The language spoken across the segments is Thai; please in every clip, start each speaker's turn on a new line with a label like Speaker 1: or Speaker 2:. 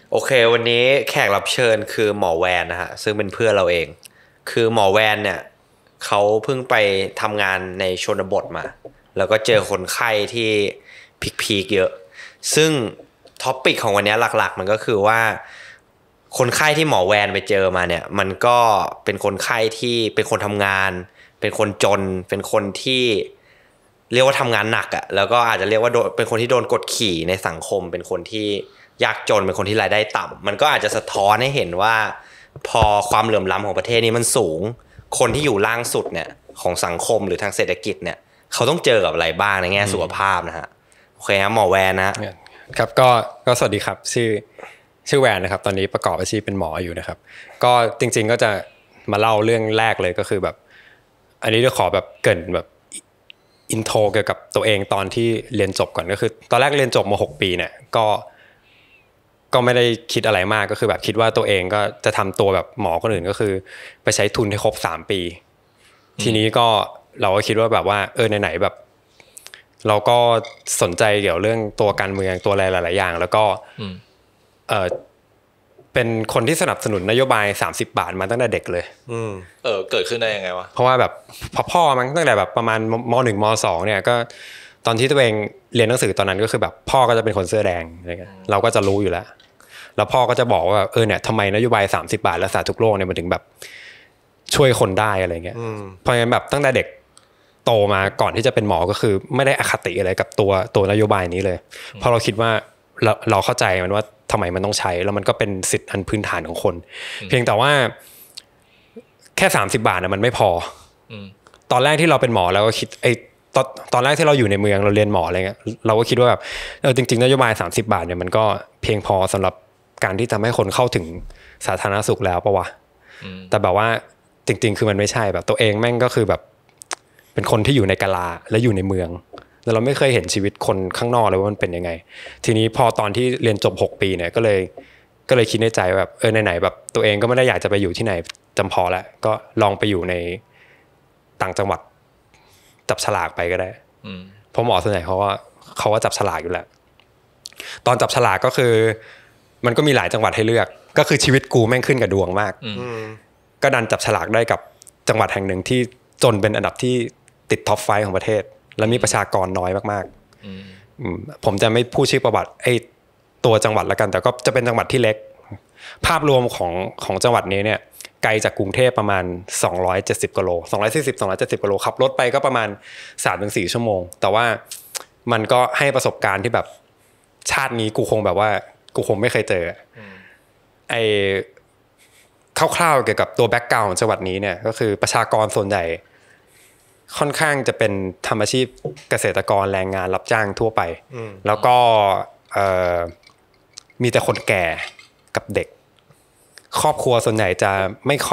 Speaker 1: โอเควันนี้แขกรับเชิญคือหมอแวนนะฮะซึ่งเป็นเพื่อนเราเองคือหมอแวนเนี่ยเขาเพิ่งไปทำงานในชนบทมาแล้วก็เจอคนไข้ที่พีคๆเยอะซึ่งท็อปปิกของวันนี้หลักๆมันก็คือว่าคนไข้ที่หมอแวนไปเจอมาเนี่ยมันก็เป็นคนไข้ที่เป็นคนทำงานเป็นคนจนเป็นคนที่เรียกว่าทำงานหนักอะแล้วก็อาจจะเรียกว่าเป็นคนที่โดนกดขี่ในสังคมเป็นคนที่ยากจนเป็นคนที่รายได้ต่ำมันก็อาจจะสะท้อนให้เห็นว่าพอความเหลื่อมล้ำของประเทศนี้มันสูงคนที่อยู่ล่างสุดเนี่ยของสังคมหรือทางเศรษฐกิจเนี่ยเขาต้องเจอกับอะไรบ้างในแง่สุขภาพนะฮะโอเคครับหมอแวน
Speaker 2: นะครับก็สวัสดีครับชื่อแวนนะครับตอนนี้ประกอบอาชีพเป็นหมออยู่นะครับก็จริงๆก็จะมาเล่าเรื่องแรกเลยก็คือแบบอันนี้จะขอแบบเกริ่นแบบอินโทรเกี่ยวกับตัวเองตอนที่เรียนจบก่อนก็คือตอนแรกเรียนจบมา6 ปีเนี่ยก็ไม่ได้คิดอะไรมากก็คือแบบคิดว่าตัวเองก็จะทำตัวแบบหมอคนอื่นก็คือไปใช้ทุนให้ครบ3 ปีทีนี้ก็เราก็คิดว่าแบบว่าไหนๆแบบเราก็สนใจเกี่ยวเรื่องตัวการเมืองตัวอะไรหลายๆอย่างแล้วก็เป็นคนที่สนับสนุนนโยบาย30 บาทมาตั้งแต่เด็กเลย
Speaker 3: เกิดขึ้นได้ยังไงวะ
Speaker 2: เพราะว่าแบบพ่อมันตั้งแต่แบบประมาณม.1 ม.2 เนี่ยก็ตอนที่ตัวเองเรียนหนังสือตอนนั้นก็คือแบบพ่อก็จะเป็นคนเสื้อแดงอะไรเงี้ยเราก็จะรู้อยู่แล้วพ่อก็จะบอกว่าเนี่ยทำไมนโยบาย30 บาทรักษาทุกโรคเนี่ยมันถึงแบบช่วยคนได้อะไรเงี้ยเพราะงั้นแบบตั้งแต่เด็กโตมาก่อนที่จะเป็นหมอก็คือไม่ได้อคติอะไรกับตัวนโยบายนี้เลยเพราะเราคิดว่าเราเข้าใจมันว่าทำไมมันต้องใช้แล้วมันก็เป็นสิทธิอันพื้นฐานของคนเพียงแต่ว่าแค่30 บาทนะมันไม่พอตอนแรกที่เราเป็นหมอเราก็คิดตอนแรกที่เราอยู่ในเมืองเราเรียนหมออะไรเงี้ยเราก็คิดว่าแบบจริงๆนโยบาย30 บาทเนี่ยมันก็เพียงพอสำหรับการที่ทำให้คนเข้าถึงสาธารณสุขแล้วปะวะแต่แบบว่าจริงๆคือมันไม่ใช่แบบตัวเองแม่งก็คือแบบเป็นคนที่อยู่ในกะลาและอยู่ในเมืองแล้วเราไม่เคยเห็นชีวิตคนข้างนอกเลยว่ามันเป็นยังไงทีนี้พอตอนที่เรียนจบ6 ปีเนี่ยก็เลยคิดในใจแบบไหนๆแบบตัวเองก็ไม่ได้อยากจะไปอยู่ที่ไหนจำพอแล้วก็ลองไปอยู่ในต่างจังหวัดจับฉลากไปก็ได้เพราะหมอส่วนใหญ่เขาว่าจับฉลากอยู่แล้วตอนจับฉลากก็คือมันก็มีหลายจังหวัดให้เลือกก็คือชีวิตกูแม่งขึ้นกับดวงมากก็ดันจับฉลากได้กับจังหวัดแห่งหนึ่งที่จนเป็นอันดับที่ติดท็อป5ของประเทศและมีประชากรน้อยมากๆผมจะไม่พูดชื่อประวัติตัวจังหวัดละกันแต่ก็จะเป็นจังหวัดที่เล็กภาพรวมของจังหวัดนี้เนี่ยไกลจากกรุงเทพประมาณ270กิโล270-270กิโลขับรถไปก็ประมาณ 3-4 ชั่วโมงแต่ว่ามันก็ให้ประสบการณ์ที่แบบชาตินี้กูคงแบบว่ากูคงไม่เคยเจอคร่าวๆเกี่ยวกับตัวแบ็คกราวด์ของจังหวัดนี้เนี่ยก็คือประชากรส่วนใหญ่ค่อนข้างจะเป็นทำอาชีพเกษตรกรแรงงานรับจ้างทั่วไปแล้วก็มีแต่คนแก่กับเด็กครอบครัวส่วนใหญ่จะไม่ค่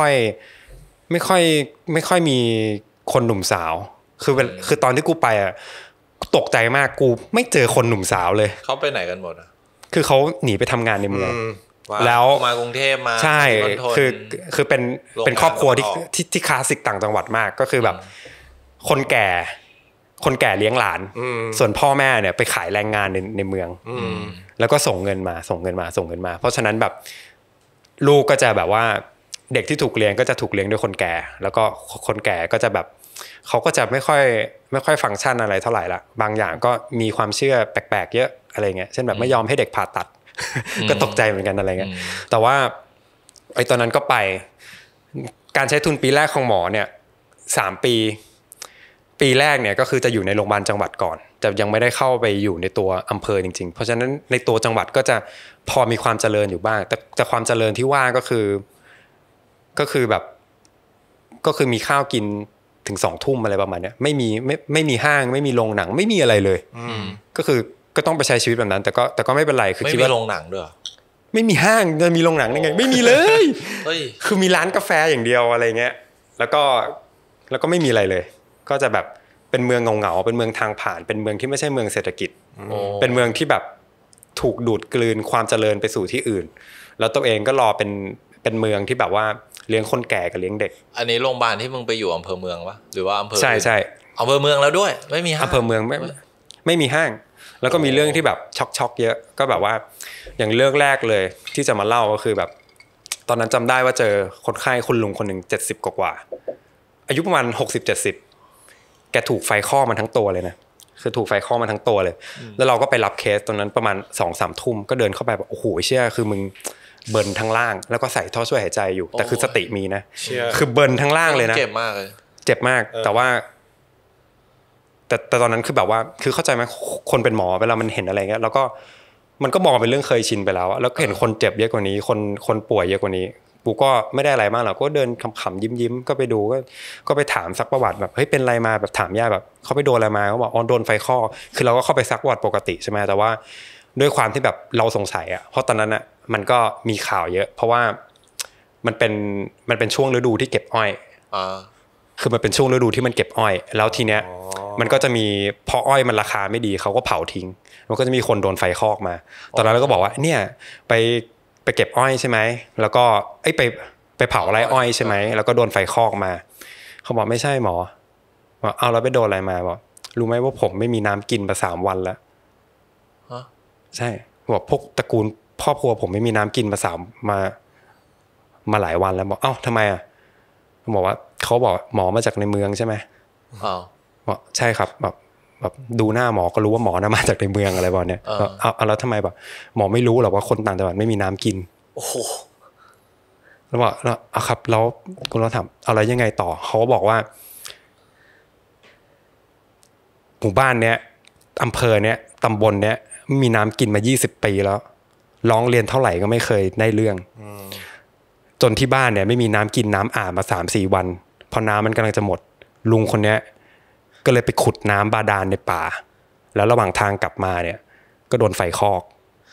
Speaker 2: อยมีคนหนุ่มสาวคือตอนที่กูไปอ่ะตกใจมากกูไม่เจอคนหนุ่มสาวเลย
Speaker 3: เขาไปไหนกันหมดอ่ะ
Speaker 2: คือเขาหนีไปทำงานในเมือง
Speaker 3: แล้วมากรุงเทพมา
Speaker 2: ใช่คือเป็นครอบครัวที่คลาสสิกต่างจังหวัดมากก็คือแบบคนแก่เลี้ยงหลานส่วนพ่อแม่เนี่ยไปขายแรงงานในเมืองแล้วก็ส่งเงินมาเพราะฉะนั้นแบบลูกก็จะแบบว่าเด็กที่ถูกเลี้ยงก็จะถูกเลี้ยงด้วยคนแก่แล้วก็คนแก่ก็จะแบบเขาก็จะไม่ค่อยฟังก์ชันอะไรเท่าไหร่ละบางอย่างก็มีความเชื่อแปลกๆเยอะอะไรเงี้ยเช่นแบบไม่ยอมให้เด็กผ่าตัดก็ตกใจเหมือนกันอะไรเงี้ยแต่ว่าตอนนั้นก็ไปการใช้ทุนปีแรกของหมอเนี่ย3 ปีแรกเนี่ยก็คือจะอยู่ในโรงพยาบาลจังหวัดก่อนจะยังไม่ได้เข้าไปอยู่ในตัวอำเภอจริงๆเพราะฉะนั้นในตัวจังหวัดก็จะพอมีความเจริญอยู่บ้างแต่ความเจริญที่ว่าก็คือแบบก็คือมีข้าวกินถึง20:00 นอะไรประมาณเนี้ยไม่มีห้างไม่มีโรงหนังไม่มีอะไรเลยก็คือก็ต้องไปใช้ชีวิตแบบนั้นแต่ก็ไม่เป็นไรคือ
Speaker 3: คิดว่าโรงหนังด้วย
Speaker 2: ไม่มีห้างจะมีโรงหนังได้ไงไม่มีเลยคือมีร้านกาแฟอย่างเดียวอะไรเงี้ยแล้วก็ไม่มีอะไรเลยก็จะแบบเป็นเมืองเงาๆเป็นเมืองทางผ่านเป็นเมืองที่ไม่ใช่เมืองเศรษฐกิจเป็นเมืองที่แบบถูกดูดกลืนความเจริญไปสู่ที่อื่นแล้วตัวเองก็รอเป็นเมืองที่แบบว่าเลี้ยงคนแก่กับเลี้ยงเด็ก
Speaker 3: อันนี้โรงพยาบาลที่มึงไปอยู่อำเภอเมืองปะหรือว่าอำเภอ
Speaker 2: ใช่
Speaker 3: อำเภอเมืองแล้วด้วยไม่มีห้าง
Speaker 2: อำเภอเมืองไม่มีห้างแล้วก็มีเรื่องที่แบบช็อกเยอะก็แบบว่าอย่างเรื่องแรกเลยที่จะมาเล่าก็คือแบบตอนนั้นจำได้ว่าเจอคนไข้คุณลุงคนหนึ่ง70กว่าอายุประมาณ60-70แกถูกไฟคลอกมันทั้งตัวเลยนะคือถูกไฟคลอกมันทั้งตัวเลยแล้วเราก็ไปรับเคสตรงนั้นประมาณ 2-3 ทุ่มก็เดินเข้าไปแบบโอ้โหเชี่ยคือมึงเบิร์นทั้งล่างแล้วก็ใส่ท่อช่วยหายใจอยู่แต่คือสติมีนะคือเบิร์นทั้งล่างเลยนะ
Speaker 3: เจ็บมากเลย
Speaker 2: เจ็บมากแต่ว่าแต่ตอนนั้นคือแบบว่าคือเข้าใจไหมคนเป็นหมอเวลามันเห็นอะไรเงี้ยแล้วก็มันก็มองเป็นเรื่องเคยชินไปแล้วแล้วก็เห็นคนเจ็บเยอะกว่านี้คนป่วยเยอะกว่านี้กูก็ไม่ได้อะไรมากหรอกก็เดินขำๆยิ้มๆก็ไปดูก็ไปถามซักประวัติแบบเฮ้ยเป็นอะไรมาแบบถามญาติแบบเขาไปโดนอะไรมาเขาบอกอ๋อโดนไฟคลอกคือเราก็เข้าไปซักประวัติปกติใช่ไหมแต่ว่าด้วยความที่แบบเราสงสัยอ่ะเพราะตอนนั้นอ่ะมันก็มีข่าวเยอะเพราะว่ามันเป็นช่วงฤดูที่เก็บอ้อยคือมันเป็นช่วงฤดูที่มันเก็บอ้อยแล้วทีเนี้ยมันก็จะมีพออ้อยมันราคาไม่ดีเขาก็เผาทิ้งมันก็จะมีคนโดนไฟคลอกมาตอนนั้นเราก็บอกว่าเนี่ยไปเก็บอ้อยใช่ไหมแล้วก็ไปเผาไร่อ้อยใช่ไหมแล้วก็โดนไฟคลอกมาเขาบอกไม่ใช่หมอบอกเอาแล้วไปโดนอะไรมาบอกรู้ไหมว่าผมไม่มีน้ำกินมา3 วันแล้วใช่บอกพวกตระกูลครอบครัวผมไม่มีน้ำกินมาหลายวันแล้วบอกเอ้าทำไมอ่ะบอกว่าเขาบอกหมอมาจากในเมืองใช่ไหมบอกใช่ครับแบบดูหน้าหมอก็รู้ว่าหมอน่ามาจากในเมืองอะไรแบบเนี้ยเอาแล้วทำไมแบบหมอไม่รู้หรอว่าคนต่างจังหวัดไม่มีน้ำกิน
Speaker 1: โอ้โห
Speaker 2: แล้วบอกแล้วครับแล้วคุณเราถามอะไรยังไงต่อเขาบอกว่าหมู่บ้านเนี้ยอำเภอเนี้ยตำบลเนี้ยมีน้ำกินมา20 ปีแล้วร้องเรียนเท่าไหร่ก็ไม่เคยได้เรื่องจนที่บ้านเนี่ยไม่มีน้ำกินน้ำอาบมา 3-4 วันพอน้ำมันกำลังจะหมดลุงคนเนี้ยก็เลยไปขุดน้ำบาดาลในป่าแล้วระหว่างทางกลับมาเนี่ยก็โดนไฟคลอก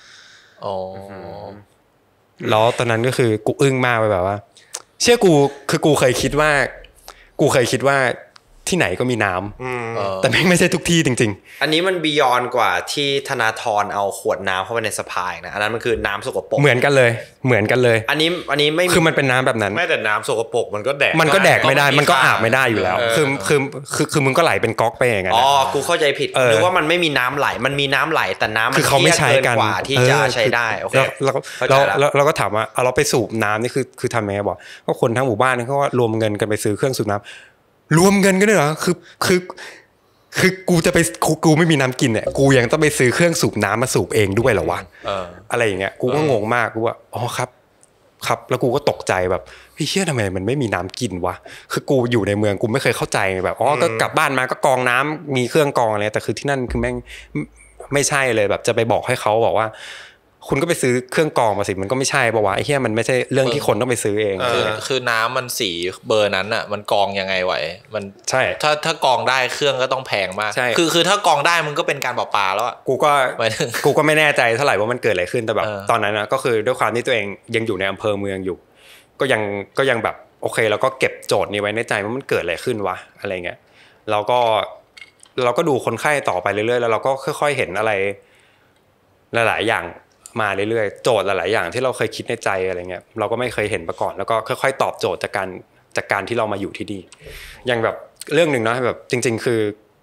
Speaker 2: แล้วตอนนั้นก็คือกูอึ้งมากไปแบบว่าเชื่อกูเคยคิดว่าที่ไหนก็มีน้ำแต่ไม่ใช่ทุกที่จริง
Speaker 1: ๆอันนี้มันบียอนกว่าที่ธนาธรเอาขวดน้ำเข้าไปในสภานะอันนั้นมันคือน้ำสกปรก
Speaker 2: เหมือนกันเลย
Speaker 1: อันนี้ไม่
Speaker 2: คือมันเป็นน้ำแบบนั้น
Speaker 3: ไม่แต่น้ำสกปรกมันก็แดก
Speaker 2: ไม่ได้มันก็อาบไม่ได้อยู่แล้วคือมึงก็ไหลเป็นก๊อกไปอย่างนั้น
Speaker 1: กูเข้าใจผิดนึกว่ามันไม่มีน้ำไหลมันมีน้ำไหลแต่น้ำมัน
Speaker 2: คือเขาไม่ใช้กัน
Speaker 1: กว่าที่จะใช้ได้โอเค
Speaker 2: แล้วก็ถามว่าเราไปสูบน้ำนี่คือทำยังไงบอกก็คนทั้งหมู่บ้านเขาก็รวมเงินกันไปซื้อเครื่องสูบน้ำรวมเงินกันด้วยเหรอคือกูไม่มีน้ำกินเนี่ยกูยังต้องไปซื้อเครื่องสูบน้ำมาสูบเองด้วยเหรอวะอะไรอย่างเงี้ยกูก็งงมากกูว่าอ๋อครับแล้วกูก็ตกใจแบบเฮ้ยเชี่ยทำไมมันไม่มีน้ำกินวะคือกูอยู่ในเมืองกูไม่เคยเข้าใจแบบอ๋อก็กลับบ้านมาก็กรองน้ำมีเครื่องกรองอะไรแต่คือที่นั่นคือแม่งไม่ใช่เลยแบบจะไปบอกให้เขาบอกว่าคุณก็ไปซื้อเครื่องกรองมาสิมันก็ไม่ใช่ป่าววะไอ้เหี้ยมันไม่ใช่เรื่องที่คนต้องไปซื้อเอง
Speaker 3: คือน้ำมันสีเบอร์นั้นอ่ะมันกรองยังไงไหวมัน
Speaker 2: ใช่
Speaker 3: ถ้ากรองได้เครื่องก็ต้องแพงมากคือถ้ากรองได้มันก็เป็นการปลาแล้วอ่ะ
Speaker 2: กูก็ไม่แน่ใจเท่าไหร่ว่ามันเกิดอะไรขึ้นแต่แบบตอนนั้นนะก็คือด้วยความที่ตัวเองยังอยู่ในอำเภอเมืองอยู่ก็ยังแบบโอเคแล้วก็เก็บโจทย์นี้ไว้ในใจว่ามันเกิดอะไรขึ้นวะอะไรเงี้ยเราก็ดูคนไข้ต่อไปเรื่อยๆแล้วเราก็ค่อยๆเห็นอะไรหลายๆอย่างมาเรื่อยๆโจทย์หลายๆอย่างที่เราเคยคิดในใจอะไรเงี้ยเราก็ไม่เคยเห็นมาก่อนแล้วก็ค่อยๆตอบโจทย์จากการที่เรามาอยู่ที่นี่อย่างแบบเรื่องนึงนะแบบจริงๆ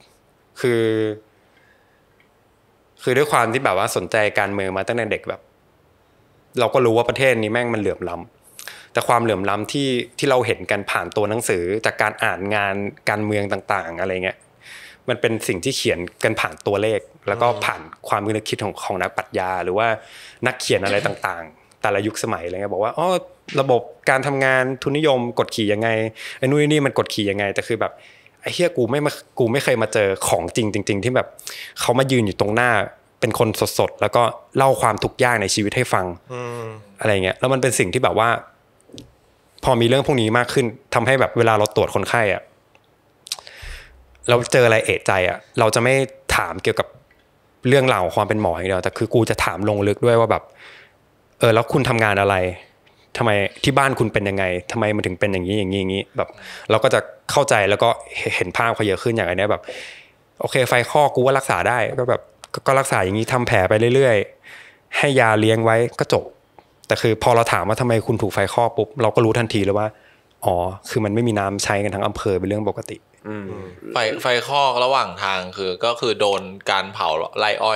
Speaker 2: คือด้วยความที่แบบว่าสนใจการเมืองมาตั้งแต่เด็กแบบเราก็รู้ว่าประเทศนี้แม่งมันเหลื่อมล้ำแต่ความเหลื่อมล้ำที่เราเห็นกันผ่านตัวหนังสือจากการอ่านงานการเมืองต่างๆอะไรเงี้ยมันเป็นสิ่งที่เขียนกันผ่านตัวเลขแล้วก็ผ่านความนึกคิดของนักปรัชญาหรือว่านักเขียนอะไรต่างๆแต่ละยุคสมัยอะไรเงี้ยบอกว่าอ๋อระบบการทำงานทุนนิยมกดขี่ยังไงไอ้นู่นนี่มันกดขี่ยังไงแต่คือแบบไอ้เหี้ยกูไม่เคยมาเจอของจริงๆที่แบบเขามายืนอยู่ตรงหน้าเป็นคนสดๆแล้วก็เล่าความทุกข์ยากในชีวิตให้ฟังอะไรเงี้ยแล้วมันเป็นสิ่งที่แบบว่าพอมีเรื่องพวกนี้มากขึ้นทำให้แบบเวลาเราตรวจคนไข้อะเราเจออะไรเอะใจอ่ะเราจะไม่ถามเกี่ยวกับเรื่องราวของความเป็นหมออย่างเดียวแต่คือกูจะถามลงลึกด้วยว่าแบบแล้วคุณทำงานอะไรทำไมที่บ้านคุณเป็นยังไงทำไมมันถึงเป็นอย่างนี้แบบเราก็จะเข้าใจแล้วก็เห็นภาพเขาเยอะขึ้นอย่างอันนี้แบบโอเคไฟคลอกกูว่ารักษาได้ก็แบบก็รักษาอย่างนี้ทำแผลไปเรื่อยๆให้ยาเลี้ยงไว้ก็จบแต่คือพอเราถามว่าทำไมคุณถูกไฟคลอกปุ๊บเราก็รู้ทันทีเลยว่าอ๋อคือมันไม่มีน้ำใช้กันทั้งอำเภอเป็นเรื่องปกติ
Speaker 3: ไฟคลอกระหว่างทางก็คือโดนการเผาไร่อ้อย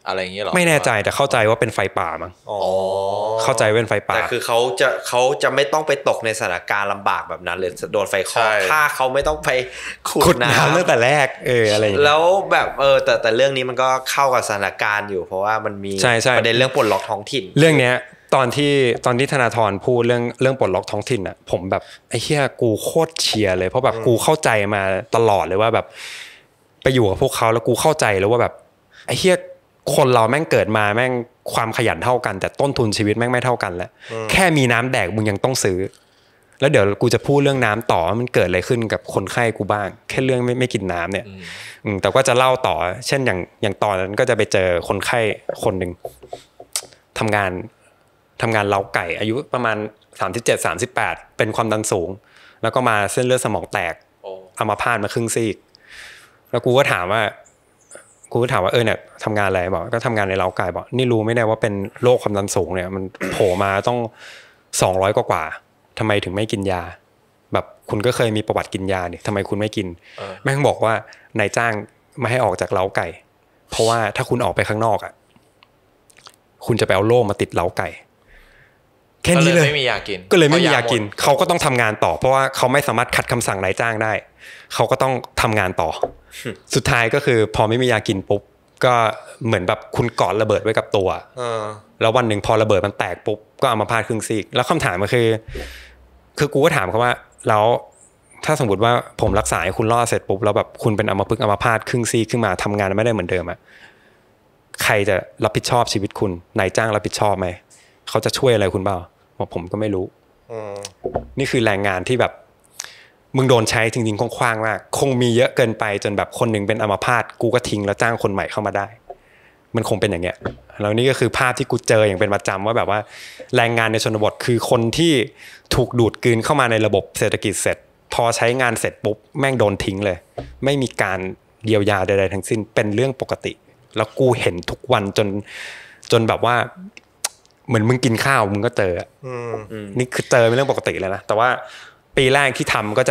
Speaker 3: อะไรอย่างเงี้ยหรอ
Speaker 2: ไม่แน่ใจแต่เข้าใจว่าเป็นไฟป่ามั้งเข้าใจเป็นไฟป่า
Speaker 1: แต่คือเขาจะไม่ต้องไปตกในสถานการณ์ลำบากแบบนั้นเลยโดนไฟคลอกถ้าเขาไม่ต้องไปขุดน้ำ
Speaker 2: ตั้งแต่แรกอะไรอย่างเงี้ย
Speaker 1: แล้วแบบแต่เรื่องนี้มันก็เข้ากับสถานการณ์อยู่เพราะว่ามันมีประเด็นเรื่องปลดล็อกท้องถิ่น
Speaker 2: เรื่องเนี้ยตอนที่ธนาธรพูดเรื่องปลดล็อกท้องถิ่นอ่ะผมแบบไอ้เหี้ยกูโคตรเชียร์เลยเพราะแบบกูเข้าใจมาตลอดเลยว่าแบบไปอยู่กับพวกเขาแล้วกูเข้าใจแล้วว่าแบบไอ้เหี้ยคนเราแม่งเกิดมาแม่งความขยันเท่ากันแต่ต้นทุนชีวิตแม่งไม่เท่ากันแล้วแค่มีน้ำแดกมึงยังต้องซื้อแล้วเดี๋ยวกูจะพูดเรื่องน้ำต่อมันเกิดอะไรขึ้นกับคนไข้กูบ้างแค่เรื่องไม่กินน้ำเนี่ยแต่ก็จะเล่าต่อเช่นอย่างตอนนั้นก็จะไปเจอคนไข้คนนึงทำงานเล้าไก่อายุประมาณ37-38เป็นความดันสูงแล้วก็มาเส้นเลือดสมองแตกอัมพาตมาครึ่งซีกแล้วกูก็ถามว่าเนี่ยทำงานอะไรบอกก็ทำงานในเล้าไก่บอกนี่รู้ไหมเนี่ยว่าเป็นโรคความดันสูงเนี่ยมันโผล่มาต้อง200กว่าทำไมถึงไม่กินยาแบบคุณก็เคยมีประวัติกินยาเนี่ยทำไมคุณไม่กินแม่งบอกว่านายจ้างไม่ให้ออกจากเล้าไก่เพราะว่าถ้าคุณออกไปข้างนอกอ่ะคุณจะไปเอาโรคมาติดเล้าไก่แค่นี้เลย
Speaker 3: ไม่มียากิน
Speaker 2: ก็เลยไม่มียากินเขาก็ต้องทำงานต่อเพราะว่าเขาไม่สามารถขัดคำสั่งนายจ้างได้เขาก็ต้องทำงานต่อสุดท้ายก็คือพอไม่มียากินปุ๊บก็เหมือนแบบคุณกอดระเบิดไว้กับตัวแล้ววันหนึ่งพอระเบิดมันแตกปุ๊บก็อัมพาตครึ่งซีกแล้วคำถามก็คือกูก็ถามเขาว่าแล้วถ้าสมมติว่าผมรักษาให้คุณรอดเสร็จปุ๊บแล้วแบบคุณเป็นอัมพาตครึ่งซีกขึ้นมาทำงานไม่ได้เหมือนเดิมอะใครจะรับผิดชอบชีวิตคุณนายจ้างรับผิดชอบไหมเขาจะช่วยอะไรคุณเปล่าบอกผมก็ไม่รู้นี่คือแรงงานที่แบบมึงโดนใช้จริงๆคว้างๆมากคงมีเยอะเกินไปจนแบบคนหนึ่งเป็นอัมพาตกูก็ทิ้งแล้วจ้างคนใหม่เข้ามาได้มันคงเป็นอย่างเงี้ยแล้วนี่ก็คือภาพที่กูเจออย่างเป็นประจำว่าแบบว่าแรงงานในชนบทคือคนที่ถูกดูดกลืนเข้ามาในระบบเศรษฐกิจเสร็จพอใช้งานเสร็จปุ๊บแม่งโดนทิ้งเลยไม่มีการเยียวยาใดๆทั้งสิ้นเป็นเรื่องปกติแล้วกูเห็นทุกวันจนแบบว่าเหมือนมึงกินข้าวมึงก็เจอนี่คือเจอเป็นเรื่องปกติเลยนะแต่ว่าปีแรกที่ทำก็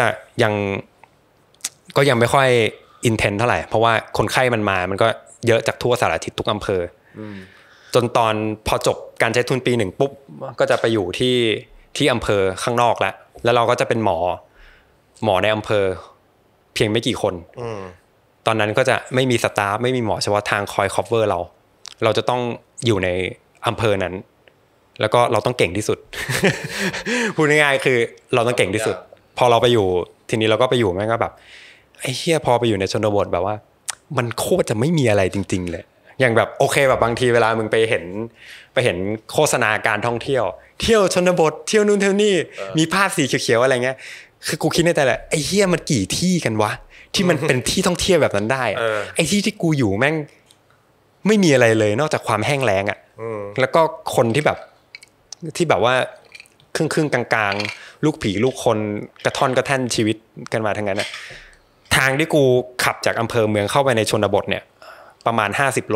Speaker 2: ยังไม่ค่อยอินเทนเท่าไหร่เพราะว่าคนไข้มันก็เยอะจากทั่วสารทิศทุกอำเภอจนตอนพอจบการใช้ทุนปี1ปุ๊บก็จะไปอยู่ที่อำเภอข้างนอกแล้วเราก็จะเป็นหมอในอำเภอเพียงไม่กี่คนตอนนั้นก็จะไม่มีสตาฟไม่มีหมอเฉพาะทางคอยคัฟเวอร์เราจะต้องอยู่ในอำเภอนั้นแล้วก็เราต้องเก่งที่สุด พูดง่ายๆคือเราต้องเก่งที่สุดพอเราไปอยู่ทีนี้เราก็ไปอยู่แม่งก็แบบไอ้เหี้ยพอไปอยู่ในชนบทแบบว่ามันโคตรจะไม่มีอะไรจริงๆเลยอย่างแบบโอเคแบบบางทีเวลามึงไปเห็นโฆษณาการท่องเที่ยวชนบทเที่ยวนู่นเที่ยวนี่มีภาพสีเขียวๆอะไรเงี้ยคือกูคิดในใจแหละไอ้เหี้ยมันกี่ที่กันวะที่มันเป็นที่ท่องเที่ยวแบบนั้นได้ไอ้ที่กูอยู่แม่งไม่มีอะไรเลยนอกจากความแห้งแล้งอ่ะแล้วก็คนที่แบบว่าครึ่งกลางๆลูกผีลูกคนกระท่อนกระแท่นชีวิตกันมาทั้งนั้นน่ะทางที่กูขับจากอำเภอเมืองเข้าไปในชนบทเนี่ยประมาณ50 โล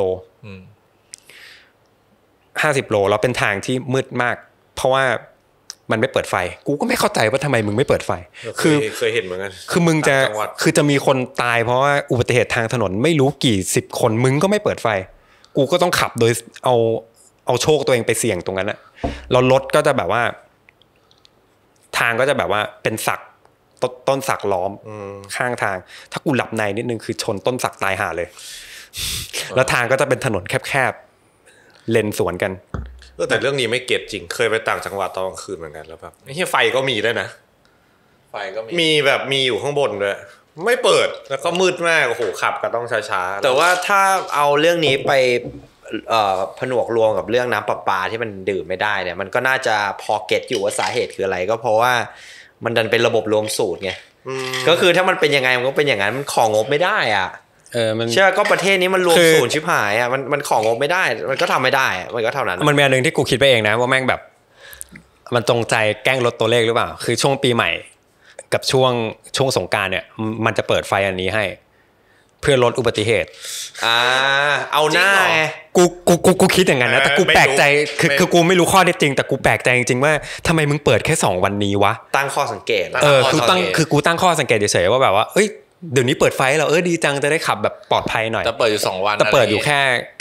Speaker 2: 50 โลแล้วเป็นทางที่มืดมากเพราะว่ามันไม่เปิดไฟกูก็ไม่เข้าใจว่าทำไมมึงไม่เปิดไฟ
Speaker 1: คือเคยเห็นเหมือนกัน
Speaker 2: คือมึงจะมีคนตายเพราะว่าอุบัติเหตุทางถนนไม่รู้กี่10 คนมึงก็ไม่เปิดไฟกูก็ต้องขับโดยเอาโชคตัวเองไปเสี่ยงตรงนั้นน่ะแล้วรถก็จะแบบว่าทางก็จะแบบว่าเป็นสักต้นสักล้อมข้างทางถ้ากูหลับในนิดนึงคือชนต้นสักตายห่าเลยแล้วทางก็จะเป็นถนนแคบๆเลนสวนกัน
Speaker 1: แต่เรื่องนี้ไม่เก็ตจริงเคยไปต่างจังหวัดตอนกลางคืนเหมือนกันแล้วแบบไอ้เหี้ยไฟก็มีด้วยนะ
Speaker 3: ไฟก็
Speaker 1: มีแบบมีอยู่ข้างบนด้วยไม่เปิดแล้วก็มืดมากโอ้โหขับก็ต้องช้าๆแต่ว่าถ้าเอาเรื่องนี้ไปผนวกรวมกับเรื่องน้ำประปาที่มันดื่มไม่ได้เนี่ยมันก็น่าจะพอเก็ตอยู่ว่าสาเหตุคืออะไรก็เพราะว่ามันดันเป็นระบบรวมสูตรไงก็คือถ้ามันเป็นยังไงมันก็เป็นอย่างนั้นมันของงบไม่ได้อ่ะมันเชื่อก็ประเทศนี้มันรวมสูตรชิบหายอ่ะมันของงบไม่ได้มันก็ทำไม่ได้มันก็เท่านั้น
Speaker 2: มันมีอันนึงที่กูคิดไปเองนะว่าแม่งแบบมันจงใจแกล้งลดตัวเลขหรือเปล่าคือช่วงปีใหม่กับช่วงสงกรานต์เนี่ยมันจะเปิดไฟอันนี้ให้เพื่อลดอุบัติเหตุ
Speaker 1: เอาหน้า
Speaker 2: กูคิดอย่างนั้นนะแต่กูแปลกใจคือกูไม่รู้ข้อเท็จจริงแต่กูแปลกใจจริงๆว่าทำไมมึงเปิดแค่2 วันนี้วะ
Speaker 1: ตั้งข้อสังเกต
Speaker 2: คือกูตั้งข้อสังเกตเฉยๆว่าแบบว่าเอ้ยเดี๋ยวนี้เปิดไฟแล้วดีจังจะได้ขับแบบปลอดภัยหน่อย
Speaker 3: แต่เปิดอยู่2 วัน
Speaker 2: แต่เปิดอยู่แค่แบบ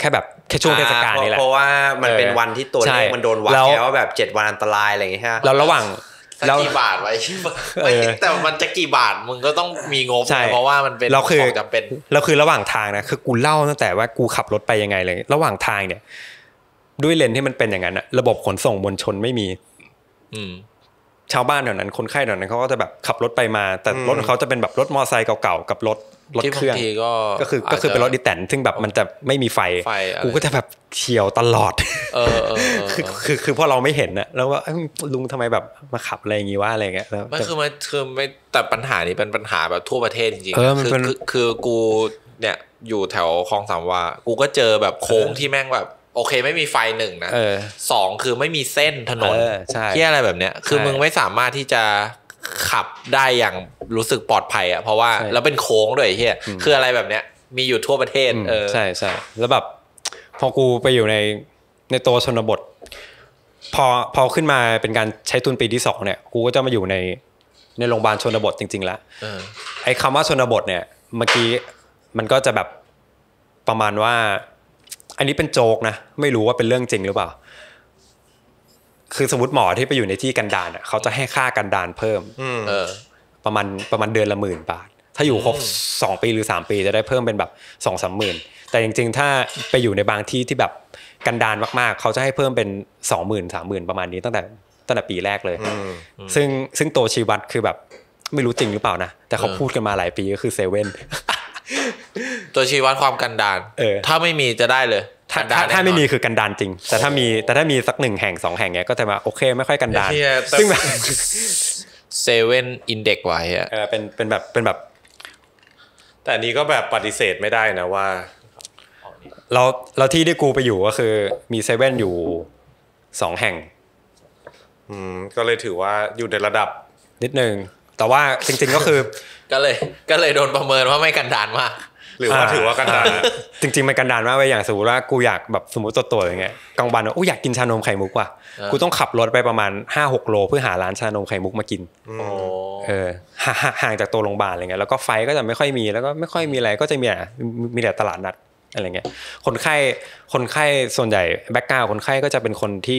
Speaker 2: แค่ช่วงเทศกาลนี่แหละ
Speaker 1: เพราะว่ามันเป็นวันที่ตัวเลขมันโดนวัดแล้วว่าแบบ7วันอันตรายอะไรอย่างเงี้ย
Speaker 2: แล้วระหว่าง
Speaker 3: แล้วกี่บาทไว้แต่มันจะกี่บาทมึงก็ต้องมีงบเพราะว่ามันเป็นของจำเป็น
Speaker 2: แล้วคือระหว่างทางนะคือกูเล่าตั้งแต่ว่ากูขับรถไปยังไงเลยระหว่างทางเนี่ยด้วยเลนที่มันเป็นอย่างนั้นนะระบบขนส่งมวลชนไม่มีชาวบ้านแถวนั้นคนไข้แถวนั้นเขาก็จะแบบขับรถไปมาแต่รถของเขาจะเป็นแบบรถมอเตอร์ไซค์เก่าๆกับรถเครื่องก็คือเป็นรถดิแตนซึ่งแบบมันจะไม่มีไฟกูก็จะแบบเฉียวตลอดคือพอเราไม่เห็นนะแล้วว่าลุงทำไมแบบมาขับอะไรอย่างงี้ว่าอะไรเงี้ย
Speaker 3: ไม่คือไม่แต่ปัญหานี้เป็นปัญหาแบบทั่วประเทศจริงๆคือกูเนี่ยอยู่แถวคลองสามวากูก็เจอแบบโค้งที่แม่งแบบโอเคไม่มีไฟหนึ่งนะสองคือไม่มีเส้นถนนที่อะไรแบบเนี้ยคือมึงไม่สามารถที่จะขับได้อย่างรู้สึกปลอดภัยอ่ะเพราะว่าแล้วเป็นโค้งด้วยเฮียคืออะไรแบบเนี้ยมีอยู่ทั่วประเทศ
Speaker 2: ใช่แล้วแบบพอกูไปอยู่ในตัวชนบทพอขึ้นมาเป็นการใช้ทุนปีที่2เนี่ยกูก็จะมาอยู่ในโรงพยาบาลชนบทจริงๆแล้วไอ้คำว่าชนบทเนี่ยเมื่อกี้มันก็จะแบบประมาณว่าอันนี้เป็นโจกนะไม่รู้ว่าเป็นเรื่องจริงหรือเปล่าคือสมมติหมอที่ไปอยู่ในที่กันดารเขาจะให้ค่ากันดารเพิ่มประมาณเดือนละ10,000 บาทถ้าอยู่ครบ2ปีหรือ3ปีจะได้เพิ่มเป็นแบบ 2-3 หมื่นแต่จริงๆถ้าไปอยู่ในบางที่ที่แบบกันดารมากๆเขาจะให้เพิ่มเป็น 20,000 30,000ประมาณนี้ตั้งแต่ปีแรกเลยซึ่งตัวชี้วัดคือแบบไม่รู้จริงหรือเปล่านะแต่เขาพูดกันมาหลายปีก็คือเซเว่น
Speaker 3: ตัวชี้วัดความกันดารถ้าไม่มีจะได้เลย
Speaker 2: ถ้าไม่มีคือกันดารจริงแต่ถ้ามีสัก1แห่ง2แห่งเนี้ยก็จะมาโอเคไม่ค่อยกันดารซึ่งแบบ
Speaker 3: เซเว่นอินเด็กซ์ไว้อะ
Speaker 2: เป็นแบบ
Speaker 4: แต่อันนี้ก็แบบปฏิเสธไม่ได้นะว่า
Speaker 2: เราที่กูไปอยู่ก็คือมีเซเว่นอยู่2แห่ง
Speaker 4: ก็เลยถือว่าอยู่ในระดับ
Speaker 2: นิดนึงแต่ว่าจริงๆก็คือ
Speaker 3: ก็เลยโดนประเมินว่าไม่กันดารมาก
Speaker 4: หรือว่าถือว่ากันดาร
Speaker 2: จริงๆมันกันดารมากเว้ยอย่างสมมติว่ากูอยากแบบสมมติตัวอย่างเงี้ยกลางวันอยากกินชานมไข่มุกว่ะกูต้องขับรถไปประมาณ 5-6 โลเพื่อหาร้านชานมไข่มุกมากินห่างจากตัวโรงพยาบาลอะไรเงี้ยแล้วก็ไฟก็จะไม่ค่อยมีแล้วก็ไม่ค่อยมีอะไรก็จะมีแต่ตลาดนัดอะไรเงี้ยคนไข้ส่วนใหญ่แบ็คกราวด์คนไข้ก็จะเป็นคนที่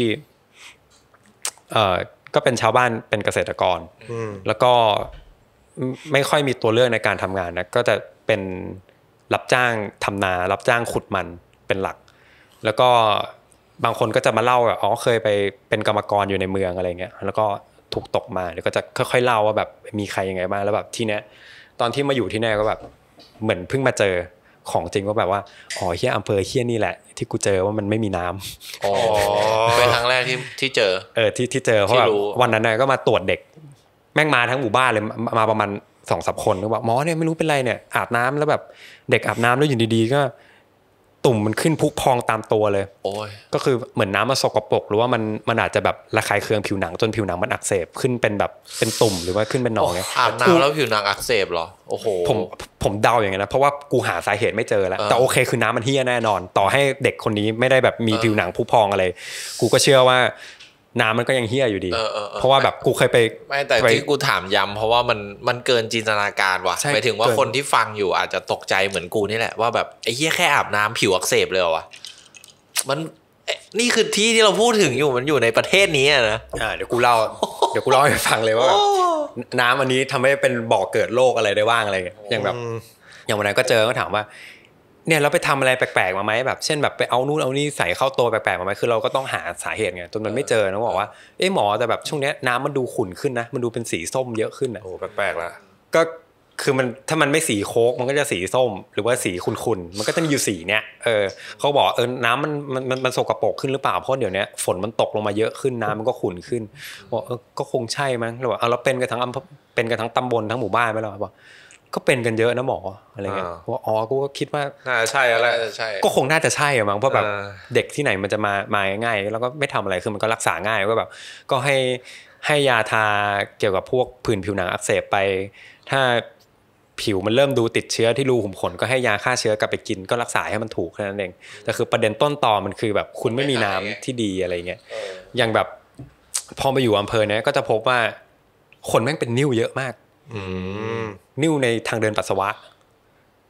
Speaker 2: ก็เป็นชาวบ้านเป็นเกษตรกรแล้วก็ไม่ค่อยมีตัวเลือกในการทำงานนะก็จะเป็นรับจ้างทำนารับจ้างขุดมันเป็นหลักแล้วก็บางคนก็จะมาเล่าอ๋อเคยไปเป็นกรรมกรอยู่ในเมืองอะไรเงี้ยแล้วก็ถูกตกมาเดี๋ยวก็จะค่อยๆเล่าว่าแบบมีใครยังไงบ้างแล้วแบบที่เนี้ยตอนที่มาอยู่ที่นี่ก็แบบเหมือนเพิ่งมาเจอของจริงว่าแบบว่าอ๋อเฮียอำเภอเฮียนี่แหละที่กูเจอว่ามันไม่มีน้ำ
Speaker 3: เป็นครั้งแรกที่เจอ
Speaker 2: ที่เจอเพราะแบบวันนั้นก็มาตรวจเด็กแม่งมาทั้งหมู่บ้านเลยมาประมาณ 2-3 คนก็บอกหมอเนี่ยไม่รู้เป็นไรเนี่ยอาบน้ำแล้วแบบเด็กอาบน้ำแล้วอยู่ดีๆก็ตุ่มมันขึ้นพุพองตามตัวเลยก็คือเหมือนน้ำมันสกปรกหรือว่ามันอาจจะแบบระคายเคืองผิวหนังจนผิวหนังมันอักเสบขึ้นเป็นแบบเป็นตุ่มหรือว่าขึ้นเป็นหนองเนี่ย
Speaker 3: อาบน้ำแล้วผิวหนังอักเสบเหรอโอ้โห
Speaker 2: ผมเดาอย่างนี้นะเพราะว่ากูหาสาเหตุไม่เจอแล้วแต่โอเคคือน้ำมันเหี้ยแน่นอนต่อให้เด็กคนนี้ไม่ได้แบบมีผิวหนังพุพองอะไรกูก็เชื่อว่าน้ำมันก็ยังเหี้ยอยู่ดีเพราะว่าแบบกูเคยไป
Speaker 3: ไม่แต่ที่กูถามย้ำเพราะว่ามันเกินจินตนาการว่ะหมายถึงว่าคนที่ฟังอยู่อาจจะตกใจเหมือนกูนี่แหละว่าแบบไอ้เหี้ยแค่อาบน้ำผิวอักเสบเลยว่ะมันนี่คือที่เราพูดถึงอยู่มันอยู่ในประเทศนี้นะ
Speaker 2: เดี๋ยวกูเล่าให้ฟังเลยว่าน้ำอันนี้ทำให้เป็นบ่อเกิดโรคอะไรได้บ้างอะไรอย่างแบบอย่างวันนั้นก็เจอก็ถามว่าเนี่ยเราไปทำอะไรแปลกๆมาไหมแบบเช่นแบบไปเอานู่นเอานี่ใส่เข้าตัวแปลกๆมาไหมคือเราก็ต้องหาสาเหตุไงจนมันไม่เจอนะบอกว่าหมอแต่แบบช่วงนี้น้ำมันดูขุ่นขึ้นนะมันดูเป็นสีส้มเยอะขึ้น
Speaker 4: โอ้แปลกๆละ
Speaker 2: ก็คือมันถ้ามันไม่สีโค้กมันก็จะสีส้มหรือว่าสีขุ่นๆมันก็จะมีอยู่สีเนี้ยเขาบอกน้ำมันสกปรกขึ้นหรือเปล่าเพราะเดี๋ยวนี้ฝนมันตกลงมาเยอะขึ้นน้ำมันก็ขุ่นขึ้นบอกก็คงใช่มั้งเราบอกเราเป็นกันทั้งตำบลทั้งหมู่บ้านไหมล่ะบอกก็เป็นกันเยอะนะหมออะไรเงี้ยว่ากูก็คิดว่า
Speaker 4: น่าใช่อะไร
Speaker 2: ก็คงน่าจะใช่อะมั้งเพราะแบบเด็กที่ไหนมันจะมาง่ายแล้วก็ไม่ทำอะไรคือมันก็รักษาง่ายก็แบบก็ให้ยาทาเกี่ยวกับพวกผื่นผิวหนังอักเสบไปถ้าผิวมันเริ่มดูติดเชื้อที่รูขุมขนก็ให้ยาฆ่าเชื้อกลับไปกินก็รักษาให้มันถูกแค่นั้นเองแต่คือประเด็นต้นตอมันคือแบบคุณไม่มีน้ำที่ดีอะไรเงี้ยอย่างแบบพอมาอยู่อำเภอเนี้ยก็จะพบว่าคนแม่งเป็นนิ่วเยอะมากนิ่วในทางเดินปัสสาวะ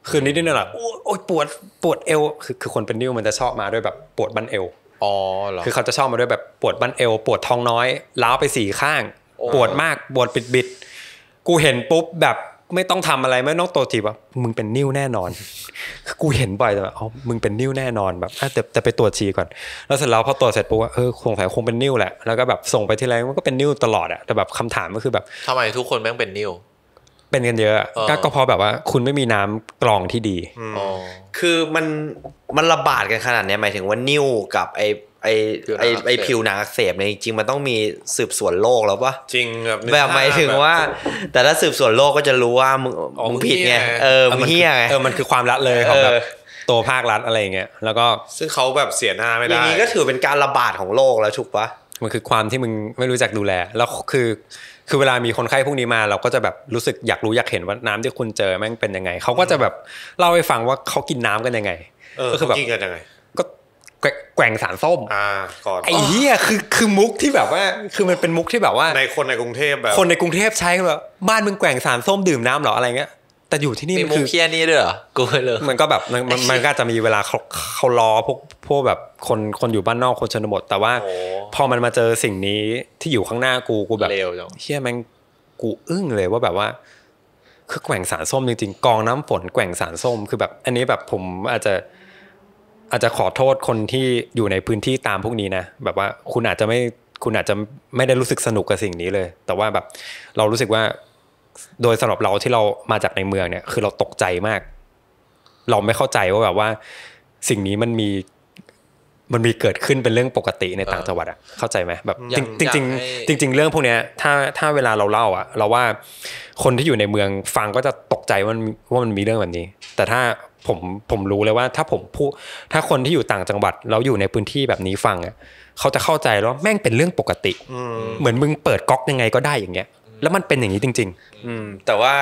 Speaker 2: คือนิดๆหน่อยๆโอ๊ยปวดเอวคือคนเป็นนิ้วมันจะชอบมาด้วยแบบปวดบั้นเอว
Speaker 3: อ๋อเหรอ
Speaker 2: คือเขาจะชอบมาด้วยแบบปวดบั้นเอวปวดท้องน้อยล้าวไป4ข้างปวดมากปวดบิดกูเห็นปุ๊บแบบไม่ต้องทำอะไรไม่ต้องโตจีบว่ามึงเป็นนิ้วแน่นอนกูเห็นบ่อยแต่อ๋อมึงเป็นนิ้วแน่นอนแบบแต่ไปตรวจฉี่ก่อนแล้วเสร็จแล้วพอตรวจเสร็จปุ๊บว่าคงเป็นนิ้วแหละแล้วก็แบบส่งไปที่ไรมันก็เป็นนิ้วตลอดอะแต่แบบคำถามก็คือแบบ
Speaker 3: ทำไมทุกคนแม่งเป็นนิ้ว
Speaker 2: เป็นกันเยอะก็เพราะแบบว่าคุณไม่มีน้ำกรองที่ดี
Speaker 1: คือมันระบาดกันขนาดนี้หมายถึงว่านิ้วกับไอผิวหนังอักเสบเนี่ยจริงๆมันต้องมีสืบสวนโรคแล้วปะ
Speaker 4: จริง
Speaker 1: แบบหมายถึงว่าแต่ถ้าสืบสวนโรคก็จะรู้ว่ามึงผิดไงมึงเหี้ยไง
Speaker 2: มันคือความละเลยของแบบตัวภาครัฐอะไรอย่างเงี้ยแล้วก็
Speaker 4: ซึ่งเขาแบบเสียหน้าไม่ได้
Speaker 1: อย่างนี้ก็ถือเป็นการระบาดของโรคแล้วถูกปะ
Speaker 2: มันคือความที่มึงไม่รู้จักดูแลแล้วคือเวลามีคนไข้พวกนี้มาเราก็จะแบบรู้สึกอยากรู้อยากเห็นว่าน้ำที่คุณเจอแม่งเป็นยังไงเขาก็จะแบบเล่าให้ฟังว่าเขากินน้ำกันยังไง
Speaker 4: ก็คือแบบกินกันยังไง
Speaker 2: ก็แกว่งสารส้ม
Speaker 4: ก่อน
Speaker 2: ไอ้เหี้ยคือมุกที่แบบว่าคือมันเป็นมุกที่แบบว่า
Speaker 4: ในคนในกรุงเทพแบบ
Speaker 2: คนในกรุงเทพใช้แบบบ้านมึงแกว่งสารส้มดื่มน้ำหรออะไรเงี้ยแต่อยู่ที่นี่
Speaker 3: มันคือมุกเคี้ยนี่ด้วยเหรอกูเลย
Speaker 2: มันก็แบบมันก็จะมีเวลาเขารอพวกแบบคนอยู่บ้านนอกคนชนบทแต่ว่าพอมันมาเจอสิ่งนี้ที่อยู่ข้างหน้ากูแบบเหี้ยแม่งกูอึ้งเลยว่าแบบว่าคือแกว่งสารส้มจริงๆกองน้ำฝนแกว่งสารส้มคือแบบอันนี้แบบผมอาจจะขอโทษคนที่อยู่ในพื้นที่ตามพวกนี้นะแบบว่าคุณอาจจะไม่ได้รู้สึกสนุกกับสิ่งนี้เลยแต่ว่าแบบเรารู้สึกว่าโดยสำหรับเราที่เรามาจากในเมืองเนี่ยคือเราตกใจมากเราไม่เข้าใจว่าแบบว่าสิ่งนี้มันมีเกิดขึ้นเป็นเรื่องปกติในต่างจังหวัดอะเข้าใจไหมแบบจริงเรื่องพวกนี้ถ้าเวลาเราเล่าอะเราว่าคนที่อยู่ในเมืองฟังก็จะตกใจว่ามันมีเรื่องแบบนี้แต่ถ้าผมรู้เลยว่าถ้าคนที่อยู่ต่างจังหวัดแล้วอยู่ในพื้นที่แบบนี้ฟังอ่ะเขาจะเข้าใจแล้วแม่งเป็นเรื่องปกติเหมือนมึงเปิดก๊อกยังไงก็ได้อย่างเงี้ยแล้วมันเป็นอย่างนี้จริง
Speaker 1: ๆแต่ว่า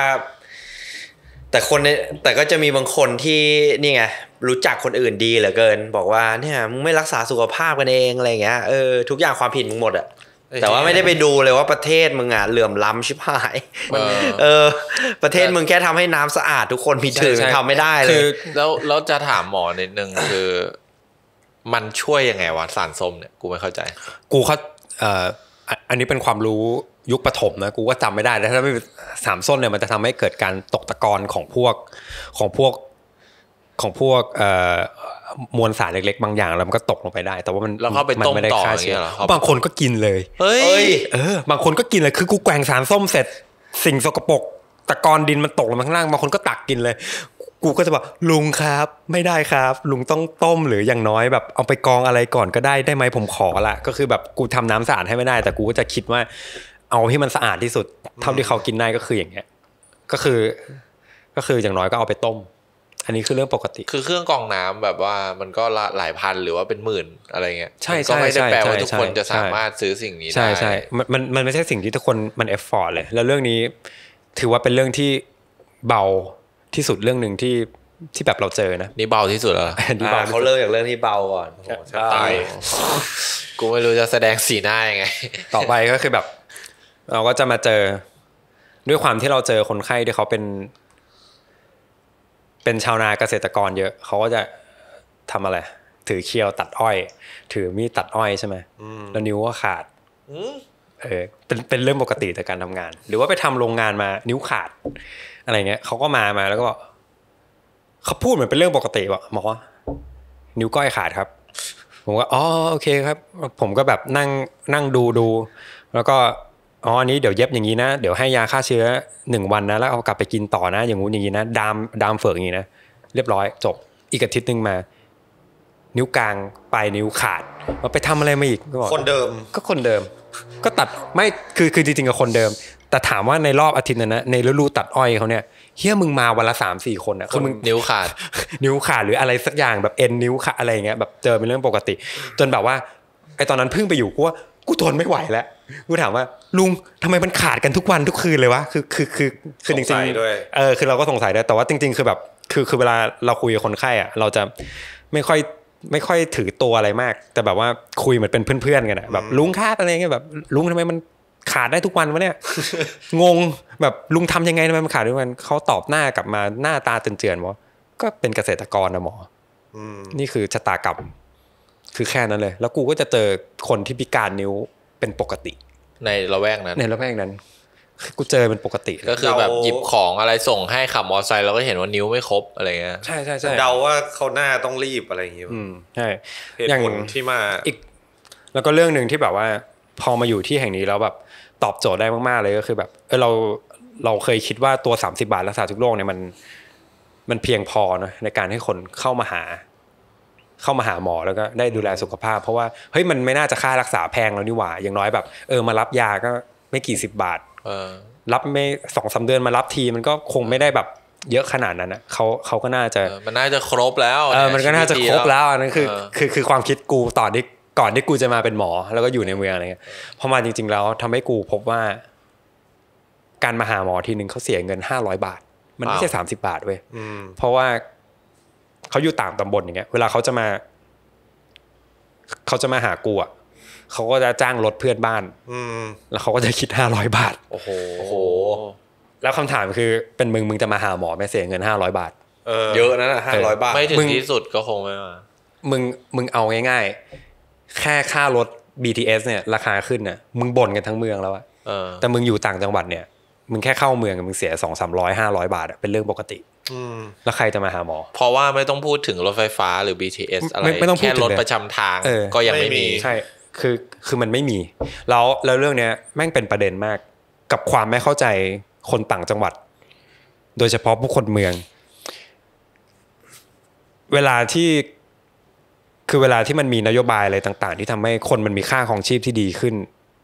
Speaker 1: แต่ก็จะมีบางคนที่นี่ไงรู้จักคนอื่นดีเหลือเกินบอกว่าเนี่ยมึงไม่รักษาสุขภาพกันเองอะไรเงี้ยทุกอย่างความผิดมึงหมดอะแต่ว่าไม่ได้ไปดูเลยว่าประเทศมึงอ่ะเหลื่อมล้ำชิบหายประเทศมึงแค่ทำให้น้ำสะอาดทุกคนมีถือทำไม่ได้เลย
Speaker 3: แล้วจะถามหมอนิดนึงคือมันช่วยยังไงวะสารส้มเนี่ยกูไม่เข้าใจ
Speaker 2: กูอันนี้เป็นความรู้ยุคปฐมนะกูก็จำไม่ได้แต่ถ้าไม่สารส้มเนี่ยมันจะทำให้เกิดการตกตะกอนของพวกมวลสารเล็กๆบางอย่างแล้วมันก็ตกลงไปได้แต่ว่ามัน
Speaker 3: แล้วเขาไปต้มต่ออย่างเงี้ยเหรอบ
Speaker 2: างคนก็กินเลย
Speaker 3: เฮ้ย
Speaker 2: บางคนก็กินเลยคือกูแกว่งสารส้มเสร็จสิ่งสกปรกตะกอนดินมันตกลงมาข้างล่างบางคนก็ตักกินเลยกูก็จะบอกลุงครับไม่ได้ครับลุงต้องต้มหรืออย่างน้อยแบบเอาไปกองอะไรก่อนก็ได้ไหมผมขอละก็คือแบบกูทำน้ำสะอาดให้ไม่ได้แต่กูก็จะคิดว่าเอาให้มันสะอาดที่สุดเท่าที่เขากินได้ก็คืออย่างเงี้ยก็คืออย่างน้อยก็เอาไปต้มอันนี้คือเรื่องปกติ
Speaker 3: คือเครื่องกรองน้ำแบบว่ามันก็หลายพันหรือว่าเป็นหมื่นอะไรเงี้ย
Speaker 2: ใช่
Speaker 3: ก็ไม่ได้แปลว่าทุกคนจะสามารถซื้อสิ่งนี้ได้
Speaker 2: ใช่มันไม่ใช่สิ่งที่ทุกคนมันเอฟฟอร์ตเลยแล้วเรื่องนี้ถือว่าเป็นเรื่องที่เบาที่สุดเรื่องนึงที่แบบเราเจอนะ
Speaker 3: นี่เบาที่สุดแล้ว
Speaker 1: เขาเริ่มจากเรื่องที่เบาก่อน
Speaker 3: ตายกูไม่รู้จะแสดงสีหน้ายังไง
Speaker 2: ต่อไปก็คือแบบเราก็จะมาเจอด้วยความที่เราเจอคนไข้ที่เขาเป็นชาวนาเกษตรกรเยอะเขาก็จะทำอะไรถือเคียวตัดอ้อยถือมีดตัดอ้อยใช่ไหมแล้วนิ้วก็ขาดเป็นเรื่องปกติในการทำงานหรือว่าไปทำโรงงานมานิ้วขาดอะไรเงี้ยเขาก็มาแล้วก็บอกเขาพูดเหมือนเป็นเรื่องปกติบอกว่านิ้วก้อยขาดครับผมก็อ๋อโอเคครับผมก็แบบนั่งดูแล้วก็อ๋ออันนี้เดี๋ยวเย็บอย่างนี้นะเดี๋ยวให้ยาฆ่าเชื้อ1วันนะแล้วเอากลับไปกินต่อนะอย่างงู้นอย่างนี้นะดามเฟิร์กอย่างนี้นะเรียบร้อยจบอีกอาทิตย์นึงมานิ้วกลางปลายนิ้วขาดมาไปทำอะไรมาอีกก็บอก
Speaker 4: คนเดิม
Speaker 2: ก็ตัดไม่คือจริงๆกับคนเดิมแต่ถามว่าในรอบอาทิตย์นั้นนะในฤดูตัดอ้อยเขาเนี่ยเฮียมึงมาวันละ 3-4 คนอ่ะ
Speaker 3: คือมึงนิ้วขาด
Speaker 2: หรืออะไรสักอย่างแบบเอ็นนิ้วขาดอะไรอย่างเงี้ยแบบเจอเป็นเรื่องปกติจนแบบว่าไอ้ตอนนั้นเพิ่งไปอยู่กูทนไม่ไหวแล้วกูถามว่าลุงทำไมมันขาดกันทุกวันทุกคืนเลยวะคือจริงๆคือเราก็สงสัยด้วยแต่ว่าจริงๆคือแบบคือเวลาเราคุยกับคนไข้อ่ะเราจะไม่ค่อยถือตัวอะไรมากแต่แบบว่าคุยเหมือนเป็นเพื่อนๆกันอ่ะแบบลุงขาดอะไรเงี้ยแบบลุงทำไมมันขาดได้ทุกวันวะเนี่ยงงแบบลุงทำยังไงทำไมมันขาดทุกวันเขาตอบหน้ากลับมาหน้าตาเจือนๆว่าก็เป็นเกษตรกรนะหมอนี่คือชะตากรรมคือแค่นั้นเลยแล้วกูก็จะเจอคนที่พิการนิ้วเป็นปกติ
Speaker 3: ในละแวกนั้น
Speaker 2: กูเจอเป็นปกติ
Speaker 3: ก็คือแบบหยิบของอะไรส่งให้ขับมอเตอร์ไซค์แล้วก็เห็นว่านิ้วไม่ครบอะไรเงี้ย
Speaker 2: ใช่
Speaker 4: เดาว่าเขาหน้าต้องรีบอะไรอย่างเงี้ย
Speaker 2: ใช่
Speaker 4: อย่างที่มา
Speaker 2: อีกแล้วก็เรื่องนึงที่แบบว่าพอมาอยู่ที่แห่งนี้แล้วแบบตอบโจทย์ได้มากๆเลยก็คือแบบเราเคยคิดว่าตัว30 บาทรักษาทุกโรคเนี่ยมันเพียงพอนะในการให้คนเข้ามาหาหมอแล้วก็ได้ดูแลสุขภาพเพราะว่าเฮ้ยมันไม่น่าจะค่ารักษาแพงแล้วนี่หว่าอย่างน้อยแบบมารับยาก็ไม่กี่10 บาทรับไม่ 2-3 เดือนมารับทีมันก็คงไม่ได้แบบเยอะขนาดนั้นนะเขาก็น่าจะ
Speaker 3: มันน่าจะครบแล้ว
Speaker 2: มันก็น่าจะครบแล้วอันนั้นคือความคิดกูก่อนที่กูจะมาเป็นหมอแล้วก็อยู่ในเมืองอะไรเงี้ยพอมาจริงๆแล้วทำให้กูพบว่าการมาหาหมอทีนึงเขาเสียเงิน500 บาทมันไม่ใช่30 บาทเว้ยเพราะว่าเขาอยู่ต่างตำบลอย่างเงี้ยเวลาเขาจะมาหากูอ่ะเขาก็จะจ้างรถเพื่อนบ้านแล้วเขาก็จะคิด500 บาท
Speaker 3: โอ้โห
Speaker 2: แล้วคำถามคือเป็นมึงจะมาหาหมอไม่เสียเงิน500 บาท
Speaker 3: เยอะนะ500 บาทไม่ถึงที่สุดก็คงไม่มา
Speaker 2: มึงเอาง่ายๆแค่ค่ารถ BTS เนี่ยราคาขึ้นน่ะมึงบ่นกันทั้งเมืองแล้วอะแต่มึงอยู่ต่างจังหวัดเนี่ยมึงแค่เข้าเมืองมึงเสีย200-300-500 บาทเป็นเรื่องปกติแล้วใครจะมาหาหมอ
Speaker 3: เพราะว่าไม่ต้องพูดถึงรถไฟฟ้าหรือ BTS อะไรแค่รถประจำทางก็ยังไม่มี
Speaker 2: ใช่คือมันไม่มีแล้วเรื่องเนี้ยแม่งเป็นประเด็นมากกับความไม่เข้าใจคนต่างจังหวัดโดยเฉพาะผู้คนเมืองเวลาที่มันมีนโยบายอะไรต่างๆที่ทำให้คนมันมีค่าครองชีพที่ดีขึ้น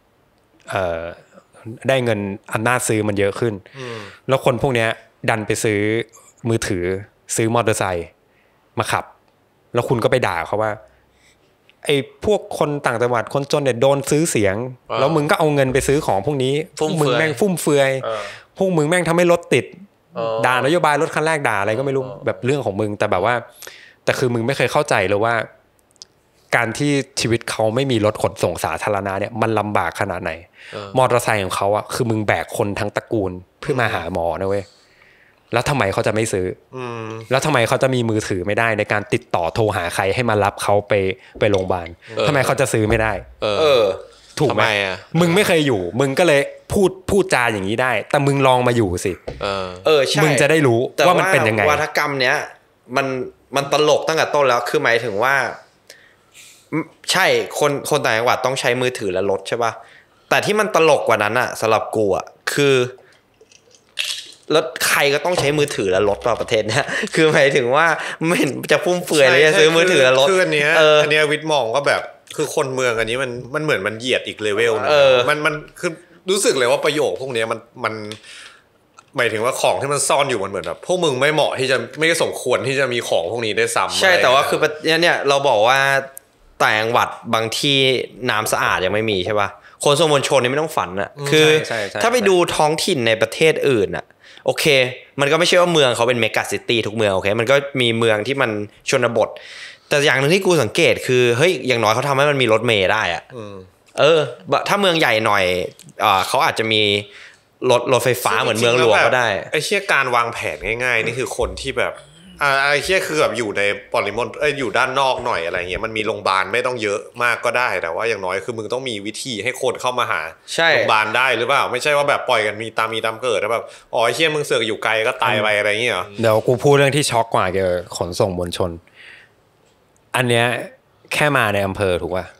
Speaker 2: ได้เงินอำนาจซื้อมันเยอะขึ้นแล้วคนพวกนี้ดันไปซื้อมือถือซื้อมอเตอร์ไซค์มาขับแล้วคุณก็ไปด่าเขาว่าไอ้พวกคนต่างจังหวัดคนจนเนี่ยโดนซื้อเสียงแล้วมึงก็เอาเงินไปซื้อของพวกนี้มึงแม่งฟุ่มเฟือยพวกมึงแม่งทำให้รถติดด่านโยบายรถคันแรกด่าอะไรก็ไม่รู้แบบเรื่องของมึงแต่แบบว่าแต่คือมึงไม่เคยเข้าใจเลยว่าการที่ชีวิตเขาไม่มีรถขนส่งสาธารณะเนี่ยมันลำบากขนาดไหนมอเตอร์ไซค์ของเขาอะคือมึงแบกคนทั้งตระกูลเพื่อมาหาหมอนะเว้ยแล้วทำไมเขาจะไม่ซื้อแล้วทำไมเขาจะมีมือถือไม่ได้ในการติดต่อโทรหาใครให้มารับเขาไปโรงพยาบาลทำไมเขาจะซื้อไม่ได้ถูกไหมมึงไม่เคยอยู่มึงก็เลยพูดจาอย่างนี้ได้แต่มึงลองมาอยู่สิ
Speaker 1: ใช่
Speaker 2: มึงจะได้รู้ว่ามันเป็นยังไง
Speaker 1: วัฒกรรมเนี้ยมันตลกตั้งแต่ต้นแล้วคือหมายถึงว่าใช่คนต่างจังหวัดต้องใช้มือถือและรถใช่ป่ะแต่ที่มันตลกกว่านั้นอะสำหรับกูอะคือแล้วใครก็ต้องใช้มือถือและรถประเทศเนี้ยคือหมายถึงว่าไม่เห็นจะฟุ่มเฟือยเลยจะซื้อมือถือและรถ
Speaker 4: คืออันเนี้ยวิทย์มองก็แบบคือคนเมืองอันนี้มันเหมือนมันเหยียดอีกเลเวลนึงมันคือรู้สึกเลยว่าประโยคพวกนี้มันหมายถึงว่าของที่มันซ่อนอยู่มันเหมือนแบบพวกมึงไม่เหมาะที่จะไม่สมควรที่จะมีของพวกนี้ได้ซ้ำ
Speaker 1: ใช่แต่ว่าคือเนี่ยเราบอกว่าต่างจังหวัดบางที่น้ำสะอาดยังไม่มีใช่ป่ะคนส่งมวลชนนี่ไม่ต้องฝันอะคือถ้าไปดูท้องถิ่นในประเทศอื่นอะโอเคมันก็ไม่ใช่ว่าเมืองเขาเป็นเมกะซิตี้ทุกเมืองโอเคมันก็มีเมืองที่มันชนบทแต่อย่างนึงที่กูสังเกตคือเฮ้ยอย่างน้อยเขาทำให้มันมีรถเมล์ได้อะถ้าเมืองใหญ่หน่อยเขาอาจจะมีรถไฟฟ้าเหมือนเมืองหลวงก็ได้
Speaker 4: ไอ้เชี่ยการวางแผนง่ายๆนี่คือคนที่แบบไอ้เชี่ยคือแบบอยู่ในปริมณฑลอยู่ด้านนอกหน่อยอะไรเงี้ยมันมีโรงพยาบาลไม่ต้องเยอะมากก็ได้แต่ว่าอย่างน้อยคือมึงต้องมีวิธีให้คนเข้ามาหาโรงพยาบาลได้หรือเปล่าไม่ใช่ว่าแบบปล่อยกันมีตามเกิดแล้วแบบอ๋อไอ้เชี่ยมึงเสือกอยู่ไกลก็ตายไปอะไรเงี้ย
Speaker 2: เดี๋ยวกูพูดเรื่องที่ช็อกกว่าเกี่ยวกับขนส่งมวลชนอันเนี้ยแค่มาในอำเภอถูกป่ะ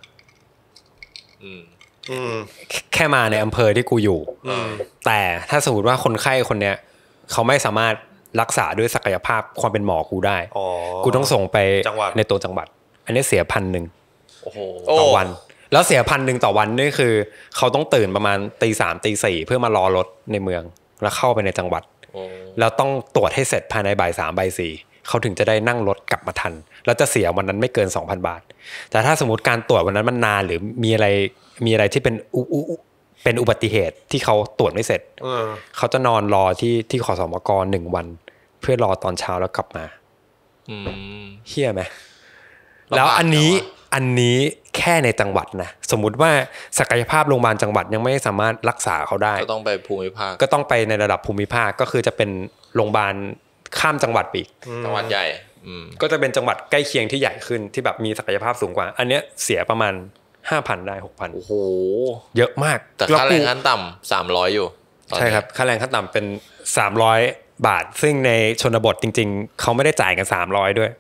Speaker 2: แค่มาในอำเภอที่กูอยู่แต่ถ้าสมมติว่าคนไข้คนเนี้ยเขาไม่สามารถรักษาด้วยศักยภาพความเป็นหมอกูได้กูต้องส่งไปในตัวจังหวัดอันนี้เสีย1,000ต่อวันแล้วเสีย1,000ต่อวันนี่คือเขาต้องตื่นประมาณ 3:00 4:00 เพื่อมารอรถในเมืองแล้วเข้าไปในจังหวัดแล้วต้องตรวจให้เสร็จภายในบ่าย 3 บ่าย 4เขาถึงจะได้นั่งรถกลับมาทันแล้วจะเสียวันนั้นไม่เกิน 2,000 บาทแต่ถ้าสมมติการตรวจวันนั้นมันนานหรือมีอะไรที่เป็นอุบัติเหตุที่เขาตรวจไม่เสร็จเขาจะนอนรอที่ขสมก1 วันเพื่อรอตอนเช้าแล้วกลับมาเหี้ยไหมแล้วอันนี้แค่ในจังหวัดนะสมมุติว่าศักยภาพโรงพยาบาลจังหวัดยังไม่สามารถรักษาเขาได้
Speaker 3: ก็ต้องไปภูมิภาค
Speaker 2: ก็ต้องไปในระดับภูมิภาคก็คือจะเป็นโรงพยาบาลข้ามจังหวัดไปอีก
Speaker 3: จังหวัดใหญ่
Speaker 2: ก็จะเป็นจังหวัดใกล้เคียงที่ใหญ่ขึ้นที่แบบมีศักยภาพสูงกว่าอันเนี้ยเสียประมาณ 5,000 ได้ 6,000
Speaker 3: โอ้โห
Speaker 2: เยอะมาก
Speaker 3: แต่ค่าแรงขั้นต่ำ300อยู่
Speaker 2: ใช่ครับค่าแรงขั้นต่ำเป็น300 บาทซึ่งในชนบทจริงๆเขาไม่ได้จ่ายกัน300ด้วย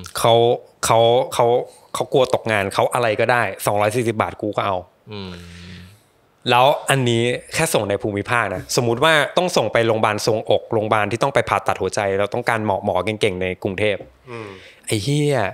Speaker 2: เขากลัวตกงานเขาอะไรก็ได้240 บาทกูก็เอาแล้วอันนี้แค่ส่งในภูมิภาคนะสมมุติว่าต้องส่งไปโรงพยาบาลทรวงอกโรงพยาบาลที่ต้องไปผ่าตัดหัวใจเราต้องการหมอเก่งๆในกรุงเทพไอ้เหี้ย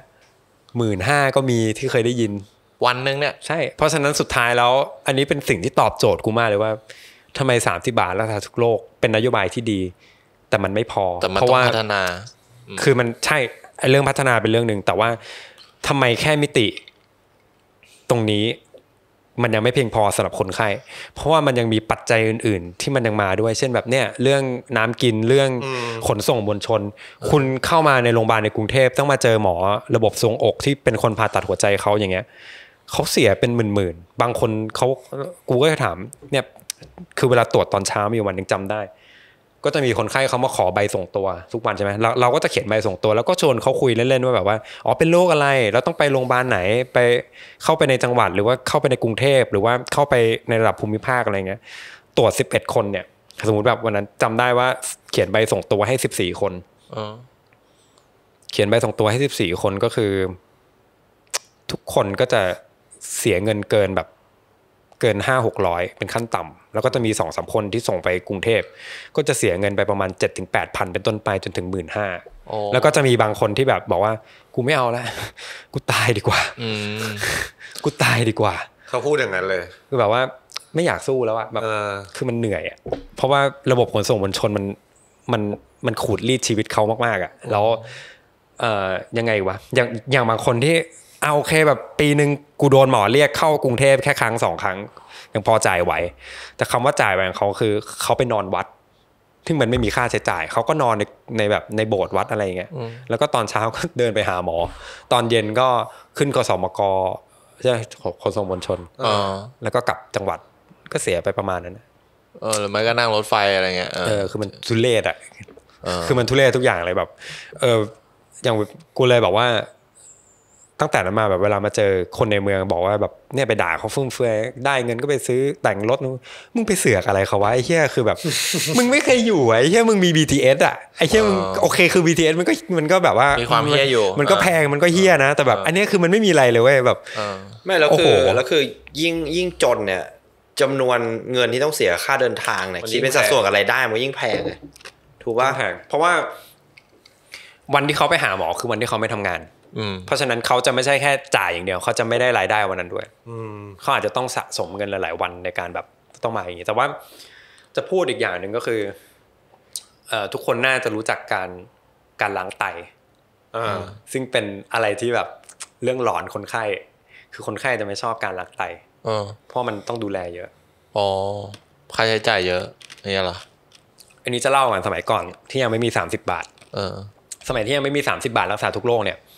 Speaker 2: 15,000 ก็มีที่เคยได้ยิน
Speaker 3: วันนึงเนี่ย
Speaker 2: ใช่เพราะฉะนั้นสุดท้ายแล้วอันนี้เป็นสิ่งที่ตอบโจทย์กูมากเลยว่าทำไม30 บาทรักษาทุกโรคเป็นนโยบายที่ดีแต่มันไม่พอ
Speaker 3: เพราะว่าพัฒนา
Speaker 2: คือมันใช่เรื่องพัฒนาเป็นเรื่องนึงแต่ว่าทำไมแค่มิติตรงนี้มันยังไม่เพียงพอสำหรับคนไข้เพราะว่ามันยังมีปัจจัยอื่นๆที่มันยังมาด้วยเช่นแบบเนี้ยเรื่องน้ำกินเรื่องขนส่งมวลชนคุณเข้ามาในโรงพยาบาลในกรุงเทพต้องมาเจอหมอระบบทรวงอกที่เป็นคนผ่าตัดหัวใจเขาอย่างเงี้ยเขาเสียเป็นหมื่นๆบางคนกูก็จะถามเนี่ยคือเวลาตรวจตอนเช้ามีวันนึงจำได้ก็จะมีคนไข้เขามาขอใบส่งตัวทุกวันใช่ไหมเราก็จะเขียนใบส่งตัวแล้วก็ชวนเขาคุยเล่นๆว่าแบบว่าอ๋อเป็นโรคอะไรแล้วต้องไปโรงพยาบาลไหนไปเข้าไปในจังหวัดหรือว่าเข้าไปในกรุงเทพหรือว่าเข้าไปในระดับภูมิภาคอะไรเงี้ยตรวจ11 คนเนี่ยสมมติแบบวันนั้นจำได้ว่าเขียนใบส่งตัวให้14 คนเขียนใบส่งตัวให้14 คนก็คือทุกคนก็จะเสียเงินเกินแบบเกิน 500-600 เป็นขั้นต่ำแล้วก็จะมี 2-3 คนที่ส่งไปกรุงเทพก็จะเสียเงินไปประมาณ 7-8,000 เป็นต้นไปจนถึง 15,000 แล้วก็จะมีบางคนที่แบบบอกว่ากูไม่เอาแล้วกูตายดีกว่ากูตายดีกว่า
Speaker 4: เขาพูดอย่างนั้นเลย
Speaker 2: คือแบบว่าไม่อยากสู้แล้วอะแบบคือมันเหนื่อยอะเพราะว่าระบบขนส่งมวลชนมันขูดรีดชีวิตเขามากๆอะแล้วยังไงวะอย่างบางคนที่เอาโอเคแบบปีนึงกูโดนหมอเรียกเข้ากรุงเทพแค่ครั้ง2 ครั้งยังพอจ่ายไหวแต่คำว่าจ่ายไหวของเขาคือเขาไปนอนวัดที่มันไม่มีค่าใช้จ่ายเขาก็นอนในแบบในโบสถ์วัดอะไรอย่างเงี้ยแล้วก็ตอนเช้าก็เดินไปหาหมอตอนเย็นก็ขึ้นกสมกใช่ขนส่งมวลชนแล้วก็กลับจังหวัดก็เสียไปประมาณนั้น
Speaker 3: หรือไม่ก็นั่งรถไฟอะไรเงี้ย
Speaker 2: คือมันทุเรศอ่ะคือมันทุเรศทุกอย่างเลยแบบอย่างกูเลยบอกว่าตั้งแต่นั้นมาแบบเวลามาเจอคนในเมืองบอกว่าแบบเนี่ยไปด่าเขาฟุ่มเฟือยได้เงินก็ไปซื้อแต่งรถมึงไปเสือกอะไรเขาวะไอ้เหี้ยคือแบบ มึงไม่เคยอยู่ไอ้เหี้ยมึงมี BTS อ่ะไอ้เหี้ยมึงโอเคคือ BTS มันก็แบบว่า
Speaker 3: มีความเหี้ยอยู่
Speaker 2: มันก็แพงมันก็เหี้ยนะแต่แบบอันนี้คือมันไม่มีอะไรเลยเว้ยแบบ
Speaker 1: ไม่แล้วคือยิ่งจนเนี่ยจำนวนเงินที่ต้องเสียค่าเดินทางเนี่ยคิดเป็นสัดส่วนกับรายได้มันยิ่งแพงถูกป่ะ
Speaker 2: เพราะว่าวันที่เขาไปหาหมอคือวันที่เขาไม่ทำงานเพราะฉะนั้นเขาจะไม่ใช่แค่จ่ายอย่างเดียวเขาจะไม่ได้รายได้วันนั้นด้วยเขาอาจจะต้องสะสมเงินหลายๆวันในการแบบต้องมาอย่างนี้แต่ว่าจะพูดอีกอย่างหนึ่งก็คือทุกคนน่าจะรู้จักการล้างไตซึ่งเป็นอะไรที่แบบเรื่องหลอนคนไข้คือคนไข้จะไม่ชอบการล้างไตเพราะมันต้องดูแลเยอะ
Speaker 3: ค่าใช้จ่ายเยอะนี่เหรอ
Speaker 2: อันนี้จะเล่ากันสมัยก่อนที่ยังไม่มี30 บาทสมัยที่ยังไม่มี30 บาทรักษาทุกโรคเนี่ย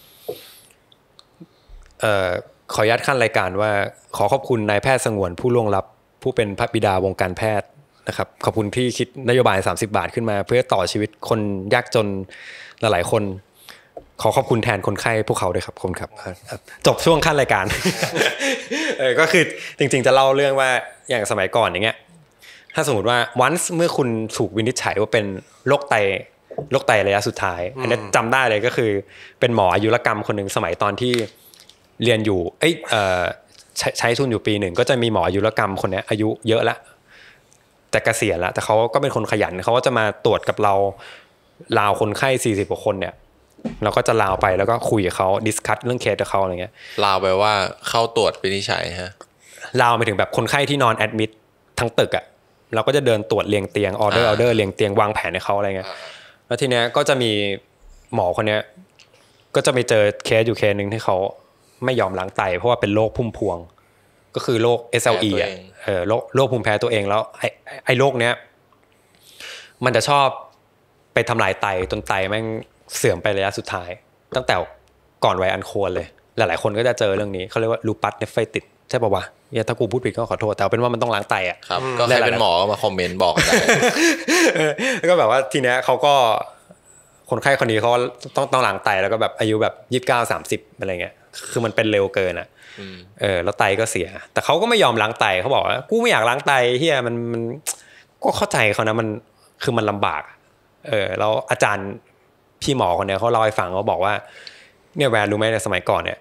Speaker 2: ขออนุญาตขั้นรายการว่าขอขอบคุณนายแพทย์สงวนผู้ล่วงลับผู้เป็นพระบิดาวงการแพทย์นะครับขอบคุณที่คิดนโยบาย30 บาทขึ้นมาเพื่อต่อชีวิตคนยากจนหลายๆคนขอขอบคุณแทนคนไข้พวกเขาด้วยครับคุณครับจบช่วงขั้นรายการ ก็คือจริงๆจะเล่าเรื่องว่าอย่างสมัยก่อนอย่างเงี้ยถ้าสมมติว่าonceเมื่อคุณถูกวินิจฉัยว่าเป็นโรคไตระยะสุดท้ายอันนี้จำได้เลยก็คือเป็นหมออายุรกรรมคนหนึ่งสมัยตอนที่เรียนอยู่ใช้ทุนอยู่ปี1ก็จะมีหมออายุรกรรมคนนี้อายุเยอะแล้วแต่เกษียณแล้วแต่เขาก็เป็นคนขยันเขาก็จะมาตรวจกับเราราวคนไข้40 กว่าคนเนี่ยเราก็จะลาวไปแล้วก็คุยกับเขาดิสคัสเรื่องเคสกับเขาอะไรเงี้ย
Speaker 3: ลาวแปลว่าเข้าตรวจวินิจฉัยฮะ
Speaker 2: ลาวไปถึงแบบคนไข้ที่นอนแอดมิดทั้งตึกอ่ะเราก็จะเดินตรวจเรียงเตียงออเดอร์เรียงเตียงวางแผนให้เขาอะไรเงี้ยแล้วทีเนี้ยก็จะมีหมอคนเนี้ยก็จะไปเจอเคสอยู่เคสนึงที่เขาไม่ยอมล้างไตเพราะว่าเป็นโรคพุ่มพวงก็คือโรค SLE อ่ะโรคภูมิแพ้ตัวเองแล้วไอ้โรคเนี้ยมันจะชอบไปทำลายไตจนไตแม่งเสื่อมไประยะสุดท้ายตั้งแต่ก่อนวัยอันควรเลยหลายๆคนก็จะเจอเรื่องนี้เขาเรียกว่าลูปัสเนฟไฟติสใช่ป่าววะถ้ากูพูดผิดก็ขอโทษแต่เป็นว่ามันต้องล้างไตอ่ะ
Speaker 3: ครับก็ใครเป็นหมอมาคอมเมนต์บอกได้
Speaker 2: แล้วก็แบบว่าทีเนี้ยเขาก็คนไข้คนนี้เขาต้องล้างไตแล้วก็แบบอายุแบบ29-30อะไรเงี้ยคือมันเป็นเร็วเกินอ่ะแล้วไตก็เสียแต่เขาก็ไม่ยอมล้างไตเขาบอกว่ากูไม่อยากล้างไตเฮียมันก็เข้าใจเขานะมันคือมันลำบากแล้วอาจารย์พี่หมอคนเนี้ยเขาเล่าให้ฟังเขาบอกว่าเนี่ยแวนรู้ไหมในสมัยก่อนเนี่ย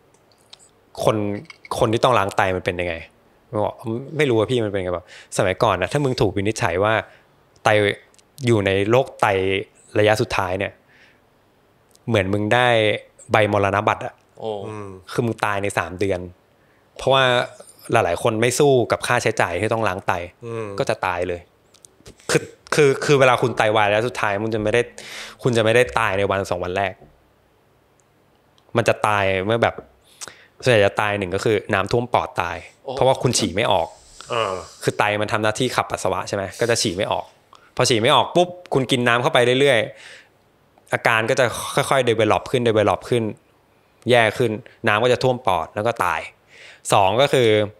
Speaker 2: คนที่ต้องล้างไตมันเป็นยังไงบอกไม่รู้ว่าพี่มันเป็นไงแบบสมัยก่อนนะถ้ามึงถูกวินิจฉัยว่าไตอยู่ในโรคไตระยะสุดท้ายเนี่ยเหมือนมึงได้ใบมรณบัตรอ่ะคือมึงตายใน3 เดือนเพราะว่าหลายๆคนไม่สู้กับค่าใช้จ่ายที่ต้องล้างไตก็จะตายเลยคือเวลาคุณไตวายแล้วสุดท้ายคุณจะไม่ได้ตายในวัน2 วันแรกมันจะตายเมื่อแบบส่วนใหญ่จะตาย1ก็คือน้ำท่วมปอดตายเพราะว่าคุณฉี่ไม่ออกคือไตมันทำหน้าที่ขับปัสสาวะใช่ไหมก็จะฉี่ไม่ออกพอฉี่ไม่ออกปุ๊บคุณกินน้ำเข้าไปเรื่อยๆอาการก็จะค่อยๆ develop ขึ้นแย่ขึ้นน้ำก็จะท่วมปอดแล้วก็ตาย2ก็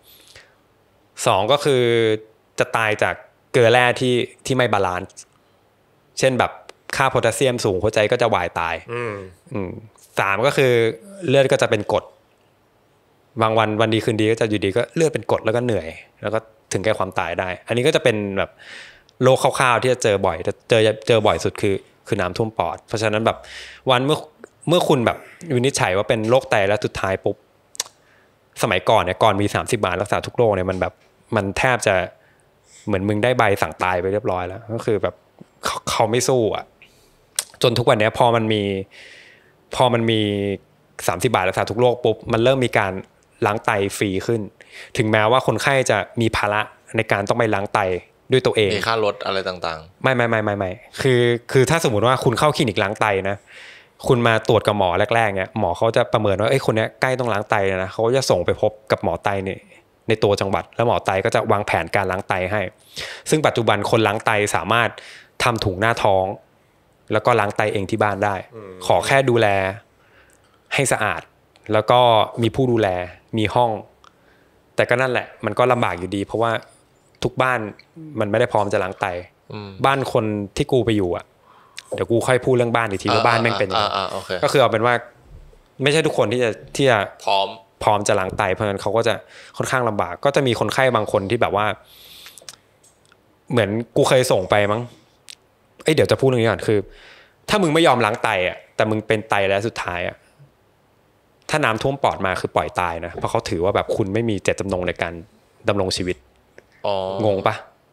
Speaker 2: คือจะตายจากเกลือแร่ที่ไม่บาลานซ์เช่นแบบค่าโพแทสเซียมสูงหัวใจก็จะวายตาย3ก็คือเลือดก็จะเป็นกรดบางวันดีคืนดีก็จะอยู่ดีก็เลือดเป็นกรดแล้วก็เหนื่อยแล้วก็ถึงแก่ความตายได้อันนี้ก็จะเป็นแบบโรคคร่าวๆที่จะเจอบ่อยเจอบ่อยสุดคือน้ำท่วมปอดเพราะฉะนั้นแบบวันเมื่อคุณแบบวินิจฉัยว่าเป็นโรคไตแล้วสุดท้ายปุ๊บสมัยก่อนเนี่ยก่อนมี30 บาทรักษาทุกโรคเนี่ยมันแทบจะเหมือนมึงได้ใบสั่งตายไปเรียบร้อยแล้วก็คือแบบเขาไม่สู้อ่ะจนทุกวันนี้พอมันมี30 บาทรักษาทุกโรคปุ๊บมันเริ่มมีการล้างไตฟรีขึ้นถึงแม้ว่าคนไข้จะมีภาระในการต้องไปล้างไตด้วยตัวเอง
Speaker 3: มีค่ารถอะไรต่าง
Speaker 2: ๆไม่คือถ้าสมมติว่าคุณเข้าคลินิกล้างไตนะคุณมาตรวจกับหมอแรกๆเนี่ยหมอเขาจะประเมินว่าคนนี้ใกล้ต้องล้างไตนะเขาจะส่งไปพบกับหมอไตในตัวจังหวัดแล้วหมอไตก็จะวางแผนการล้างไตให้ซึ่งปัจจุบันคนล้างไตสามารถทำถุงหน้าท้องแล้วก็ล้างไตเองที่บ้านได้ขอแค่ดูแลให้สะอาดแล้วก็มีผู้ดูแลมีห้องแต่ก็นั่นแหละมันก็ลำบากอยู่ดีเพราะว่าทุกบ้านมันไม่ได้พร้อมจะล้างไตบ้านคนที่กูไปอยู่อ่ะเดี๋ยวกูค่อยพูดเรื่องบ้านอีกทีว่าบ้านแม่งเป็นยังไงก็คือเอาเป็นว่าไม่ใช่ทุกคนที่จะพร้อมจะล้างไตเพราะฉะนั้นเขาก็จะค่อนข้างลำบากก็จะมีคนไข้บางคนที่แบบว่าเหมือนกูเคยส่งไปมั้งเดี๋ยวจะพูดเรื่องนี้ก่อนคือถ้ามึงไม่ยอมล้างไตอ่ะแต่มึงเป็นไตแล้วสุดท้ายอ่ะถ้าน้ำท่วมปอดมาคือปล่อยตายนะเพราะเขาถือว่าแบบคุณไม่มีเจตจำนงในการดำรงชีวิตงงปะ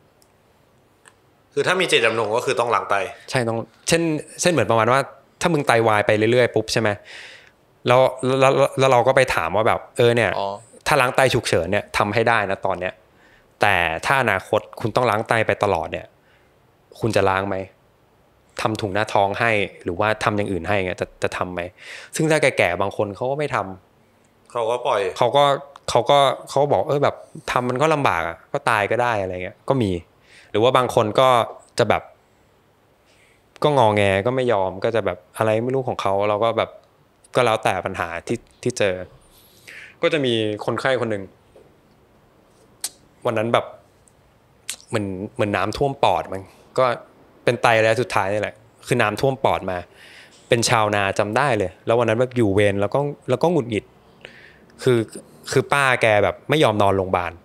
Speaker 4: คือถ้ามีเจตจำนงก็คือต้องล้างไต
Speaker 2: ใช่ต้องเช่นเหมือนประมาณว่าถ้ามึงไตวายไปเรื่อยๆปุ๊บใช่ไหมแล้วเราก็ไปถามว่าแบบเนี่ยถ้าล้างไตฉุกเฉินเนี่ยทำให้ได้นะตอนเนี้ยแต่ถ้าอนาคตคุณต้องล้างไตไปตลอดเนี่ยคุณจะล้างไหมทำถุงหน้าท้องให้หรือว่าทำอย่างอื่นให้เงี้ยจะทำไหมซึ่งถ้าแก่ๆบางคนเขาก็ไม่ทำ
Speaker 4: เขาก็ปล่อย
Speaker 2: เขาก็บอกแบบทำมันก็ลำบากอ่ะก็ตายก็ได้อะไรเงี้ยก็มีหรือว่าบางคนก็จะแบบก็งอแงก็ไม่ยอมก็จะแบบอะไรไม่รู้ของเขาเราก็แบบก็แล้วแต่ปัญหาที่เจอก็จะมีคนไข้คนหนึ่งวันนั้นแบบเหมือนน้ำท่วมปอดมันก็เป็นไตแล้วสุดท้ายนี่แหละคือน้ำท่วมปอดมาเป็นชาวนาจำได้เลยแล้ววันนั้นแบบอยู่เวรแล้วก็หงุดหงิดคือป้าแกแบบไม่ยอมนอนโรงพยาบาล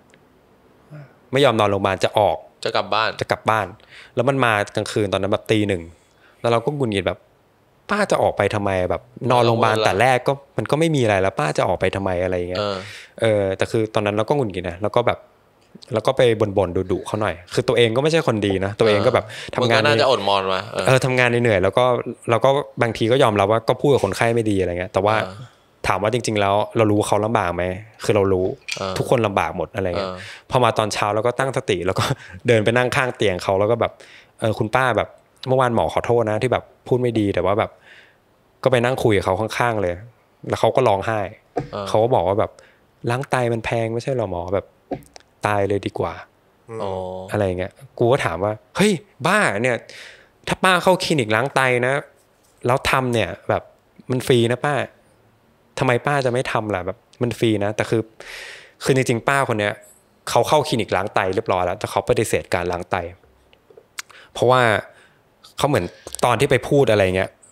Speaker 2: จะกลับบ้านแล้วมันมากลางคืนตอนนั้นแบบตี 1แล้วเราก็หงุดหงิดแบบป้าจะออกไปทำไมแบบนอนโรงพยาบาลแต่แรกก็มันก็ไม่มีอะไรแล้วป้าจะออกไปทำไมอะไรอย่างเงี้ยแต่คือตอนนั้นเราก็หงุดหงิดนะแล้วก็ไปบ่นดุเขาหน่อยคือตัวเองก็ไม่ใช่คนดีนะตัวเองก็แบบทำงาน
Speaker 3: น่าจะอดมอนมา
Speaker 2: ทำงานเหนื่อยแล้วก็บางทีก็ยอมรับว่าก็พูดกับคนไข้ไม่ดีอะไรเงี้ยแต่ว่าถามว่าจริงๆแล้วเรารู้เขาลำบากไหมคือเรารู้ทุกคนลำบากหมดอะไรเงี้ยพอมาตอนเช้าเราก็ตั้งสติแล้วก็เดินไปนั่งข้างเตียงเขาแล้วก็แบบคุณป้าแบบเมื่อวานหมอขอโทษนะที่แบบพูดไม่ดีแต่ว่าแบบก็ไปนั่งคุยกับเขาข้างๆเลยแล้วเขาก็ร้องไห้เขาก็บอกว่าแบบล้างไตมันแพงไม่ใช่หรอหมอแบบตายเลยดีกว่าอะไรเงี้ยกูก็ถามว่าเฮ้ยบ้าเนี่ยถ้าป้าเข้าคลินิกล้างไตนะแล้วทำเนี่ยแบบมันฟรีนะป้าทำไมป้าจะไม่ทำล่ะแบบมันฟรีนะแต่คือจริงๆป้าคนเนี้ยเขาเข้าคลินิกล้างไตเรียบร้อยแล้วแต่เขาปฏิเสธการล้างไตเพราะว่าเขาเหมือนตอนที่ไปพูดอะไรเงี้ย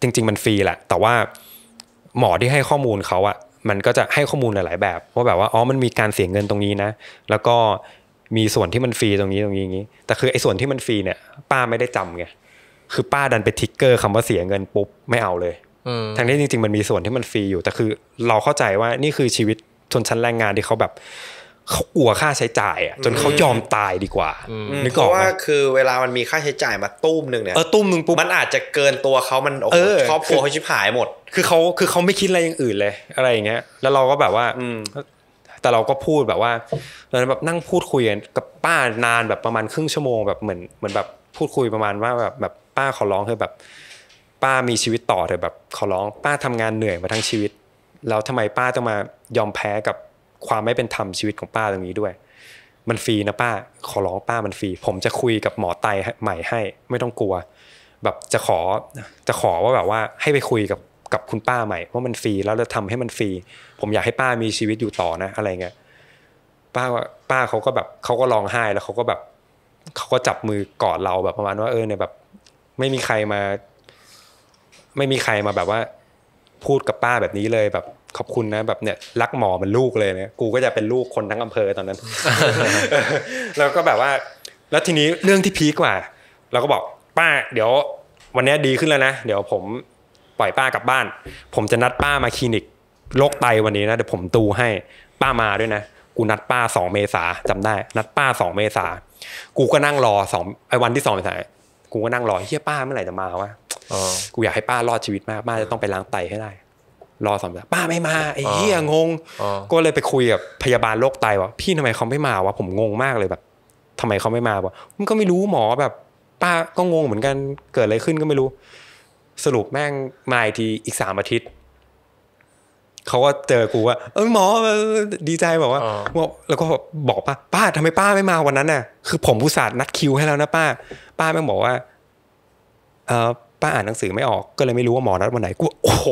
Speaker 2: จริงๆมันฟรีแหละแต่ว่าหมอที่ให้ข้อมูลเขาอะมันก็จะให้ข้อมูลหลายๆแบบว่าแบบว่าอ๋อมันมีการเสียเงินตรงนี้นะแล้วก็มีส่วนที่มันฟรีตรงนี้อย่างนี้แต่คือไอ้ส่วนที่มันฟรีเนี่ยป้าไม่ได้จำไงคือป้าดันไปทิกเกอร์คำว่าเสียเงินปุ๊บไม่เอาเลยทั้งนี้จริงๆมันมีส่วนที่มันฟรีอยู่แต่คือเราเข้าใจว่านี่คือชีวิตชนชั้นแรงงานที่เขาแบบเขากลัวค่าใช้จ่ายอ่ะจนเขายอมตายดีกว่านึกออกไหมเพราะว่า
Speaker 1: คือเวลามันมีค่าใช้จ่ายมาตุ้มนึงเนี่ย
Speaker 2: ตุ้มนึงปุ๊บ
Speaker 1: มันอาจจะเกินตัวเขามันโอ้โหครอบครัวเขาชิบหายหมด
Speaker 2: คือเขาไม่คิดอะไรอย่างอื่นเลยอะไรอย่างเงี้ยแล้วเราก็แบบว่าแต่เราก็พูดแบบว่าเราแบบนั่งพูดคุยกันกับป้านานแบบประมาณครึ่งชั่วโมงแบบเหมือนแบบพูดคุยประมาณว่าแบบป้าขอร้องเธอแบบป้ามีชีวิตต่อเถอะแบบขอร้องป้าทำงานเหนื่อยมาทั้งชีวิตแล้วทำไมป้าต้องมายอมแพ้กับความไม่เป็นธรรมชีวิตของป้าตรงนี้ด้วยมันฟรีนะป้าขอร้องป้ามันฟรีผมจะคุยกับหมอไตใหม่ให้ไม่ต้องกลัวแบบจะขอว่าแบบว่าให้ไปคุยกับคุณป้าใหม่ว่ามันฟรีแล้วจะทำให้มันฟรีผมอยากให้ป้ามีชีวิตอยู่ต่อนะอะไรเงี้ยป้าเขาก็แบบเขาก็ร้องไห้แล้วเขาก็แบบเขาก็จับมือกอดเราแบบประมาณว่าเนี่ยแบบไม่มีใครมาแบบว่าพูดกับป้าแบบนี้เลยแบบขอบคุณนะแบบเนี่ยรักหมอมันลูกเลยเนี่ยกูก็จะเป็นลูกคนทั้งอำเภอตอนนั้น แล้วก็แบบว่าแล้วทีนี้เรื่องที่พีคกว่าเราก็บอกป้าเดี๋ยววันนี้ดีขึ้นแล้วนะเดี๋ยวผมปล่อยป้ากลับบ้านผมจะนัดป้ามาคลินิกโรคไตวันนี้นะเดี๋ยวผมดูให้ป้ามาด้วยนะกูนัดป้า2เมษาจำได้นัดป้า2เมษากูก็นั่งรอวันที่2เมษากูก็นั่งรอเฮียป้าเมื่อไหร่จะมาวะกูอยากให้ป้ารอดชีวิตมากป้าจะต้องไปล้างไตให้ได้รอ2เดือนป้าไม่มาไอ้เหี้ยงงก็เลยไปคุยกับพยาบาลโรคไตว่าพี่ทำไมเขาไม่มาวะผมงงมากเลยแบบทำไมเขาไม่มาวะมันก็ไม่รู้หมอแบบป้าก็งงเหมือนกันเกิดอะไรขึ้นก็ไม่รู้สรุปแม่งมาอีก3 อาทิตย์เขาก็เจอกูว่าหมอดีใจบอกว่าแล้วก็บอกป้าทำไมป้าไม่มาวันนั้นน่ะคือผมอุตส่าห์นัดคิวให้แล้วนะป้าแม่งบอกว่าป้าอ่านหนังสือไม่ออกก็เลยไม่รู้ว่าหมอนัดวันไหนกูโอ้โห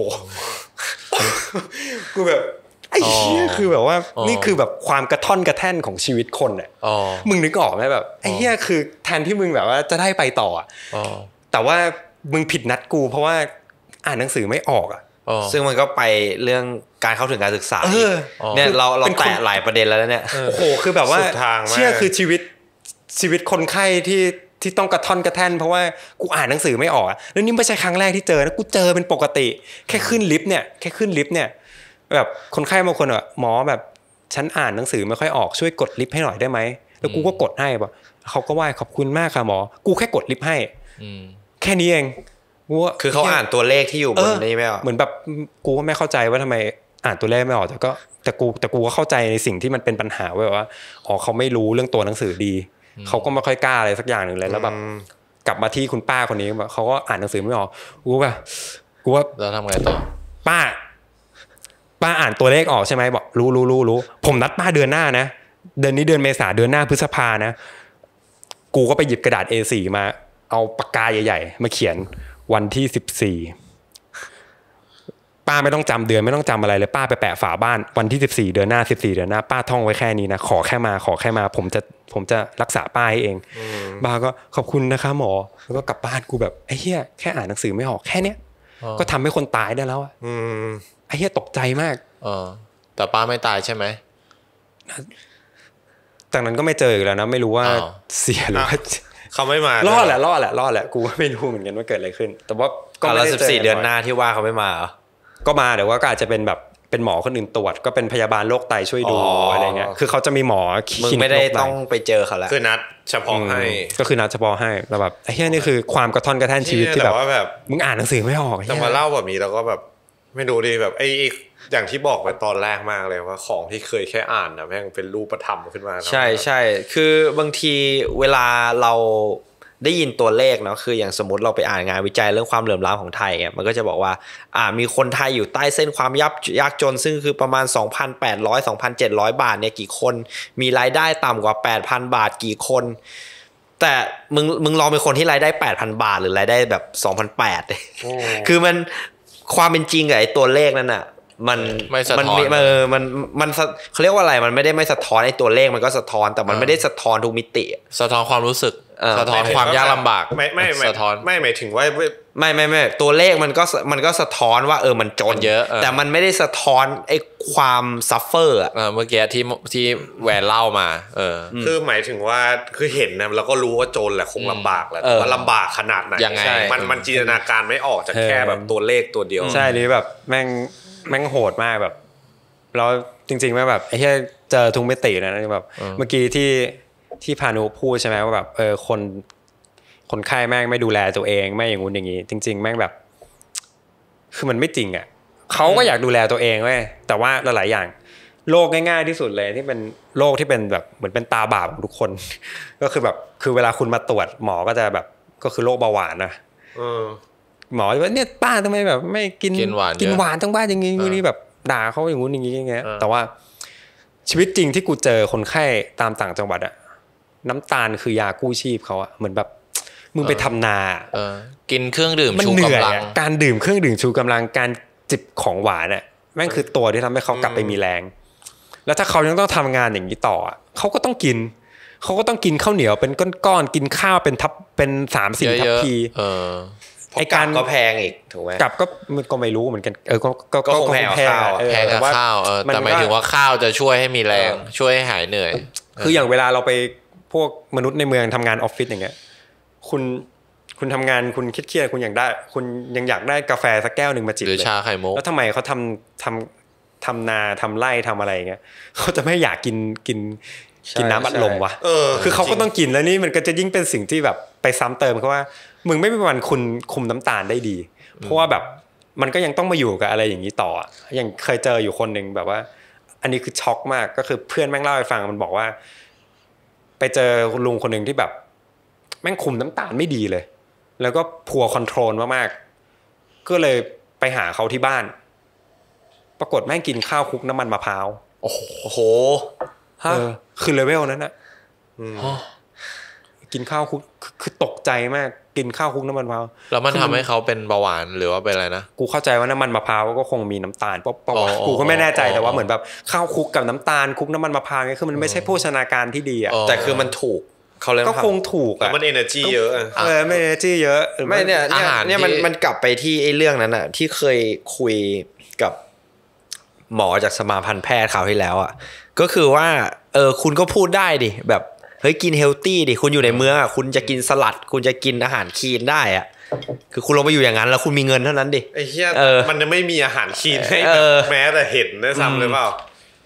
Speaker 2: กูแบบไอ้เหี้ยคือแบบว่านี่คือแบบความกระท่อนกระแท่นของชีวิตคนอ่ะมึงนึกออกไหมแบบไอ้เหี้ยคือแทนที่มึงแบบว่าจะได้ไปต่ออ่ะแต่ว่ามึงผิดนัดกูเพราะว่าอ่านหนังสือไม่ออกอ่ะ
Speaker 1: ซึ่งมันก็ไปเรื่องการเข้าถึงการศึกษาเนี่ยเราแตะหลายประเด็นแล้วเนี่ย
Speaker 2: โอ้โหคือแบบว่าเชื่อคือชีวิตคนไข้ที่ต้องกระท่อนกระแท่นเพราะว่ากูอ่านหนังสือไม่ออกแล้วนี่ไม่ใช่ครั้งแรกที่เจอนะกูเจอเป็นปกติแค่ขึ้นลิฟต์เนี่ยแบบคนไข้บางคนอ่ะหมอแบบฉันอ่านหนังสือไม่ค่อยออกช่วยกดลิฟต์ให้หน่อยได้ไหมแล้วกูก็กดให้ป่ะเขาก็ว่าขอบคุณมากค่ะหมอกูแค่กดลิฟต์ให้แค่นี้เอง
Speaker 1: คือเขาอ่านตัวเลขที่อยู่บนนี้ไม่ออก
Speaker 2: เหมือนแบบกูก็ไม่เข้าใจว่าทำไมอ่านตัวเลขไม่ออกแต่กูก็เข้าใจในสิ่งที่มันเป็นปัญหาว่าเขาไม่รู้เรื่องตัวหนังสือดีเขาก็ไม่ค่อยกล้าอะไรสักอย่างหนึ่งเลยแล้วแบบกลับมาที่คุณป้าคนนี้แบบเขาก็อ่านหนังสือไม่ออกกูว่า
Speaker 3: แล้วทำไงต่อ
Speaker 2: ป้าอ่านตัวเลขออกใช่ไหมบอกรู้ผมนัดป้าเดือนหน้านะเดือนนี้เดือนเมษาเดือนหน้าพฤษภานะกูก็ไปหยิบกระดาษ A4 มาเอาปากกาใหญ่ๆมาเขียนวันที่14ป้าไม่ต้องจำเดือนไม่ต้องจำอะไรเลยป้าไปแปะฝาบ้านวันที่14เดือนหน้า14เดือนหน้าป้าท่องไว้แค่นี้นะขอแค่มาผมจะรักษาป้าให้เองป้าก็ขอบคุณนะคะหมอแล้วก็กลับบ้านกูแบบไอ้เหี้ยแค่อ่านหนังสือไม่ออกแค่เนี้ยก็ทำให้คนตายได้แล้วไอ้เหี้ยตกใจมาก
Speaker 3: แต่ป้าไม่ตายใช่ไหม
Speaker 2: จากนั้นก็ไม่เจออีกแล้วนะไม่รู้ว่าเสียหรือว่า
Speaker 4: เขาไม่มาร
Speaker 2: อดแหละกูไม่รู้เหมือนกันว่าเกิดอะไรขึ้นแต่ว่า
Speaker 1: ก็ไม่ได้เจอ14เดือนหน้าที่ว่าเขาไม่มาเหรอ
Speaker 2: ก็มาแต่ว่าก็อาจจะเป็นแบบเป็นหมอคนอื่นตรวจก็เป็นพยาบาลโรคไตช่วยดูอะไรเงี้ยคือเขาจะมีหมอ
Speaker 1: มึงไม่ได้ต้องไปเจอเขาแล้ว
Speaker 4: คือนัดเฉพาะให้
Speaker 2: ก็คือนัดเฉพาะให้แล้วแบบไอ้เหี้ยนี่คือความกระท่อนกระแท่นชีวิตที่แบบมึงอ่านหนังสือไม่ออก
Speaker 4: แต่มาเล่าแบบนี้เราก็แบบไม่รู้ดิแบบไอ้อย่างที่บอกไปตอนแรกมากเลยว่าของที่เคยแค่อ่านนะแม่งเป็นรูปธรรมขึ้นมา
Speaker 1: ใช่คือบางทีเวลาเราได้ยินตัวเลขเนาะคืออย่างสมมติเราไปอ่านงานวิจัยเรื่องความเหลื่อมล้ำของไทยเนี่ยมันก็จะบอกว่ามีคนไทยอยู่ใต้เส้นความยากจนซึ่งคือประมาณ 2,800 2,700 บาทเนี่ยกี่คนมีรายได้ต่ำกว่า 8,000 บาทกี่คนแต่มึงลองเป็นคนที่รายได้ 8,000 บาทหรือรายได้แบบ 2,800 คือมันความเป็นจริงกับไอ้ตัวเลขนั่นน่ะมัน
Speaker 3: ไม่สะท้อน
Speaker 1: มันเขาเรียกว่าอะไรมันไม่ได้ไม่สะท้อนไอ้ตัวเลขมันก็สะท้อนแต่มันไม่ได้สะท้อนทุกมิติ
Speaker 3: สะท้อนความรู้สึกสะท้อนความยากลำบาก
Speaker 4: ไม่สะท้อนไม่หมายถึงว่า
Speaker 1: ไม่ตัวเลขมันก็สะท้อนว่ามันจน
Speaker 3: เยอะ
Speaker 1: แต่มันไม่ได้สะท้อนไอ้ความซัฟเฟอร์
Speaker 3: เมื่อกี้ที่แหวนเล่ามา
Speaker 4: คือหมายถึงว่าคือเห็นนะแล้วก็รู้ว่าจนแหละคงลำบากแหละว่าลำบากขนาดไหน
Speaker 3: ยังไง
Speaker 4: มันจินตนาการไม่ออกจากแค่แบบตัวเลขตัวเดียว
Speaker 2: ใช่นี่แบบแม่งโหดมากแบบแล้วจริงๆแม่แบบไอ้ที่เจอทุกมิตินะแบบเมื่อกี้ที่พานุพูดใช่ไหมว่าแบบคนไข้แม่งไม่ดูแลตัวเองไม่อย่างงู้นอย่างนี้จริงๆแม่งแบบคือมันไม่จริงอ่ะเขาก็อยากดูแลตัวเองเว้ยแต่ว่าหลายๆอย่างโรคง่ายๆที่สุดเลยที่เป็นโรคที่เป็นแบบเหมือนเป็นตาบาปของทุกคนก็คือแบบคือเวลาคุณมาตรวจหมอก็จะแบบก็คือโรคเบาหวานนะหมอว่าเนี่ยป้าทำไมแบบไม่กินหวานต้องบ้าอย่างงี้นี่แบบด่าเขาอย่างงู้นอย่างนี้อย่างเงี้ยแต่ว่าชีวิตจริงที่กูเจอคนไข้ตามต่างจังหวัดอะน้ำตาลคือยากู้ชีพเขาอะเหมือนแบบมึงไปทำนา
Speaker 3: กินเครื่องดื่มชูกำลัง
Speaker 2: การดื่มเครื่องดื่มชูกำลังการจิบของหวานอะแม่งคือตัวที่ทำให้เขากลับไปมีแรงแล้วถ้าเขายังต้องทำงานอย่างนี้ต่อเขาก็ต้องกินข้าวเหนียวเป็นก้อนๆกินข้าวเป็นทับเป็น3-4ทัพพี
Speaker 1: ไอ้การก็แพงอีกถูกไหม
Speaker 2: กับก็ไม่รู้เหมือนกัน
Speaker 1: ก็แพงข้าว
Speaker 3: แพงข้าวแต่หมายถึงว่าข้าวจะช่วยให้มีแรงช่วยให้หายเหนื่อย
Speaker 2: คืออย่างเวลาเราไปพวกมนุษย์ในเมืองทำงานออฟฟิศอย่างเงี้ยคุณทำงานคุณเครียดคุณอยากได้คุณยังอยากได้กาแฟสักแก้วนึงมาจิบ
Speaker 3: หรือชาไข่มุก
Speaker 2: แล้วทำไมเขาทำนาทำไร่ทำอะไรอย่างเงี้ยเขาจะไม่อยากกินน้ำอัดลมวะคือเขาก็ต้องกินแล้วนี่มันก็จะยิ่งเป็นสิ่งที่แบบไปซ้ำเติมเขาว่ามึงไม่มีวันคุณคุมน้ำตาลได้ดีเพราะว่าแบบมันก็ยังต้องมาอยู่กับอะไรอย่างนี้ต่ออย่างเคยเจออยู่คนนึงแบบว่าอันนี้คือช็อกมากก็คือเพื่อนแม่งเล่าให้ฟังมันบอกว่าไปเจอลุงคนนึงที่แบบแม่งคุมน้ำตาลไม่ดีเลยแล้วก็พัวคอนโทรลมากๆก็เลยไปหาเขาที่บ้านปรากฏแม่งกินข้าวคลุกน้ำมันมะพร้าว
Speaker 1: โอ้โห
Speaker 2: คือเลเวลนั้นน่ะกินข้าวคลุกคือตกใจมากกินข้าวคลุกน้ำมันมะพร้าว
Speaker 3: แล้วมันทำให้เขาเป็นเบาหวานหรือว่าเป็นอะไรนะ
Speaker 2: กูเข้าใจว่าน้ำมันมะพร้าวก็คงมีน้ำตาลเพราะกูก็ไม่แน่ใจแต่ว่าเหมือนแบบข้าวคลุกกับน้ำตาลคลุกน้ำมันมะพร้าวนี่คือมันไม่ใช่โภชนาการที่ดีอ่ะ
Speaker 1: แต่คือมันถูกเขาเลย
Speaker 2: ก็คงถูกอ่ะ
Speaker 4: มัน energy เยอะ
Speaker 2: ไม่ energy เยอะ
Speaker 1: ไม่เนี่ยมันกลับไปที่ไอ้เรื่องนั้นอ่ะที่เคยคุยกับหมอจากสมาพันธ์แพทย์คราวที่แล้วอ่ะก็คือว่าคุณก็พูดได้ดิแบบเฮ้ยกินเฮลตี้ดิคุณอยู่ในเมืองอ่ะคุณจะกินสลัดคุณจะกินอาหารคลีนได้อ่ะคือคุณลงไปอยู่อย่างนั้นแล้วคุณมีเงินเท่านั้นดิ
Speaker 4: ไอ้เหี้ยมันจะไม่มีอาหารคลีนให้แม้แต่เห็นได้ซ้ำเลยเปล่า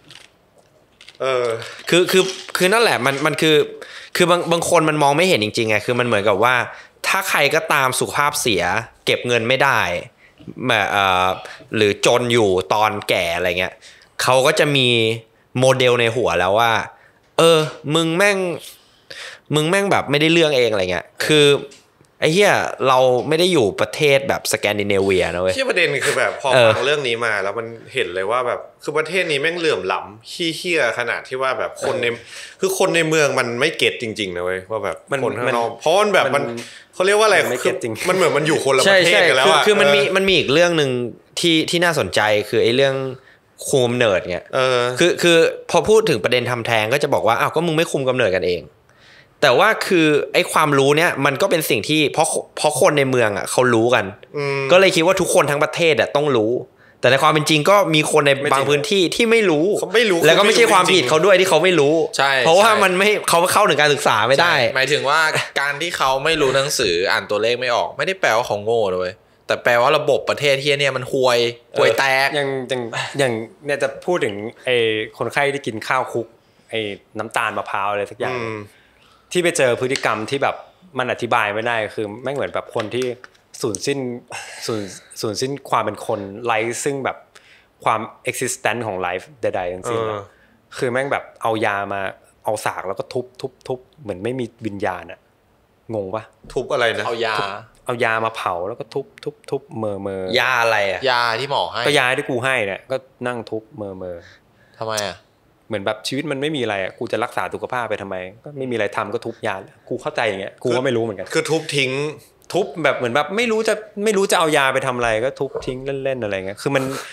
Speaker 1: คือนั่นแหละมันคือบางคนมันมองไม่เห็นจริงๆไงคือมันเหมือนกับว่าถ้าใครก็ตามสุขภาพเสียเก็บเงินไม่ได้หรือจนอยู่ตอนแก่อะไรเงี้ยเขาก็จะมีโมเดลในหัวแล้วว่ามึงแม่งแบบไม่ได้เรื่องเองอะไรเงี้ยคือไอ้เหี้ยเราไม่ได้อยู่ประเทศแบบสแกนดิเนเวียนะเว้ย
Speaker 4: ที่ประเด็นคือแบบพอฟังเรื่องนี้มาแล้วมันเห็นเลยว่าแบบคือประเทศนี้แม่งเหลื่อมล้ำขี้เหี้ยขนาดที่ว่าแบบคนในเมืองมันไม่เก็ตจริงๆนะเว้ยว่าแบบคนข้างนอกเพราะมันแบบมันเขาเรียกว่าอะไรมันเหมือนมันอยู่คนละประเทศกันแล้ว
Speaker 1: คือมันมีอีกเรื่องนึงที่น่าสนใจคือไอ้เรื่องคุมกำเนิดเงี้ยคือพอพูดถึงประเด็นทำแท้งก็จะบอกว่าอ้าวก็มึงไม่คุมกำเนิดกันเองแต่ว่าคือไอ้ความรู้เนี้ยมันก็เป็นสิ่งที่เพราะคนในเมืองอ่ะเขารู้กันก็เลยคิดว่าทุกคนทั้งประเทศอ่ะต้องรู้แต่ในความเป็นจริงก็มีคนในบางพื้นที่ที่ไม่รู้แล้วก็ไม่ใช่ความผิดเขาด้วยที่เขาไม่รู้เพราะว่ามันไม่เขาเข้าถึงการศึกษาไม่ได้
Speaker 3: หมายถึงว่าการที่เขาไม่รู้หนังสืออ่านตัวเลขไม่ออกไม่ได้แปลว่าเขาโง่เลยแต่แปลว่าระบบประเทศที่เนี่ยมันห่วยแตก
Speaker 2: อย่างเนี่ยจะพูดถึงไอ้คนไข้ที่กินข้าวคลุกไอ้น้ำตาลมะพร้าวอะไรสักอย่างที่ไปเจอพฤติกรรมที่แบบมันอธิบายไม่ได้คือไม่เหมือนแบบคนที่สูญสิ้นความเป็นคนไร้ซึ่งแบบความ existence ของไลฟ์ใดๆทั้งสิ้นคือแม่งแบบเอายามาเอาสากแล้วก็ทุบเหมือนไม่มีวิญญาณอะงงปะ
Speaker 4: ทุบอะไรนะ
Speaker 3: เอา
Speaker 2: ยามาเผาแล้วก็ทุบเมอย
Speaker 1: าอะไรอ่ะ
Speaker 3: ยาที่หมอให้
Speaker 2: ก็ยาที่กูให้เนี่ยก็นั่งทุบเมอ
Speaker 3: ทำไมอ่ะ
Speaker 2: เหมือนแบบชีวิตมันไม่มีอะไรอ่ะกูจะรักษาสุขภาพไปทำไมก็ไม่มีอะไรทำก็ทุบยากูเข้าใจอย่างเงี้ยกูก็ไม่รู้เหมือนกัน
Speaker 4: คือทุบทิ้ง
Speaker 2: ทุบแบบเหมือนแบบไม่รู้จะเอายาไปทำอะไรก็ทุบทิ้งเล่นๆอะไรเงี้ยคือ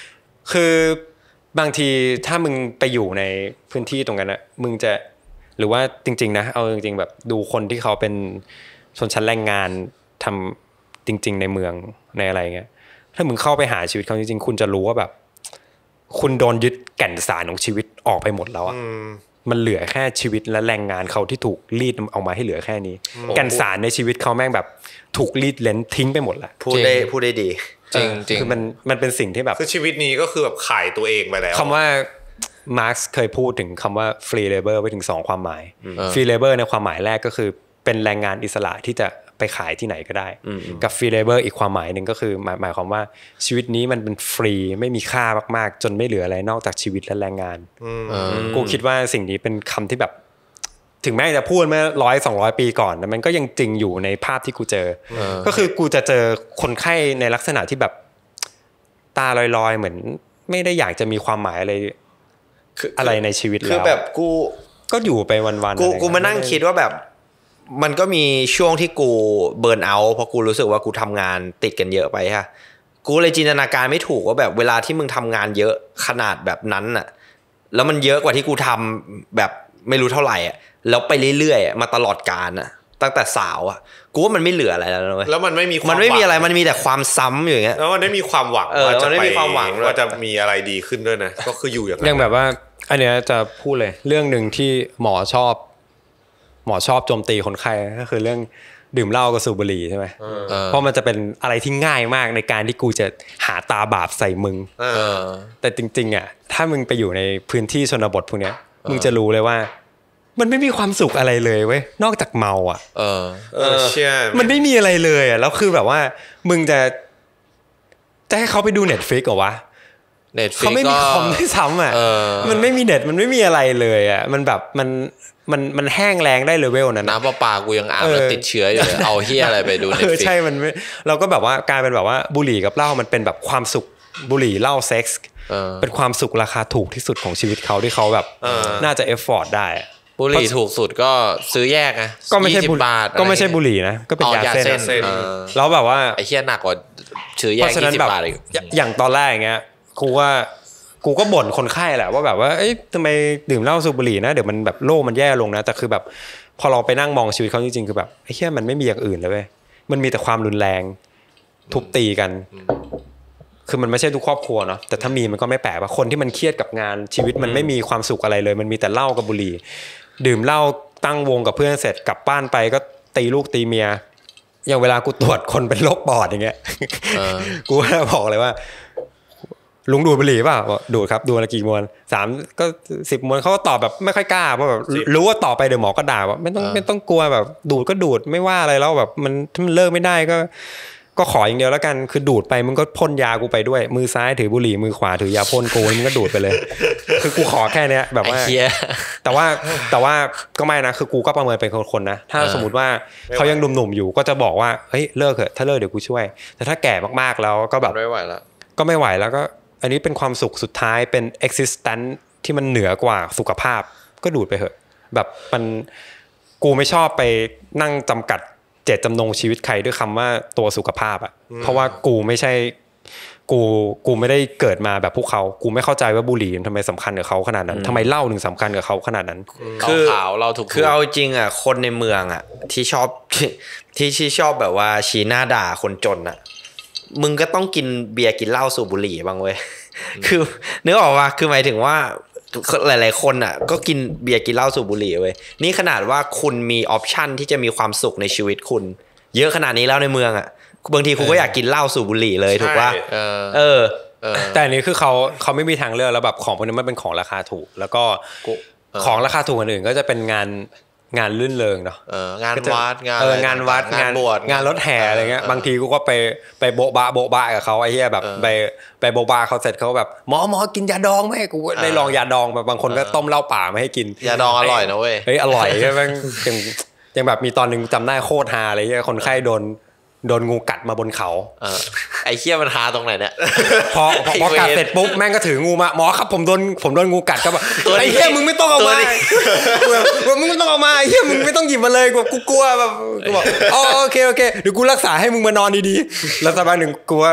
Speaker 2: คือบางทีถ้ามึงไปอยู่ในพื้นที่ตรงนั้นนะมึงจะหรือว่าจริงๆนะเอาจริงๆแบบดูคนที่เขาเป็นชนชั้นแรงงานทำจริงๆในเมืองในอะไรเงี้ยถ้ามึงเข้าไปหาชีวิตเขาจริงๆคุณจะรู้ว่าแบบคุณโดนยึดแก่นสารของชีวิตออกไปหมดแล้วอะมันเหลือแค่ชีวิตและแรงงานเขาที่ถูกรีดเอามาให้เหลือแค่นี้แก่นสารในชีวิตเขาแม่งแบบถูกรีดเล้นทิ้งไปหมดละ
Speaker 1: พูดได้ดี
Speaker 3: จริง
Speaker 2: คือมันเป็นสิ่งที่แบบ
Speaker 4: คือชีวิตนี้ก็คือแบบขายตัวเองไปแล้ว
Speaker 2: คำว่ามาร์กซ์เคยพูดถึงคำว่า free labor ไปถึง2ความหมาย free labor ในความหมายแรกก็คือเป็นแรงงานอิสระที่จะไปขายที่ไหนก็ได้กับ free labor อีกความหมายหนึ่งก็คือหมายความว่าชีวิตนี้มันเป็นฟรีไม่มีค่ามากๆจนไม่เหลืออะไรนอกจากชีวิตและแรงงานกูคิดว่าสิ่งนี้เป็นคำที่แบบถึงแม้จะพูดเมื่อ100-200 ปีก่อนแต่มันก็ยังจริงอยู่ในภาพที่กูเจอก็คือกูจะเจอคนไข้ในลักษณะที่แบบตาลอยๆเหมือนไม่ได้อยากจะมีความหมายอะไรในชีวิตแล้ว
Speaker 1: คือแบบกู
Speaker 2: ก็อยู่ไปวัน
Speaker 1: ๆกูมานั่งคิดว่าแบบมันก็มีช่วงที่กูเบิร์นเอาท์เพราะกูรู้สึกว่ากูทำงานติดกันเยอะไปฮะกูเลยจินตนาการไม่ถูกว่าแบบเวลาที่มึงทำงานเยอะขนาดแบบนั้นน่ะแล้วมันเยอะกว่าที่กูทำแบบไม่รู้เท่าไหร่อ่ะแล้วไปเรื่อยๆมาตลอดกาลอ่ะตั้งแต่สาวอ่ะกูว่ามันไม่เหลืออะไรแล้วนะเว้ย
Speaker 4: แล้วมันไม่มี
Speaker 1: อะไรมันมีแต่ความซ้ำอยู่อย่างเงี้ย
Speaker 4: แล้วมันไม่มีความหวังว่าจะไปว่าจะมีอะไรดีขึ้นด้วยนะก็คืออยู่อย่างนั้น
Speaker 2: อย่างแบบว่าอันเนี้ยจะพูดเลยเรื่องนึงที่หมอชอบโจมตีคนไข้ก็คือเรื่องดื่มเหล้ากับสูบบุหรี่ใช่ไหมเพราะมันจะเป็นอะไรที่ง่ายมากในการที่กูจะหาตาบาปใส่มึงแต่จริงๆอ่ะถ้ามึงไปอยู่ในพื้นที่ชนบทพวกเนี้ยมึงจะรู้เลยว่ามันไม่มีความสุขอะไรเลยเว้ยนอกจากเมาอ่ะ
Speaker 4: เชื่อ
Speaker 2: มันไม่มีอะไรเลยอ่ะแล้วคือแบบว่ามึงจะให้เขาไปดู Netflix เหรอวะ
Speaker 3: Netflix
Speaker 2: เขาไม่มีคอมด้วยซ้ำอ่ะมันไม่มีเน็ตมันไม่มีอะไรเลยอ่ะมันแบบมันแห้งแล้งได้เลเวลนั้น
Speaker 3: น้ำประปากูยังอาบแล้วติดเชื้ออยู่เลยเอาเหี้ยอะไรไปดู Netflix
Speaker 2: ใช่มันเราก็แบบว่ากลายเป็นแบบว่าบุหรี่กับเหล้ามันเป็นแบบความสุขบุหรี่เหล้าเซ็กส์เป็นความสุขราคาถูกที่สุดของชีวิตเขาที่เขาแบบน่าจะเอฟฟอร์ตได้
Speaker 3: บุหรี่ถูกสุดก็ซื้อแยกนะ
Speaker 2: ก็ไม่ใช่บาทก็ไม่ใช่บุหรี่นะก็เป็นยาเส้นแล้วแบบว่า
Speaker 3: ไอ้เหี้ยหนักกว่าซื้อแยก20 บาทอีก
Speaker 2: อย่างตอนแรกอย่างเงี้ยกูก็บ่นคนไข้แหละว่าแบบว่าเอ้ยทำไมดื่มเหล้าสูบบุหรี่นะเดี๋ยวมันแบบโลกมันแย่ลงนะแต่คือแบบพอเราไปนั่งมองชีวิตเขาจริงๆคือแบบไอ้เหี้ยมันไม่มีอย่างอื่นเลยเว้ยมันมีแต่ความรุนแรงทุบตีกันคือมันไม่ใช่ทุกครอบครัวเนาะแต่ถ้ามีมันก็ไม่แปลกว่าคนที่มันเครียดกับงานชีวิตมันไม่มีความสุขอะไรเลยมันมีแต่เหล้ากับบุหรี่ดื่มเหล้าตั้งวงกับเพื่อนเสร็จกลับบ้านไปก็ตีลูกตีเมียอย่างเวลากูตรวจคนเป็นโรคปอดอย่างเงี้ยกูก็บอกเลยว่าลุงดูดบุหรี่ป่ะดูดครับดูละกี่มวน3ก็10มวนเขาก็ตอบแบบไม่ค่อยกล้าเพราะแบบรู้ว่าต่อไปเดี๋ยวหมอก็ด่าว่าไม่ต้องกลัวแบบดูดก็ดูดไม่ว่าอะไรแล้วแบบมันเลิกไม่ได้ก็ขออย่างเดียวแล้วกันคือดูดไปมึงก็พ่นยากูไปด้วยมือซ้ายถือบุหรี่มือขวาถือยาพ่นกูมึงก็ดูดไปเลยคือกูขอแค่เนี้ยแบบว่าแต่ว่าก็ไม่นะคือกูก็ประเมินเป็นคนนะถ้าสมมติว่าเขายังหนุ่มๆอยู่ก็จะบอกว่าเฮ้ยเลิกเถอะถ้าเลิกเดี๋ยวกูช่วยแต่ถ้าแก่มากๆแล้วก็แบบ
Speaker 3: ไม่ไหวแล้ว
Speaker 2: ก็ไม่ไหวแล้วก็อันนี้เป็นความสุขสุดท้ายเป็น existence ที่มันเหนือกว่าสุขภาพก็ดูดไปเถอะแบบมันกูไม่ชอบไปนั่งจำกัดเจตจำนงชีวิตใครด้วยคำว่าตัวสุขภาพอ่ะเพราะว่ากูไม่ใช่กูไม่ได้เกิดมาแบบพวกเขากูไม่เข้าใจว่าบุหรี่ทำไมสำคัญกับเขาขนาดนั้นทำไมเหล้าถึงสำคัญกับเขาขนาดนั้น
Speaker 3: คือเราถูก
Speaker 1: คือเอาจริงอ่ะคนในเมืองอ่ะที่ชอบแบบว่าชี้หน้าด่าคนจนอ่ะมึงก็ต้องกินเบียร์กินเหล้าสูบบุหรี่บ้างเว้ยคือนึกออกว่าคือหมายถึงว่าหลายๆคนอ่ะก็กินเบียร์กินเหล้าสูบบุหรี่เว้ยนี่ขนาดว่าคุณมีออปชันที่จะมีความสุขในชีวิตคุณเยอะขนาดนี้แล้วในเมืองอ่ะบางทีคุณก็อยากกินเหล้าสูบบุหรี่เลยถูกป่ะ
Speaker 2: แต่อันนี้คือเขาไม่มีทางเลือกแล้วแบบของพวกนี้มันเป็นของราคาถูกแล้วก็ของราคาถูกอื่นๆก็จะเป็นงานลื่นเริงเนาะ
Speaker 3: งานวัด
Speaker 2: งานวัดงานบวชงานรถแห่อะไรเงี้ยบางทีกูก็ไปโบ๊ะบะกับเขาไอ้เหี้ยแบบไปโบ๊ะบะเขาเสร็จเขาแบบหมอกินยาดองไหมกูได้ลองยาดองแบบบางคนก็ต้มเหล้าป่ามาให้กิน
Speaker 3: ยาดองอร่อยนะเว้ย
Speaker 2: เฮ้ยอร่อยใช่มั้ยยังแบบมีตอนนึงจำได้โคตรฮาอะไรเงี้ยคนไข้โดนงูกัดมาบนเขา
Speaker 3: ไอ้เหี้ยมันหาตรงไหนเนี่ย
Speaker 2: พอกัดเสร็จปุ๊บแม่งก็ถืองูมาหมอครับผมโดนงูกัดก็แบบไอ้เหี้ยมึงไม่ต้องเอามามึงไม่ต้องเอามาไอ้เหี้ยมึงไม่ต้องหยิบมาเลยกูกลัวแบบกูบอกโอเคเดี๋ยวกูรักษาให้มึงมานอนดีๆแล้วสักพักนึงกูว่าแบบ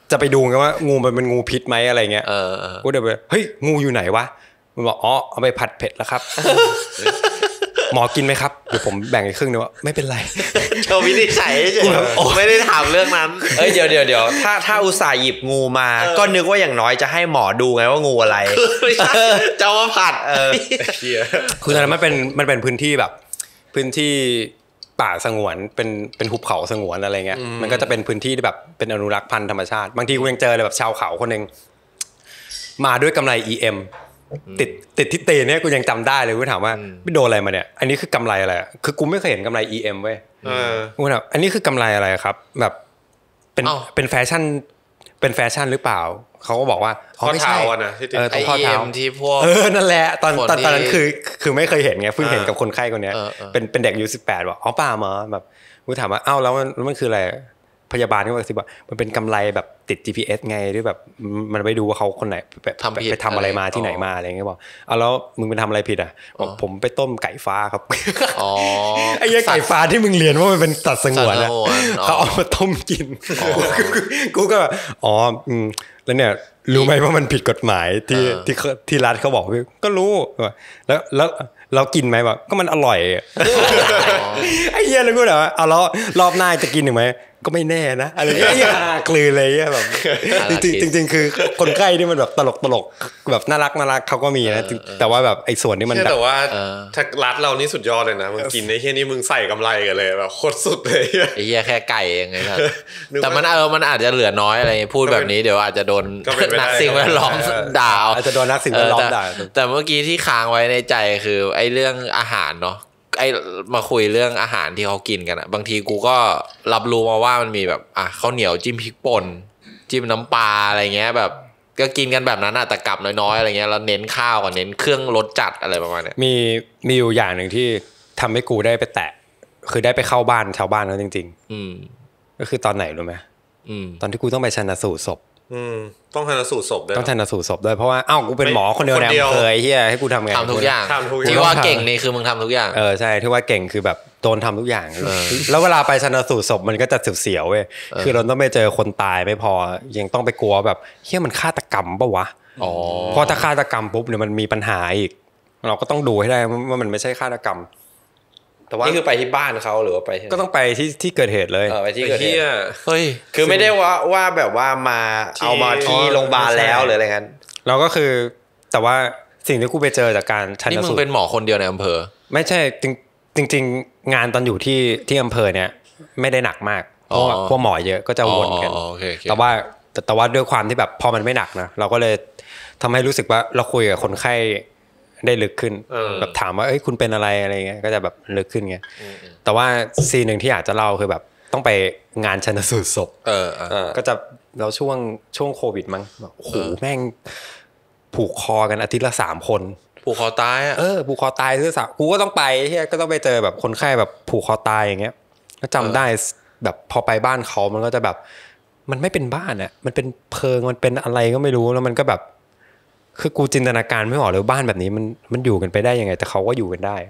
Speaker 2: จะไปดูกันว่างูมันเป็นงูพิษไหมอะไรเงี้ยกูเดินไปเฮ้ยงูอยู่ไหนวะมันบอกอ๋อเอาไปผัดเผ็ดแล้วครับหมอกินไหมครับเดี๋ยวผมแบ่งให้ครึ่งนึงว่าไม่เป็นไร
Speaker 4: โชว์วินิจฉัยเฉยไม่ได้ถามเรื่องนั้น
Speaker 1: เดี๋ยวถ้าอุตส่าห์หยิบงูมาก็นึกว่าอย่างน้อยจะให้หมอดูไงว่างูอะไร
Speaker 4: จะมาผัด
Speaker 2: คือตอนนั้นมันเป็นพื้นที่แบบพื้นที่ป่าสงวนเป็นหุบเขาสงวนอะไรเงี้ยมันก็จะเป็นพื้นที่ที่แบบเป็นอนุรักษ์พันธุ์ธรรมชาติบางทีกูยังเจอเลยแบบชาวเขาคนนึงมาด้วยกำไร EM ติดที่ตีนเนี่ยกูยังจำได้เลยกูถามว่าไม่โดนอะไรมาเนี่ยอันนี้คือกำไรอะไรคือกูไม่เคยเห็นกำไร EM เว้ยกูถามอันนี้คือกำไรอะไรครับแบบเป็นแฟชั่นหรือเปล่าเขาก็บอกว่า
Speaker 4: ไม่ใช่
Speaker 3: ต้องข้อเท้าที่พวก
Speaker 2: นั่นแหละตอนนั้นคือไม่เคยเห็นไงเพิ่งเห็นกับคนไข้คนนี้เป็นเด็กอายุ18บอกอ๋อป่าหมอแบบกูถามว่าแล้วมันคืออะไรพยาบาลก็บอกสิว่ามันเป็นกำไรแบบติด GPS ไงหรือแบบมันไปดูว่าเขาคนไหนไปทำอะไรมาที่ไหนมาอะไรเงี้ยบอกแล้วมึงไปทำอะไรผิดอ่ะบอกผมไปต้มไก่ฟ้าครับไอ้ไก่ฟ้าที่มึงเรียนว่ามันเป็นสัตว์สงวนนะเขาเอามาต้มกินกูก็อ๋อแล้วเนี่ยรู้ไหมว่ามันผิดกฎหมายที่รัฐเขาบอกก็รู้แล้วเรากินไหมแบบก็มันอร่อยไอ้เหี้ยแล้วกูแบบเอาแล้วรอบหน้าจะกินหรือไหมก็ไม่แน่นะอะไรอย่างเงี้ยกลืนเลยแบบจริงคือคนไข้ที่มันแบบตลกแบบน่ารักเขาก็มีนะแต่ว่าแบบไอ้ส่วนนี้มัน
Speaker 4: แต่ว่าถ้ารัฐเรานี่สุดยอดเลยนะมึงกินไอ้เหี้ยนี่มึงใส่กำไรกันเลยแบบโคตรสุดเลย
Speaker 3: ไอ้เหี้ยแค่ไก่ยังไงครับแต่มันอาจจะเหลือน้อยอะไรพูดแบบนี้เดี๋ยวอาจจะโดนนักสิ่งแวดล้อมด่า
Speaker 2: อาจจะโดนนักสิ่งแวดล้อมด่า
Speaker 3: แต่เมื่อกี้ที่ค้างไว้ในใจคือไอ้เรื่องอาหารเนาะมาคุยเรื่องอาหารที่เขากินกันอ่ะบางทีกูก็รับรู้มาว่ามันมีแบบข้าวเหนียวจิ้มพริกป่นจิ้มน้ำปลาอะไรเงี้ยแบบก็กินกันแบบนั้นแต่กลับน้อยๆอะไรเงี้ยแล้วเน้นข้าวกับเน้นเครื่องรสจัดอะไรประมาณเนี้ย
Speaker 2: มีอยู่อย่างหนึ่งที่ทำให้กูได้ไปแตะคือได้ไปเข้าบ้านชาวบ้านแล้วจริงๆก็คือตอนไหนรู้ไหมตอนที่กูต้องไปชันสูตรศพ
Speaker 4: ต้องชันสูตรศพด้วย
Speaker 2: ต้องชันสูตรศพด้วยเพราะว่ากูเป็นหมอคนเดียวในอำเภอเฮียให้กูทำไง
Speaker 3: ทำทุกอย่างที่ว่าเก่งนี่คือมึงทำทุกอย่าง
Speaker 2: ใช่ที่ว่าเก่งคือแบบโดนทำทุกอย่างแล้วเวลาไปชันสูตรศพมันก็จะเสียวๆเว้ยคือเราต้องไปเจอคนตายไม่พอยังต้องไปกลัวแบบเฮียมันฆาตกรรมปะวะเพราะถ้าฆาตกรรมปุ๊บเนี่ยมันมีปัญหาอีกเราก็ต้องดูให้ได้ว่ามันไม่ใช่ฆาตกรรม
Speaker 1: นี่คือไปที่บ้านเขาหรือว่าไป
Speaker 2: ก็ต้องไปที่เกิดเหตุเลย
Speaker 1: ไปที่เกิดเหตุเฮ้ยคือไม่ได้ว่าแบบว่ามาเอามาที่โรงพยาบาลแล้วหรืออะไรงั้น
Speaker 2: เราก็คือแต่ว่าสิ่งที่กูไปเจอจากการชันสูตร
Speaker 3: นี่มึงเป็นหมอคนเดียวในอำเภอ
Speaker 2: ไม่ใช่จริงงานตอนอยู่ที่อำเภอเนี่ยไม่ได้หนักมากเพราะพวกหมอเยอะก็จะวนกันแต่ว่าด้วยความที่แบบพอมันไม่หนักนะเราก็เลยทำให้รู้สึกว่าเราคุยกับคนไข้ได้ลึกขึ้นแบบถามว่าคุณเป็นอะไรเงี้ยก็จะแบบลึกขึ้นไงแต่ว่าซีนหนึ่งที่อยากจะเล่าคือแบบต้องไปงานชันสูตรศพก็จะเราช่วงโควิดมั้งโอ้โหแม่งผูกคอกันอาทิตย์ละ3 คน
Speaker 3: ผูกคอตาย
Speaker 2: ผูกคอตายคือกูก็ต้องไปเฮียก็ต้องไปเจอแบบคนไข้แบบผูกคอตายอย่างเงี้ยก็จำได้แบบพอไปบ้านเขามันก็จะแบบมันไม่เป็นบ้านอะมันเป็นเพิงมันเป็นอะไรก็ไม่รู้แล้วมันก็แบบคือกูจินตนาการไม่ออกเลยบ้านแบบนี้มันอยู่กันไปได้ยังไงแต่เขาก็อยู่กันได้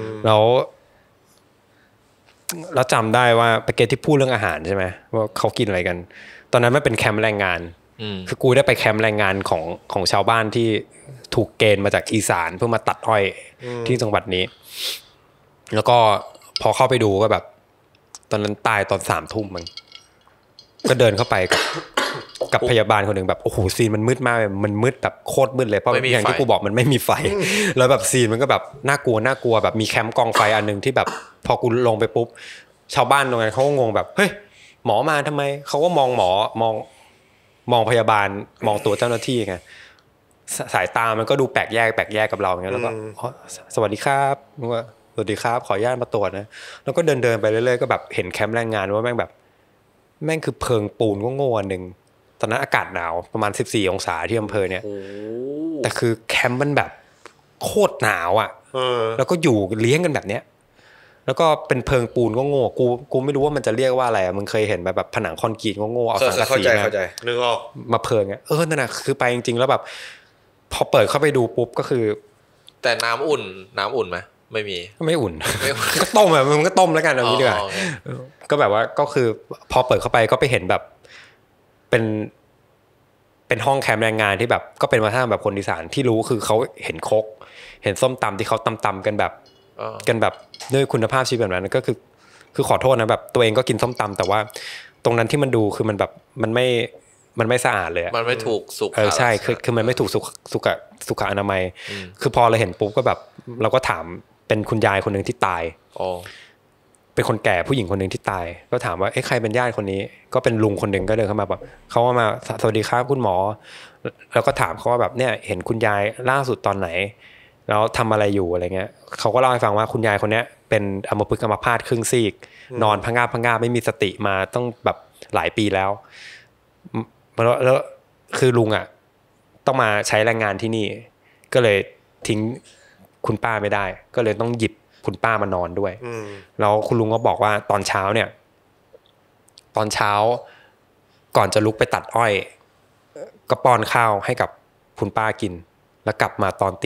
Speaker 2: แล้วจำได้ว่าไปเกตที่พูดเรื่องอาหารใช่ไหมว่าเขากินอะไรกันตอนนั้นมันเป็นแคมป์แรงงานคือกูได้ไปแคมป์แรงงานของชาวบ้านที่ถูกเกณฑ์มาจากอีสานเพื่อมาตัดอ้อยที่จังหวัดนี้แล้วก็พอเข้าไปดูก็แบบตอนนั้นตายตอน3 ทุ่มมันก็เดินเข้าไปกับพยาบาลคนหนึ่งแบบโอ้โหซีนมันมืดมากมันมืดแบบโคตรมืดเลยเพราะอย่างที่กูบอกมันไม่มีไฟแล้วแบบซีนมันก็แบบน่ากลัวแบบมีแคมป์กองไฟอันนึงที่แบบพอกูลงไปปุ๊บชาวบ้านตรงนั้นเขาก็งงแบบเฮ้ยหมอมาทำไมเขาก็มองหมอมองพยาบาลมองตัวเจ้าหน้าที่ไงสายตามันก็ดูแปลกแยกกับเราอย่างเงี้ยแล้วก็สวัสดีครับว่าสวัสดีครับขออนุญาตมาตรวจนะแล้วก็เดินไปเรื่อยๆก็แบบเห็นแคมป์แรงงานว่าแม่งคือเพิงปูนโง่ๆนึงตอนนั้นอากาศหนาวประมาณ14 องศาที่อำเภอเนี่ยแต่คือแคมป์มันแบบโคตรหนาวอ่ะแล้วก็อยู่เลี้ยงกันแบบเนี้ยแล้วก็เป็นเพิงปูนโง่ๆกูไม่รู้ว่ามันจะเรียกว่าอะไรมึงเคยเห็นแบบผนังคอนกรีตโง่ๆเอาสังกะสี
Speaker 1: เข้าใจ
Speaker 4: นึกออก
Speaker 2: มาเพิงอ่ะนั่นน่ะคือไปจริงๆแล้วแบบพอเปิดเข้าไปดูปุ๊บก็คือ
Speaker 3: แต่น้ำอุ่นไหม
Speaker 2: ไม่อุ่นก็ต้มอ่ะมันก็ต้มแล้วกันเอางี้ดีกว่าก็แบบว่าก็คือพอเปิดเข้าไปก็ไปเห็นแบบเป็นเป็นห้องแคมป์แรงงานที่แบบก็เป็นวัฒนธรรมแบบคนอีสานที่รู้คือเขาเห็นครกเห็นส้มตำที่เขาตำกันแบบด้วยคุณภาพชีวิตแบบนั้นก็คือขอโทษนะแบบตัวเองก็กินส้มตำแต่ว่าตรงนั้นที่มันดูคือมันแบบมันไม่สะอาดเลย
Speaker 3: มันไม่ถูกสุข
Speaker 2: ใช่คือมันไม่ถูกสุขอนามัยคือพอเราเห็นปุ๊บก็แบบเราก็ถามเป็นคุณยายคนนึงที่ตายเป็นคนแก่ผู้หญิงคนนึงที่ตายก็ถามว่าใครเป็นญาติคนนี้ก็เป็นลุงคนนึงก็เดินเข้ามาแบบเขาว่ามาสวัสดีครับคุณหมอแล้วก็ถามเขาว่าแบบเนี่ยเห็นคุณยายล่าสุดตอนไหนแล้วทำอะไรอยู่อะไรเงี้ยเขาก็เล่าให้ฟังว่าคุณยายคนนี้เป็นอัมพฤกษ์อัมพาตครึ่งซีกนอนพะงาบไม่มีสติมาต้องแบบหลายปีแล้วคือลุงอ่ะต้องมาใช้แรงงานที่นี่ก็เลยทิ้งคุณป้าไม่ได้ก็เลยต้องหยิบคุณป้ามานอนด้วยแล้วคุณลุงก็บอกว่าตอนเช้าก่อนจะลุกไปตัดอ้อยก็ป้อนข้าวให้กับคุณป้ากินแล้วกลับมาตอน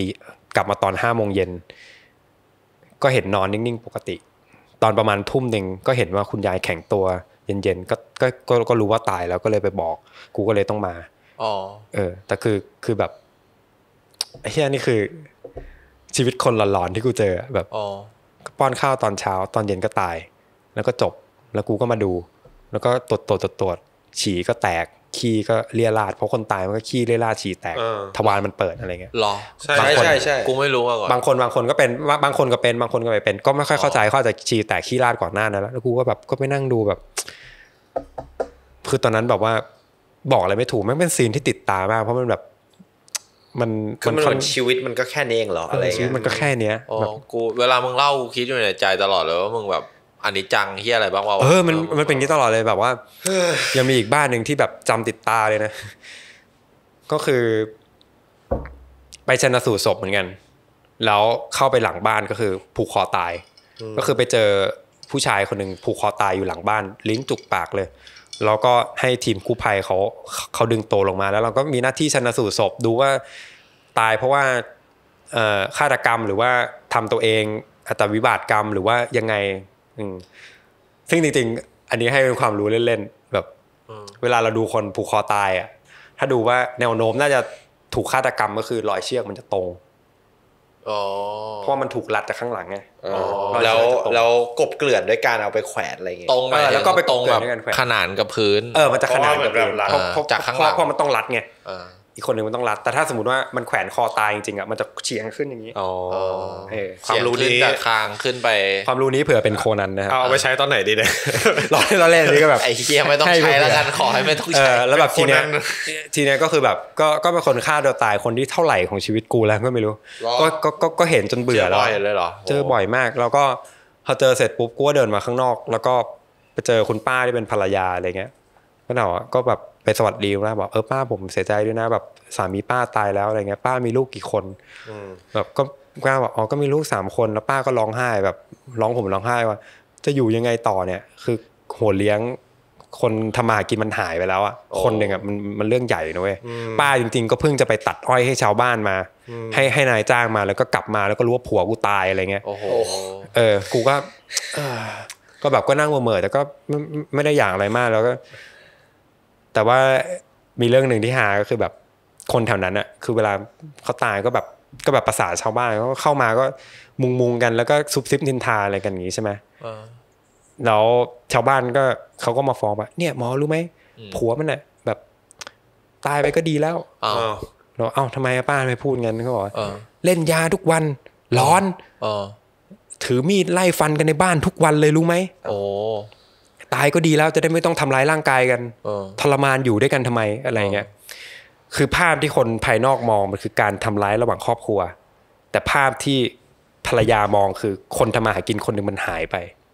Speaker 2: 5 โมงเย็นก็เห็นนอนนิ่งๆปกติตอนประมาณทุ่มนึงก็เห็นว่าคุณยายแข็งตัวเย็นๆก็รู้ว่าตายแล้วก็เลยไปบอกกูก็เลยต้องมาแต่คือแบบไอ้เหี้ยนี่คือชีวิตคนหลอนๆที่กูเจอแบบป้อนข้าวตอนเช้าตอนเย็นก็ตายแล้วก็จบแล้วกูก็มาดูแล้วก็ตรวจฉี่ก็แตกขี้ก็เลี่ยราดเพราะคนตายมันก็ขี้เลี่ยราดฉี่แตกทวารมันเปิดอะไรเงี้ย
Speaker 3: หรอ
Speaker 1: ใช่
Speaker 3: กูไม่รู้มาก่อน
Speaker 2: บางคนก็เป็นบางคนก็เป็นบางคนก็ไม่เป็นก็ไม่ค่อยเข้าใจเขาจะฉี่แตกขี้ราดก่อนหน้านั้นแล้วกูก็แบบก็ไปนั่งดูแบบคือตอนนั้นแบบว่าบอกอะไรไม่ถูกมันเป็นซีนที่ติดตามากเพราะมันแบบมัน
Speaker 1: ชีวิตมันก็แค่นี้เองเหรออะไร
Speaker 2: ชีวิตมันก็แค่เนี้ย
Speaker 3: แบบกูเวลามึงเล่ากูคิดอยู่ในใจตลอดเลยว่ามึงแบบอันนี้จังเฮียอะไรบ้างวะ
Speaker 2: มันเป็นอย่างนี้ตลอดเลยแบบว่ายังมีอีกบ้านนึงที่แบบจำติดตาเลยนะก็คือไปชันสูตรศพเหมือนกันแล้วเข้าไปหลังบ้านก็คือผูกคอตายก็คือไปเจอผู้ชายคนนึงผูกคอตายอยู่หลังบ้านลิ้นจุกปากเลยแล้วก็ให้ทีมกู้ภัยเขาดึงตัวลงมาแล้วเราก็มีหน้าที่ชันสูตรศพดูว่าตายเพราะว่าฆาตกรรมหรือว่าทำตัวเองอัตวิบากกรรมหรือว่ายังไงซึ่งจริงๆอันนี้ให้เป็นความรู้เล่นๆแบบเวลาเราดูคนผูกคอตายอ่ะถ้าดูว่าแนวโน้มน่าจะถูกฆาตกรรมก็คือรอยเชือกมันจะตรงเพราะมันถูกรัดจากข้างหลังไง
Speaker 1: แล้วกบเกลื่อนด้วยการเอาไปแขวนอะไรเงี้ย
Speaker 3: ตรงไปแล้วก็ไปตรงแบบขนานกับพื้น
Speaker 2: มันจะขนานกับพื้น
Speaker 3: จากข้างหลัง
Speaker 2: เพราะมันต้องรัดไงอีกคนนึงมันต้องรัดแต่ถ้าสมมติว่ามันแขวนคอตายจริงๆอ่ะมันจะเฉียงขึ้นอย่างนี้
Speaker 3: ความรู้นี้จากคางขึ้นไป
Speaker 2: ความรู้นี้เผื่อเป็นโคนันนะครับ
Speaker 4: เอาไปใช้ตอนไหนดีเนี่ย
Speaker 2: ตอนแรกนี่ก็แบบ
Speaker 3: ไอ้เหี้ยไม่ต้องใช้แล้วกันขอให้ไม่ต้องใช้
Speaker 2: แล้วแบบทีเนี้ยก็คือแบบก็เป็นคนฆ่าตัวตายคนที่เท่าไหร่ของชีวิตกูแล้วก็ไม่รู้ก็เห็นจนเบื่อแล้วเจอบ่อยมากแล้วก็พอเจอเสร็จปุ๊บกูก็เดินมาข้างนอกแล้วก็ไปเจอคุณป้าที่เป็นภรรยาอะไรเงี้ยก็แบบไปสวัสดีนะบอกป้าผมเสียใจด้วยนะแบบสามีป้าตายแล้วอะไรเงี้ยป้ามีลูกกี่คนแบบก็ป้าบอกก็มีลูก3 คนแล้วป้าก็ร้องไห้แบบร้องไห้ว่าจะอยู่ยังไงต่อเนี่ยคือโหเลี้ยงคนทำมาหากินมันหายไปแล้วอ่ะคนหนึ่งอ่ะมันเรื่องใหญ่นะเว้ยป้าจริงๆก็เพิ่งจะไปตัดอ้อยให้ชาวบ้านมาให้นายจ้างมาแล้วก็กลับมาแล้วก็รู้ว่าผัวกูตายอะไรเงี้ยกูก็แบบก็นั่งเหม่อแต่ก็ไม่ได้อย่างอะไรมากแล้วก็แต่ว่ามีเรื่องหนึ่งที่หาก็คือแบบคนแถวนั้นอ่ะคือเวลาเขาตายก็แบบภาษาชาวบ้านเขาเข้ามาก็มุงกันแล้วก็ซุบซิบนินทาอะไรกันอย่างนี้ใช่ไหมแล้วชาวบ้านก็เขาก็มาฟ้องว่าเนี่ยหมอรู้ไหมผัวมันน่ะแบบตายไปก็ดีแล้วเราทำไมป้าไม่พูดงั้นเขาบอกเล่นยาทุกวันร้อนถือมีดไล่ฟันกันในบ้านทุกวันเลยรู้ไหมตายก็ดีแล้วจะได้ไม่ต้องทำร้ายร่างกายกันทรมานอยู่ด้วยกันทำไมอะไรเงี้ยคือภาพที่คนภายนอกมองมันคือการทำร้ายระหว่างครอบครัวแต่ภาพที่ภรรยามองคือคนทำมาหากินคนหนึ่งมันหายไป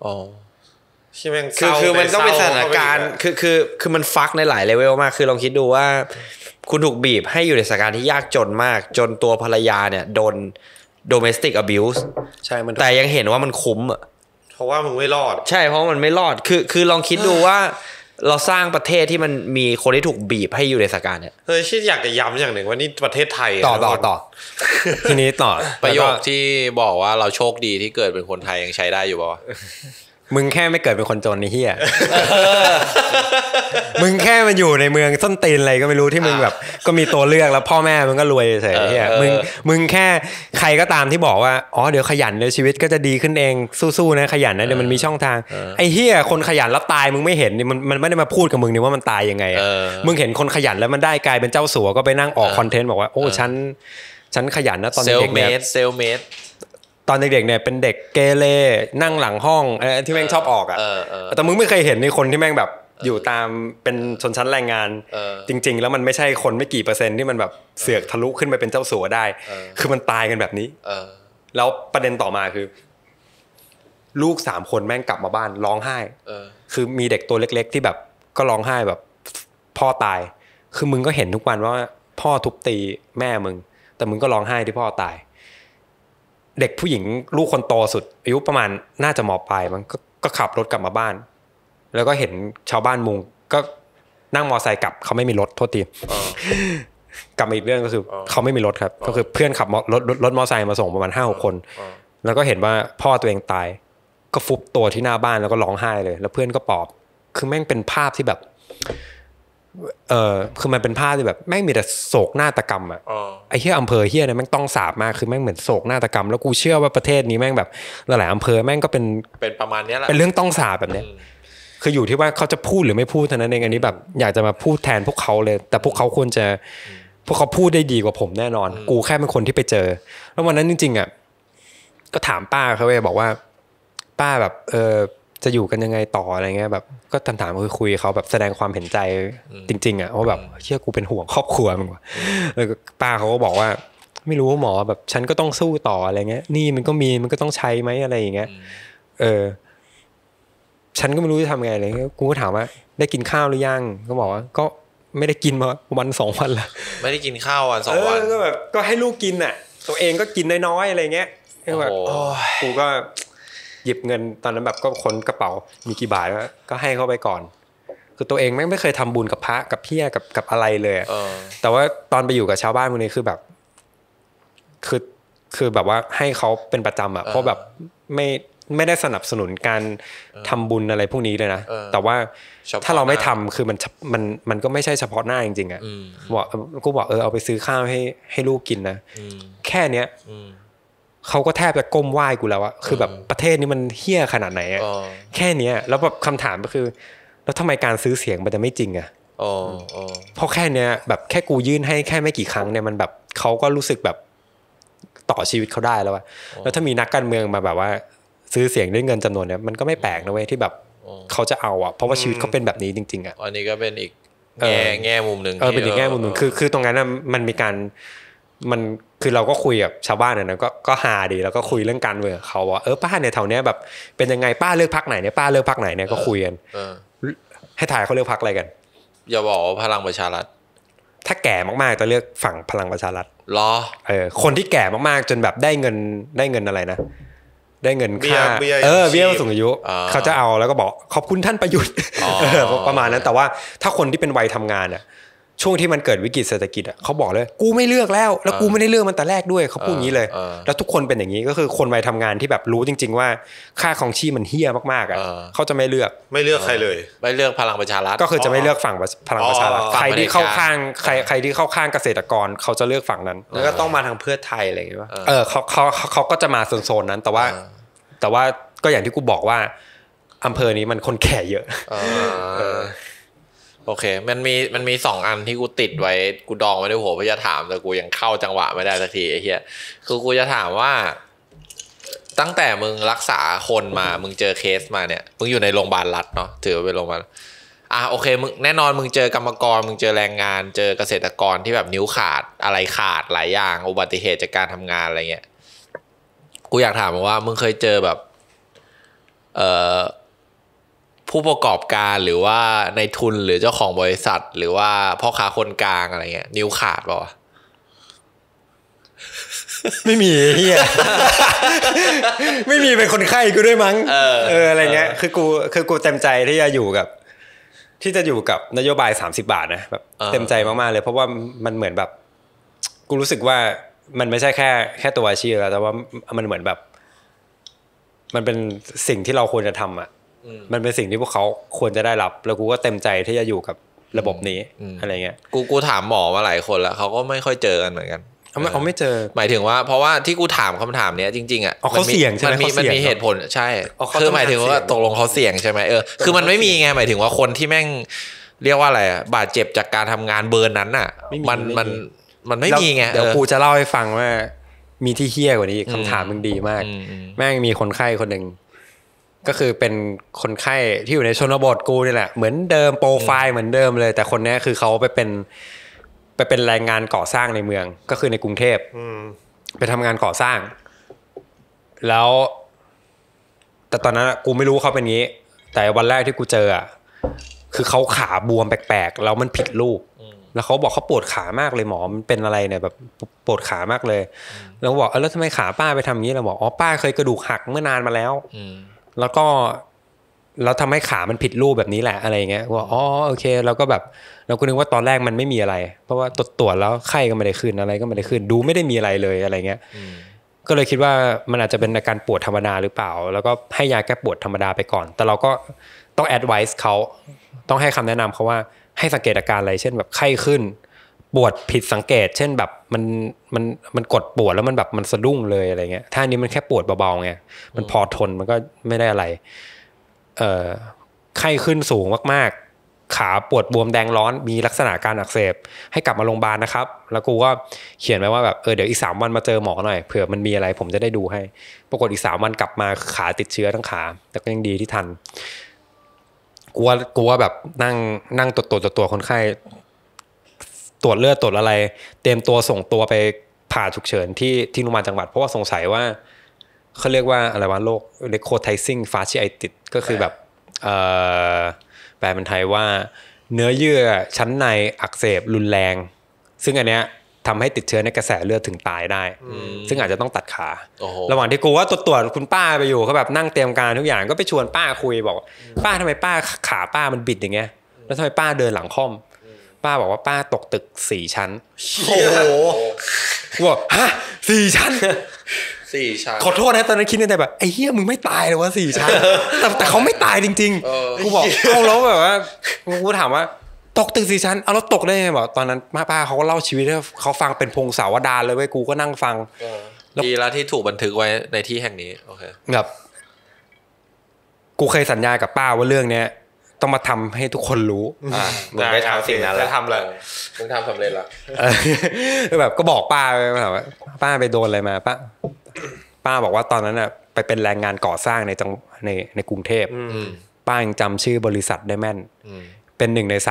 Speaker 1: คือมันต้องเป็นสถานการณ์คือมันฟักในหลายเลเวลมากคือลองคิดดูว่าคุณถูกบีบให้อยู่ในสถานการณ์ที่ยากจนมากจนตัวภรรยาเนี่ยโดน domestic abuse
Speaker 2: ใช่
Speaker 1: แต่ยังเห็นว่ามันคุ้มอ่ะ
Speaker 4: เพราะว่ามึงไม่รอด
Speaker 1: ใช่เพราะมันไม่รอดคือลองคิดดูว่าเราสร้างประเทศที่มันมีคนที่ถูกบีบให้อยู่ในสถานการณ์เนี่ย
Speaker 4: ชิดอยากจะย้ำอย่างหนึ่งว่านี่ประเทศไทย
Speaker 2: ต่อทีนี้ต่อ
Speaker 3: ประโยคที่บอกว่าเราโชคดีที่เกิดเป็นคนไทยยังใช้ได้อยู่ป่ะ
Speaker 2: มึงแค่ไม่เกิดเป็นคนจนไอ้เหี้ยมึงแค่มันอยู่ในเมืองส้นตีนอะไรก็ไม่รู้ที่มึงแบบก็มีตัวเลือกแล้วพ่อแม่มึงก็รวยเฉยไอ้เหี้ยมึงแค่ใครก็ตามที่บอกว่าอ๋อเดี๋ยวขยันเดี๋ยวชีวิตก็จะดีขึ้นเองสู้ๆนะขยันนะเดี๋ยวมันมีช่องทางไอ้เหี้ยคนขยันแล้วตายมึงไม่เห็นนี่มันไม่ได้มาพูดกับมึงนี่ว่ามันตายยังไงมึงเห็นคนขยันแล้วมันได้กลายเป็นเจ้าสัวก็ไปนั่งออกคอนเทนต์บอกว่าโอ้ฉันขยันนะตอนเด็กเนี่ย
Speaker 3: เซลเมด
Speaker 2: ตอนเด็กๆเนี่ยเป็นเด็กเกเรนั่งหลังห้องที่แม่งชอบออกอ่ะแต่มึงไม่เคยเห็นในคนที่แม่งแบบอยู่ตามเป็นชนชั้นแรงงานจริงๆแล้วมันไม่ใช่คนไม่กี่เปอร์เซ็นต์ที่มันแบบเสือกทะลุขึ้นไปเป็นเจ้าสัวได้คือมันตายกันแบบนี้แล้วประเด็นต่อมาคือลูก3คนแม่งกลับมาบ้านร้องไห้คือมีเด็กตัวเล็กๆที่แบบก็ร้องไห้แบบพ่อตายคือมึงก็เห็นทุกวันว่าพ่อทุบตีแม่มึงแต่มึงก็ร้องไห้ที่พ่อตายเด็กผู้หญิงลูกคนโตสุดอายุประมาณน่าจะม.ปลายมันก็ขับรถกลับมาบ้านแล้วก็เห็นชาวบ้านมุงก็นั่งมอไซค์กลับเขาไม่มีรถโทษทีกลับมาอีกเรื่องก็คือเขาไม่มีรถครับก็คือเพื่อนขับรถมอไซค์มาส่งประมาณ 5-6 คนแล้วก็เห็นว่าพ่อตัวเองตายก็ฟุบตัวที่หน้าบ้านแล้วก็ร้องไห้เลยแล้วเพื่อนก็ปลอบคือแม่งเป็นภาพที่แบบคือมันเป็นภาพที่แบบแม่งมีแต่โศกนาฏกรรมอ่ะไอ้เหี้ยอำเภอเหี้ยเนี่ยแม่งต้องสาบมากคือแม่งเหมือนโศกนาฏกรรมแล้วกูเชื่อว่าประเทศนี้แม่งแบบหลายๆอำเภอแม่งก็เป็น
Speaker 3: ประมาณนี้แหละ
Speaker 2: เป็นเรื่องต้องสาบแบบเนี้ยคืออยู่ที่ว่าเขาจะพูดหรือไม่พูดเท่านั้นเองอันนี้แบบอยากจะมาพูดแทนพวกเขาเลยแต่พวกเขาควรจะพวกเขาพูดได้ดีกว่าผมแน่นอนกูแค่เป็นคนที่ไปเจอแล้ววันนั้นจริงๆอ่ะก็ถามป้าเขาเลยบอกว่าป้าแบบจะอยู่กันยังไงต่ออะไรเงี้ยแบบก็ถามคุยเขาแบบแสดงความเห็นใจจริงๆอ่ะว่าแบบเชื่อกูเป็นห่วงครอบครัวมึงว่ะแล้วป้าเขาก็บอกว่าไม่รู้หมอแบบฉันก็ต้องสู้ต่ออะไรเงี้ยนี่มันก็ต้องใช้ไหมอะไรอย่างเงี้ยฉันก็ไม่รู้จะทำไงอะไรเงี้ยกูก็ถามว่าได้กินข้าวหรือยังก็บอกว่าก็ไม่ได้กินมาวัน2 วันละ
Speaker 3: ไม่ได้กินข้าววัน2 วัน
Speaker 2: ก็แบบก็ให้ลูกกินอ่ะตัวเองก็กินน้อยๆอะไรเงี้ยก็แบบกูก็หยิบเงินตอนนั้นแบบก็ค้นกระเป๋ามีกี่บาทก็ให้เขาไปก่อนคือตัวเองไม่เคยทำบุญกับพระกับเพี้ยกับอะไรเลยแต่ว่าตอนไปอยู่กับชาวบ้านพวกนี้คือแบบคือแบบว่าให้เขาเป็นประจำอ่ะเพราะแบบไม่ได้สนับสนุนการทำบุญอะไรพวกนี้เลยนะแต่ว่าถ้าเราไม่ทำคือมันก็ไม่ใช่เฉพาะหน้าจริงๆอ่ะบอกกูบอกเอาไปซื้อข้าวให้ลูกกินนะแค่เนี้ยเขาก็แทบจะก้มไหว้กูแล้วอะคือแบบประเทศนี้มันเหี้ยขนาดไหนอะแค่นี้แล้วแบบคำถามก็คือแล้วทำไมการซื้อเสียงมันจะไม่จริงอะเพราะแค่เนี้ยแบบแค่กูยื่นให้แค่ไม่กี่ครั้งเนี่ยมันแบบเขาก็รู้สึกแบบต่อชีวิตเขาได้แล้วอะแล้วถ้ามีนักการเมืองมาแบบว่าซื้อเสียงด้วยเงินจำนวนเนี้ยมันก็ไม่แปลกนะเว้ยที่แบบเขาจะเอาอะเพราะว่าชีวิตเขาเป็นแบบนี้จริงๆอะ
Speaker 3: อันนี้ก็เป็นอีกแง่มุมนึง
Speaker 2: เป็นอีกแง่มุมนึงคือตรงนั้นมันมีการมันคือเราก็คุยกับชาวบ้านนะก็ฮาดีแล้วก็คุยเรื่องการเมืองเขาว่าป้าเนี่ยแถวเนี้ยแบบเป็นยังไงป้าเลือกพรรคไหนเนี่ยป้าเลือกพรรคไหนเนี่ยก็คุยกันให้ถ่ายเขาเลือกพรรคอะไรกัน
Speaker 3: อย่าบอกว่าพลังประชารัฐ
Speaker 2: ถ้าแก่มากๆจะเลือกฝั่งพลังประชารัฐ
Speaker 3: หรอ
Speaker 2: คนที่แก่มากๆจนแบบได้เงินอะไรนะได้เงินค่าเบี้ยผู้สูงอายุเขาจะเอาแล้วก็บอกขอบคุณท่านประยุทธ์ประมาณนั้นแต่ว่าถ้าคนที่เป็นวัยทำงานอ่ะช่วงที่มันเกิดวิกฤตเศรษฐกิจอ่ะเขาบอกเลยกูไม่เลือกแล้วกูไม่ได้เลือกมันแต่แรกด้วยเขาพูดอย่างนี้เลยแล้วทุกคนเป็นอย่างนี้ก็คือคนวัยทำงานที่แบบรู้จริงๆว่าค่าครองชีพมันเหี้ยมากๆอ่ะเขาจะไม่เลือก
Speaker 4: ใครเลย
Speaker 3: ไม่เลือกพลังประชารัฐ
Speaker 2: ก็คือจะไม่เลือกฝั่งพลังประชารัฐใครที่เข้าข้างใครที่เข้าข้างเกษตรกรเขาจะเลือกฝั่งนั้น
Speaker 1: แล้วก็ต้องมาทางเพื่อไทยอะไรอย่างเงี้ย
Speaker 2: เขาก็จะมาโซนนั้นแต่ว่าก็อย่างที่กูบอกว่าอำเภอนี้มันคนแก่เยอะ
Speaker 3: โอเคมันมี2 อันที่กูติดไว้กูดองไว้ในหัวเพื่อจะถามแต่กูยังเข้าจังหวะไม่ได้สักทีไอ้เหี้ยคือกูจะถามว่าตั้งแต่มึงรักษาคนมามึงเจอเคสมาเนี่ยมึงอยู่ในโรงพยาบาลรัฐเนาะถือว่าเป็นโรงพยาบาลโอเคมึงแน่นอนมึงเจอกรรมกรมึงเจอแรงงานเจอเกษตรกรที่แบบนิ้วขาดอะไรขาดหลายอย่างอุบัติเหตุจากการทำงานอะไรเงี้ยกูอยากถามว่ามึงเคยเจอแบบผู้ประกอบการหรือว่าในทุนหรือเจ้าของบริษัทหรือว่าพ่อค้าคนกลางอะไรเงี้ยนิ้วขาดเปล่า
Speaker 2: ไม่มีเหี้ยไม่มีเป็นคนไข้กูด้วยมั้งอะไรเงี้ยคือกูเต็มใจที่จะอยู่กับนโยบาย30 บาทนะแบบเต็มใจมากๆเลยเพราะว่ามันเหมือนแบบกูรู้สึกว่ามันไม่ใช่แค่ตัวอาชีพแล้วแต่ว่ามันเหมือนแบบมันเป็นสิ่งที่เราควรจะทำอ่ะมันเป็นสิ่งที่พวกเขาควรจะได้รับแล้วกูก็เต็มใจที่จะอยู่กับระบบนี้อะไรเงี้ย
Speaker 3: กูถามหมอมาหลายคนแล้วเขาก็ไม่ค่อยเจอกันเหมือนกัน
Speaker 2: เขาไม่เจอ
Speaker 3: หมายถึงว่าเพราะว่าที่กูถามคำถามเนี้ยจริงๆอ่ะ
Speaker 2: เขาเสี่ยงใช่ไหม
Speaker 3: มันมีเหตุผลใช่คือหมายถึงว่าตกลงเขาเสี่ยงใช่ไหมคือมันไม่มีไงหมายถึงว่าคนที่แม่งเรียกว่าอะไรอ่ะบาดเจ็บจากการทำงานเบอร์นั้นอ่ะมันไม่มีไง
Speaker 2: เดี๋ยวกูจะเล่าให้ฟังว่ามีที่เหี้ยกว่านี้คำถามมึงดีมากแม่งมีคนไข้คนหนึ่งก็คือเป็นคนไข้ที่อยู่ในชนบทกูนี่แหละเหมือนเดิมโปรไฟล์เหมือนเดิมเลยแต่คนนี้คือเขาไปเป็นแรงงานก่อสร้างในเมืองก็คือในกรุงเทพไปทำงานก่อสร้างแล้วแต่ตอนนั้นกูไม่รู้เขาเป็นงี้แต่วันแรกที่กูเจออ่ะคือเขาขาบวมแปลกๆแล้วมันผิดรูปแล้วเขาบอกเขาปวดขามากเลยหมอมันเป็นอะไรเนี่ยแบบปวดขามากเลยแล้วบอกแล้วทำไมขาป้าไปทำอย่างนี้เราบอกอ๋อป้าเคยกระดูกหักเมื่อนานมาแล้วแล้วก็แล้วทำให้ขามันผิดรูปแบบนี้แหละอะไรเงี้ยว่าอ๋อโอเคแล้วก็แบบเราก็นึกว่าตอนแรกมันไม่มีอะไรเพราะว่าตรวจแล้วไข้ก็ไม่ได้ขึ้นอะไรก็ไม่ได้ขึ้นดูไม่ได้มีอะไรเลยอะไรเงี้ยก็เลยคิดว่ามันอาจจะเป็นอาการปวดธรรมดาหรือเปล่าแล้วก็ให้ยาแก้ปวดธรรมดาไปก่อนแต่เราก็ต้อง advice เขาต้องให้คำแนะนำเขาว่าให้สังเกตอาการอะไรเช่นแบบไข้ขึ้นปวดผิดสังเกตเช่นแบบมันกดปวดแล้วมันแบบมันสะดุ้งเลยอะไรเงี้ยถ้านี้มันแค่ปวดเบาๆไงมันพอทนมันก็ไม่ได้อะไรไข้ขึ้นสูงมากๆขาปวดบวมแดงร้อนมีลักษณะการอักเสบให้กลับมาโรงพยาบาลนะครับแล้วกูก็เขียนไว้ว่าแบบเดี๋ยวอีก3วันมาเจอหมอหน่อยเผื่อมันมีอะไรผมจะได้ดูให้ปรากฏอีก3วันกลับมาขาติดเชื้อทั้งขาแต่ก็ยังดีที่ทันกูว่าแบบนั่งตรวจคนไข้ตรวจเลือดตรวจอะไรเตรียมตัวส่งตัวไปผ่าฉุกเฉินที่โรงพยาบาลจังหวัดเพราะว่าสงสัยว่าเขาเรียกว่าอะไรวะโรค necrotizing fasciitis ก็คือแบบแปลเป็นไทยว่าเนื้อเยื่อชั้นในอักเสบรุนแรงซึ่งอันเนี้ยทำให้ติดเชื้อในกระแสเลือดถึงตายได้ซึ่งอาจจะต้องตัดขาระหว่างที่กูว่าตรวจคุณป้าไปอยู่เขาแบบนั่งเตรียมการทุกอย่างก็ไปชวนป้าคุยบอกป้าทำไมป้าขาป้ามันบิดอย่างเงี้ยแล้วทำไมป้าเดินหลังค่อมป้าบอกว่าป้าตกตึก4 ชั้น
Speaker 1: โอ้โห
Speaker 2: กูบอกฮะ4 ชั้น
Speaker 3: ชั้น
Speaker 2: ขอโทษนะตอนนั้นคิดในใจแบบไอ้เหี้ยมึงไม่ตายเลยวะ4 ชั้นแต่เขาไม่ตายจริงๆกูบอกเอาแล้วแบบว่ากูถามว่าตกตึก4 ชั้นเอาแล้วตกได้ไงบอกตอนนั้นป้าเขาก็เล่าชีวิตให้เขาฟังเป็นพงศาวดารเลยเว้ยกูก็นั่งฟัง
Speaker 3: ดีแล้วที่ถูกบันทึกไว้ในที่แห่งนี้โอเค
Speaker 2: แบบกูเคยสัญญากับป้าว่าเรื่องเนี้ยต้องมาทำให้ทุกคนรู้
Speaker 1: มึงได้ทำสิ่งนั้นแล้ว
Speaker 3: ทำเลยมึงทำสำเร็จแล้ว
Speaker 2: แบบก็บอกป้าไปถามว่าป้าไปโดนอะไรมาป้าบอกว่าตอนนั้นน่ะไปเป็นแรงงานก่อสร้างในกรุงเทพป้ายังจำชื่อบริษัทได้แม่นเป็น1 ใน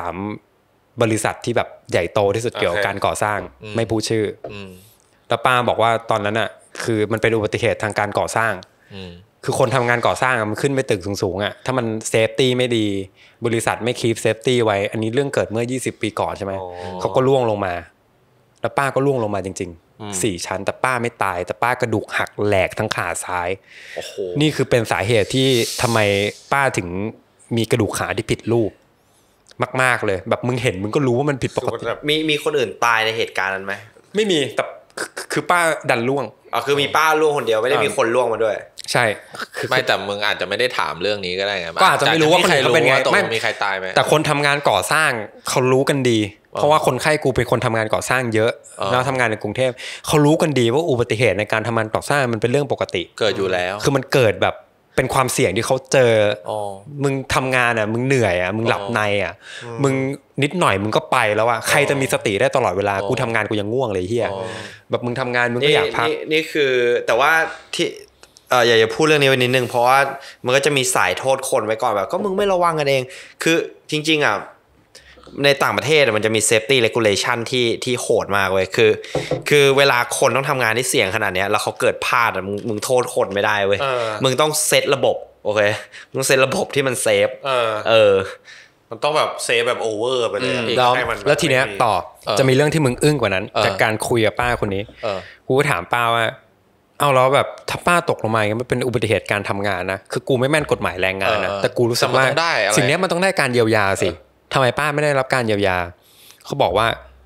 Speaker 2: 3บริษัทที่แบบใหญ่โตที่สุดเกี่ยวกับการก่อสร้างไม่พูดชื่อแล้วป้าบอกว่าตอนนั้นน่ะคือมันเป็นอุบัติเหตุทางการก่อสร้างคือคนทำงานก่อสร้างมันขึ้นไปตึกสูงๆอ่ะถ้ามันเซฟตี้ไม่ดีบริษัทไม่คีปเซฟตี้ไว้อันนี้เรื่องเกิดเมื่อ20 ปีก่อนใช่ไหมเขาก็ล่วงลงมาแล้วป้าก็ล่วงลงมาจริงๆ4 ชั้นแต่ป้าไม่ตายแต่ป้ากระดูกหักแหลกทั้งขาซ้ายนี่คือเป็นสาเหตุที่ทำไมป้าถึงมีกระดูกขาที่ผิดรูปมากๆเลยแบบมึงเห็นมึงก็รู้ว่ามันผิดปกติ
Speaker 1: มีคนอื่นตายในเหตุการณ์นั้นไหม
Speaker 2: ไม่มีแต่คือป้าดันล่วง
Speaker 1: คือมีป้าล่วงคนเดียวไม่ได้มีคนล่วงมาด้วย
Speaker 2: ใช่
Speaker 3: ไม่แต่มึงอาจจะไม่ได้ถามเรื่องนี้ก็ได้ไง
Speaker 2: ก็อาจจะไม่รู้ว่าคนอื่นเป็นไง
Speaker 3: ไม่มีใครตายไหม
Speaker 2: แต่คนทำงานก่อสร้างเขารู้กันดีเพราะว่าคนไข้กูเป็นคนทำงานก่อสร้างเยอะแล้วทำงานในกรุงเทพเขารู้กันดีว่าอุบัติเหตุในการทำงานก่อสร้างมันเป็นเรื่องปกติ
Speaker 3: เกิดอยู่แล้ว
Speaker 2: คือมันเกิดแบบเป็นความเสี่ยงที่เขาเจอมึงทำงานอ่ะมึงเหนื่อยอ่ะมึงหลับในอ่ะมึงนิดหน่อยมึงก็ไปแล้วอ่ะใครจะมีสติได้ตลอดเวลากูทำงานกูยังง่วงเลยเฮียแบบมึงทำงานมึงก็อยากพัก
Speaker 1: นี่คือแต่ว่าที่อยากจะพูดเรื่องนี้ไว้นิดนึงเพราะว่ามันก็จะมีสายโทษคนไว้ก่อนแบบก็มึงไม่ระวังกันเองคือจริงๆอ่ะในต่างประเทศมันจะมี safety regulation ที่โหดมากเว้ยคือเวลาคนต้องทำงานที่เสี่ยงขนาดนี้แล้วเขาเกิดพลาดมึงโทษคนไม่ได้เว้ยมึงต้องเซตระบบโอเคมึงเซตระบบที่มันเซฟ
Speaker 4: มันต้องแบบเซฟแบบโอเวอร์ไปเลย
Speaker 2: แล้วทีเนี้ยต่อจะมีเรื่องที่มึงอึ้งกว่านั้นจากการคุยกับป้าคนนี้กูก็ถามป้าว่าเอาแล้วแบบถ้าป้าตกลงมาอย่างเงี้ยมันเป็นอุบัติเหตุการทำงานนะคือกูไม่แม่นกฎหมายแรงงานนะแต่กูรู้สึกว่าสิ่งนี้มันต้องได้การเยียวยาสิทำไมป้าไม่ได้รับการเยียวยาเขาบอกว่า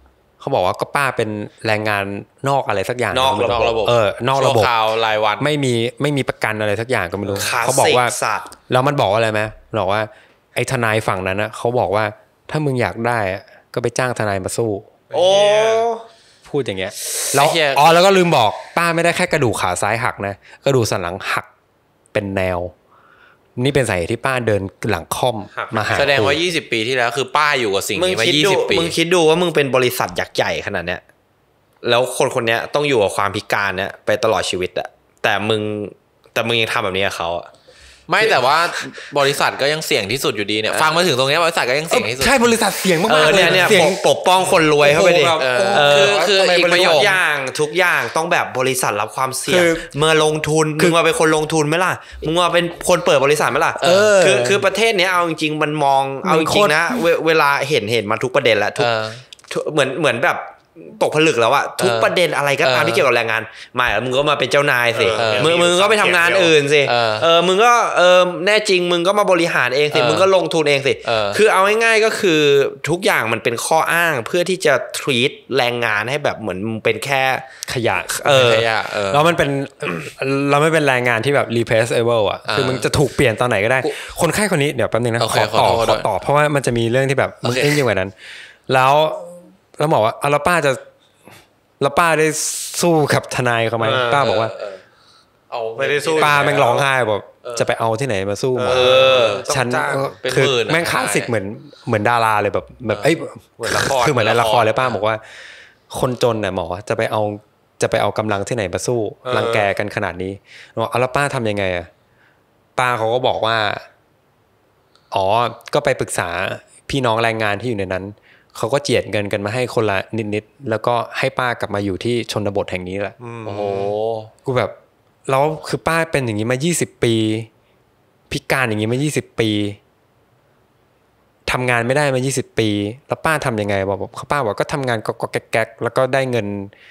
Speaker 2: เขาบอกว่าก็ป้าเป็นแรงงานนอกอะไรสักอย่าง
Speaker 3: นอกระบบ
Speaker 2: นอกระบบ
Speaker 3: ชั่วคราวรายวัน
Speaker 2: ไม่มีประกันอะไรสักอย่างก็ไม่รู้เขาบอกว่าแล้วมันบอกว่าอะไรไหมบอกว่าไอ้ทนายฝั่งนั้นนะเขาบอกว่าถ้ามึงอยากได้ก็ไปจ้างทนายมาสู้
Speaker 1: โอ้
Speaker 2: พูดอย่างเงี้ยแล้วแล้วก็ลืมบอกป้าไม่ได้แค่กระดูกขาซ้ายหักนะกระดูกสันหลังหักเป็นแนวนี่เป็นสาเหตุที่ป้าเดินหลังค่อมมาหา
Speaker 3: แสดงว่า20ปีที่แล้วคือป้าอยู่กับสิ่งนี้มา20ปี
Speaker 1: มึงคิดดูว่ามึงเป็นบริษัทยักษ์ใหญ่ขนาดเนี้ยแล้วคนเนี้ยต้องอยู่กับความพิการเนี้ยไปตลอดชีวิตอะแต่มึงยังทำแบบนี้กับเขาอะ
Speaker 3: ไม่แต่ว่าบริษัทก็ยังเสี่ยงที่สุดอยู่ดีเนี่ยฟังมาถึงตรงนี้บริษัทก็ยังเสี่ยงที่สุด
Speaker 2: ใช่บริษัทเสี่ยงมากๆ
Speaker 1: เลยเนี่ยปกป้องคนรวยเข้าไปดิ
Speaker 3: คืออีกประโยค
Speaker 1: ทุกอย่างต้องแบบบริษัทรับความเสี่ยงเมื่อลงทุนมึงมาเป็นคนลงทุนไหมล่ะมึงมาเป็นคนเปิดบริษัทไหมล่ะคือประเทศนี้เอาจริงๆมันมองเอาจริงๆนะเวลาเห็นมาทุกประเด็นแล้วเหมือนแบบตกผลึกแล้วอะทุกประเด็นอะไรก็ตามที่เกี่ยวกับแรงงานไม่มึงก็มาเป็นเจ้านายสิมึงก็ไปทำงานอื่นสิมึงก็แน่จริงมึงก็มาบริหารเองสิมึงก็ลงทุนเองสิคือเอาง่ายๆก็คือทุกอย่างมันเป็นข้ออ้างเพื่อที่จะ treat แรงงานให้แบบเหมือนมึงเป็นแค่
Speaker 2: ขยะแล้วมันเป็นเราไม่เป็นแรงงานที่แบบ replaceable อะคือมึงจะถูกเปลี่ยนตอนไหนก็ได้คนไข้คนนี้เดี๋ยวแป๊บนึงนะขอต่อเพราะว่ามันจะมีเรื่องที่แบบมึงเอ็นยิ่งกว่านั้นแล้วบอกว่าแล้วป้าได้สู้กับทนายเขาไหมป้าบอกว่า
Speaker 4: ไม่ได้สู้
Speaker 2: ป้าแม่งร้องไห้บอกจะไปเอาที่ไหนมาสู้หมอฉันคือแม่งคลาสสิกเหมือนดาราเลยแบบเหมือนละครคือเหมือนในละครเลยป้าบอกว่าคนจนน่ะหมอจะไปเอากำลังที่ไหนมาสู้รังแกกันขนาดนี้บอกแล้วป้าทำยังไงอ่ะป้าเขาก็บอกว่าก็ไปปรึกษาพี่น้องแรงงานที่อยู่ในนั้นเขาก็เจียดเงินกันมาให้คนละนิดๆแล้วก็ให้ป้ากลับมาอยู่ที่ชนบทแห่งนี้แหละ
Speaker 3: โอ้โห
Speaker 2: กูแบบแล้วคือป้าเป็นอย่างนี้มา20ปีพิการอย่างนี้มา20ปีทำงานไม่ได้มา20ปีแล้วป้าทำยังไงบอกป้าบอกก็ทำงานก็แก๊กๆแล้วก็ได้เงิน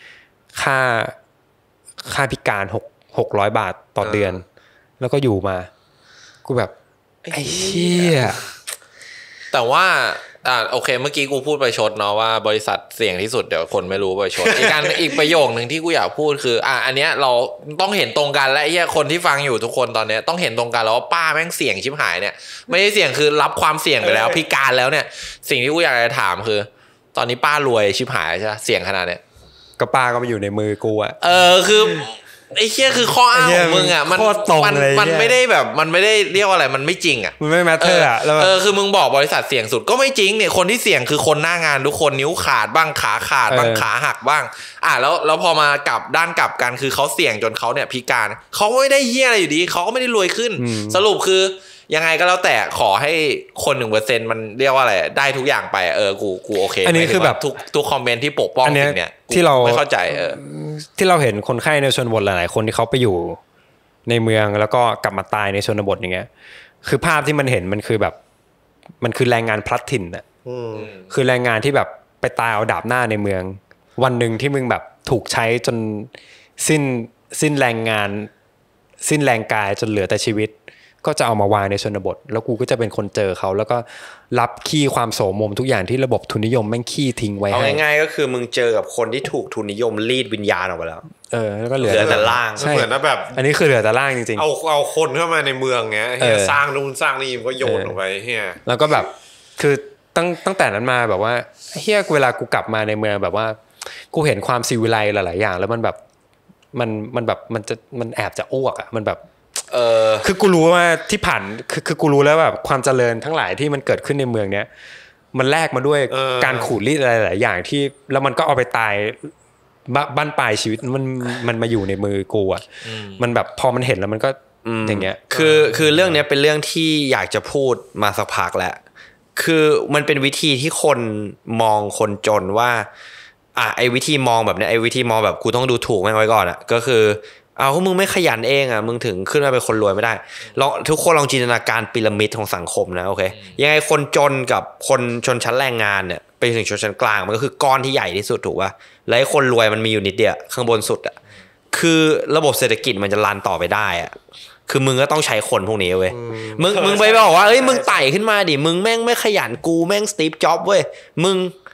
Speaker 2: ค่าพิการ600 บาทต่อเดือนแล้วก็อยู่มากูแบบไอ้เหี้ย
Speaker 3: แต่ว่าโอเคเมื่อกี้กูพูดไปชดเนาะว่าบริษัทเสี่ยงที่สุดเดี๋ยวคนไม่รู้ไปชด อีกประโยคนึงที่กูอยากพูดคืออันเนี้ยเราต้องเห็นตรงกันและไอ้เหี้ยคนที่ฟังอยู่ทุกคนตอนเนี้ยต้องเห็นตรงกันแล้วว่าป้าแม่งเสี่ยงชิบหายเนี่ยไม่ได้เสี่ยงคือรับความเสี่ยงไปแล้วพิการแล้วเนี่ยสิ่งที่กูอยากจะถามคือตอนนี้ป้ารวยชิบหายใช่ป่ะเสี่ยงขนาดเนี้ย
Speaker 2: ก็ป้าก็มาอยู่ในมือกูอะ
Speaker 3: คือไอ้เหี้ยคือข้ออ้างของมึงอ่ะมันไม่ได้แบบมันไม่ได้เรียกว่าอะไรมันไม่จริงอ่ะ
Speaker 2: มันไม่แมทเทอร์อ่ะ
Speaker 3: คือมึงบอกบริษัทเสี่ยงสุดก็ไม่จริงเนี่ยคนที่เสี่ยงคือคนหน้างานทุกคนนิ้วขาดบ้างขาขาดบ้างขาหักบ้างแล้วพอมากลับด้านกลับกันคือเขาเสี่ยงจนเขาเนี่ยพิการเขาไม่ได้เหี้ยอะไรอยู่ดีเขาก็ไม่ได้รวยขึ้นสรุปคือยังไงก็แล้วแต่ขอให้คน 1% มันเรียกว่าอะไรได้ทุกอย่างไปกูโอเค
Speaker 2: อันนี้คือแบบ
Speaker 3: ทุกคอมเมนต์ที่ปกป้องสิ่งเนี้ย
Speaker 2: ที่เรา
Speaker 3: ไม่เข้าใจ
Speaker 2: ที่เราเห็นคนไข้ในชนบทหลายๆคนที่เขาไปอยู่ในเมืองแล้วก็กลับมาตายในชนบทอย่างเงี้ยคือภาพที่มันเห็นมันคือแบบมันคือแรงงานพลัดถิ่นอ่ะคือแรงงานที่แบบไปตายเอาดาบหน้าในเมืองวันนึงที่มึงแบบถูกใช้จนสิ้นแรงงานสิ้นแรงกายจนเหลือแต่ชีวิตก็จะเอามาวางในชนบทแล้วกูก็จะเป็นคนเจอเขาแล้วก็รับขี้ความโสมมทุกอย่างที่ระบบทุนนิยมแม่งขี้ทิ้งไว้ให้
Speaker 1: เอาง่ายๆก็คือมึงเจอกับคนที่ถูกทุนนิยมรีดวิญญาณออกไปแล้ว
Speaker 2: แล้วก็เหลือ
Speaker 1: แต่ล่าง
Speaker 4: เหมือนแบบ
Speaker 2: อันนี้คือเหลือแต่ล่างจริง
Speaker 4: ๆเอาคนเข้ามาในเมืองเงี้ยสร้างนู่นสร้างนี่ก็โยนออกไปเฮีย
Speaker 2: แล้วก็แบบคือตั้งแต่นั้นมาแบบว่าเฮียเวลากูกลับมาในเมืองแบบว่ากูเห็นความซีวิไลซ์หลายๆอย่างแล้วมันแบบมันแบบมันแอบจะอ้วกอ่ะมันแบบคือกูรู้ว่าที่ผ่านคือกูรู้แล้วแบบความเจริญทั้งหลายที่มันเกิดขึ้นในเมืองเนี้ยมันแลกมาด้วยการขูดรีดอะไรหลายอย่างที่แล้วมันก็เอาไปตายบ้านปลายชีวิตมันมาอยู่ในมือกูอ่ะมันแบบพอมันเห็นแล้วมันก็อย่างเงี้ย
Speaker 1: คือเรื่องเนี้ยเป็นเรื่องที่อยากจะพูดมาสักพักแล้วคือมันเป็นวิธีที่คนมองคนจนว่าไอ้วิธีมองแบบเนี้ยไอ้วิธีมองแบบกูต้องดูถูกแม่งไว้ก่อนอ่ะก็คือมึงไม่ขยันเองอ่ะมึงถึงขึ้นมาเป็นคนรวยไม่ได้ทุกคนลองจินตนาการพีระมิดของสังคมนะโอเคยังไงคนจนกับคนชนชั้นแรงงานเนี่ยไปถึงชนชั้นกลางมันก็คือก้อนที่ใหญ่ที่สุดถูกป่ะแล้วคนรวยมันมีอยู่นิดเดียวข้างบนสุดอ่ะคือระบบเศรษฐกิจมันจะรันต่อไปได้อ่ะคือมึงก็ต้องใช้คนพวกนี้เว้ยมึงไปบอกว่ามึงไต่ขึ้นมาดิมึงแม่งไม่ขยันกูแม่งสตีฟจ็อบส์เว้ยมึง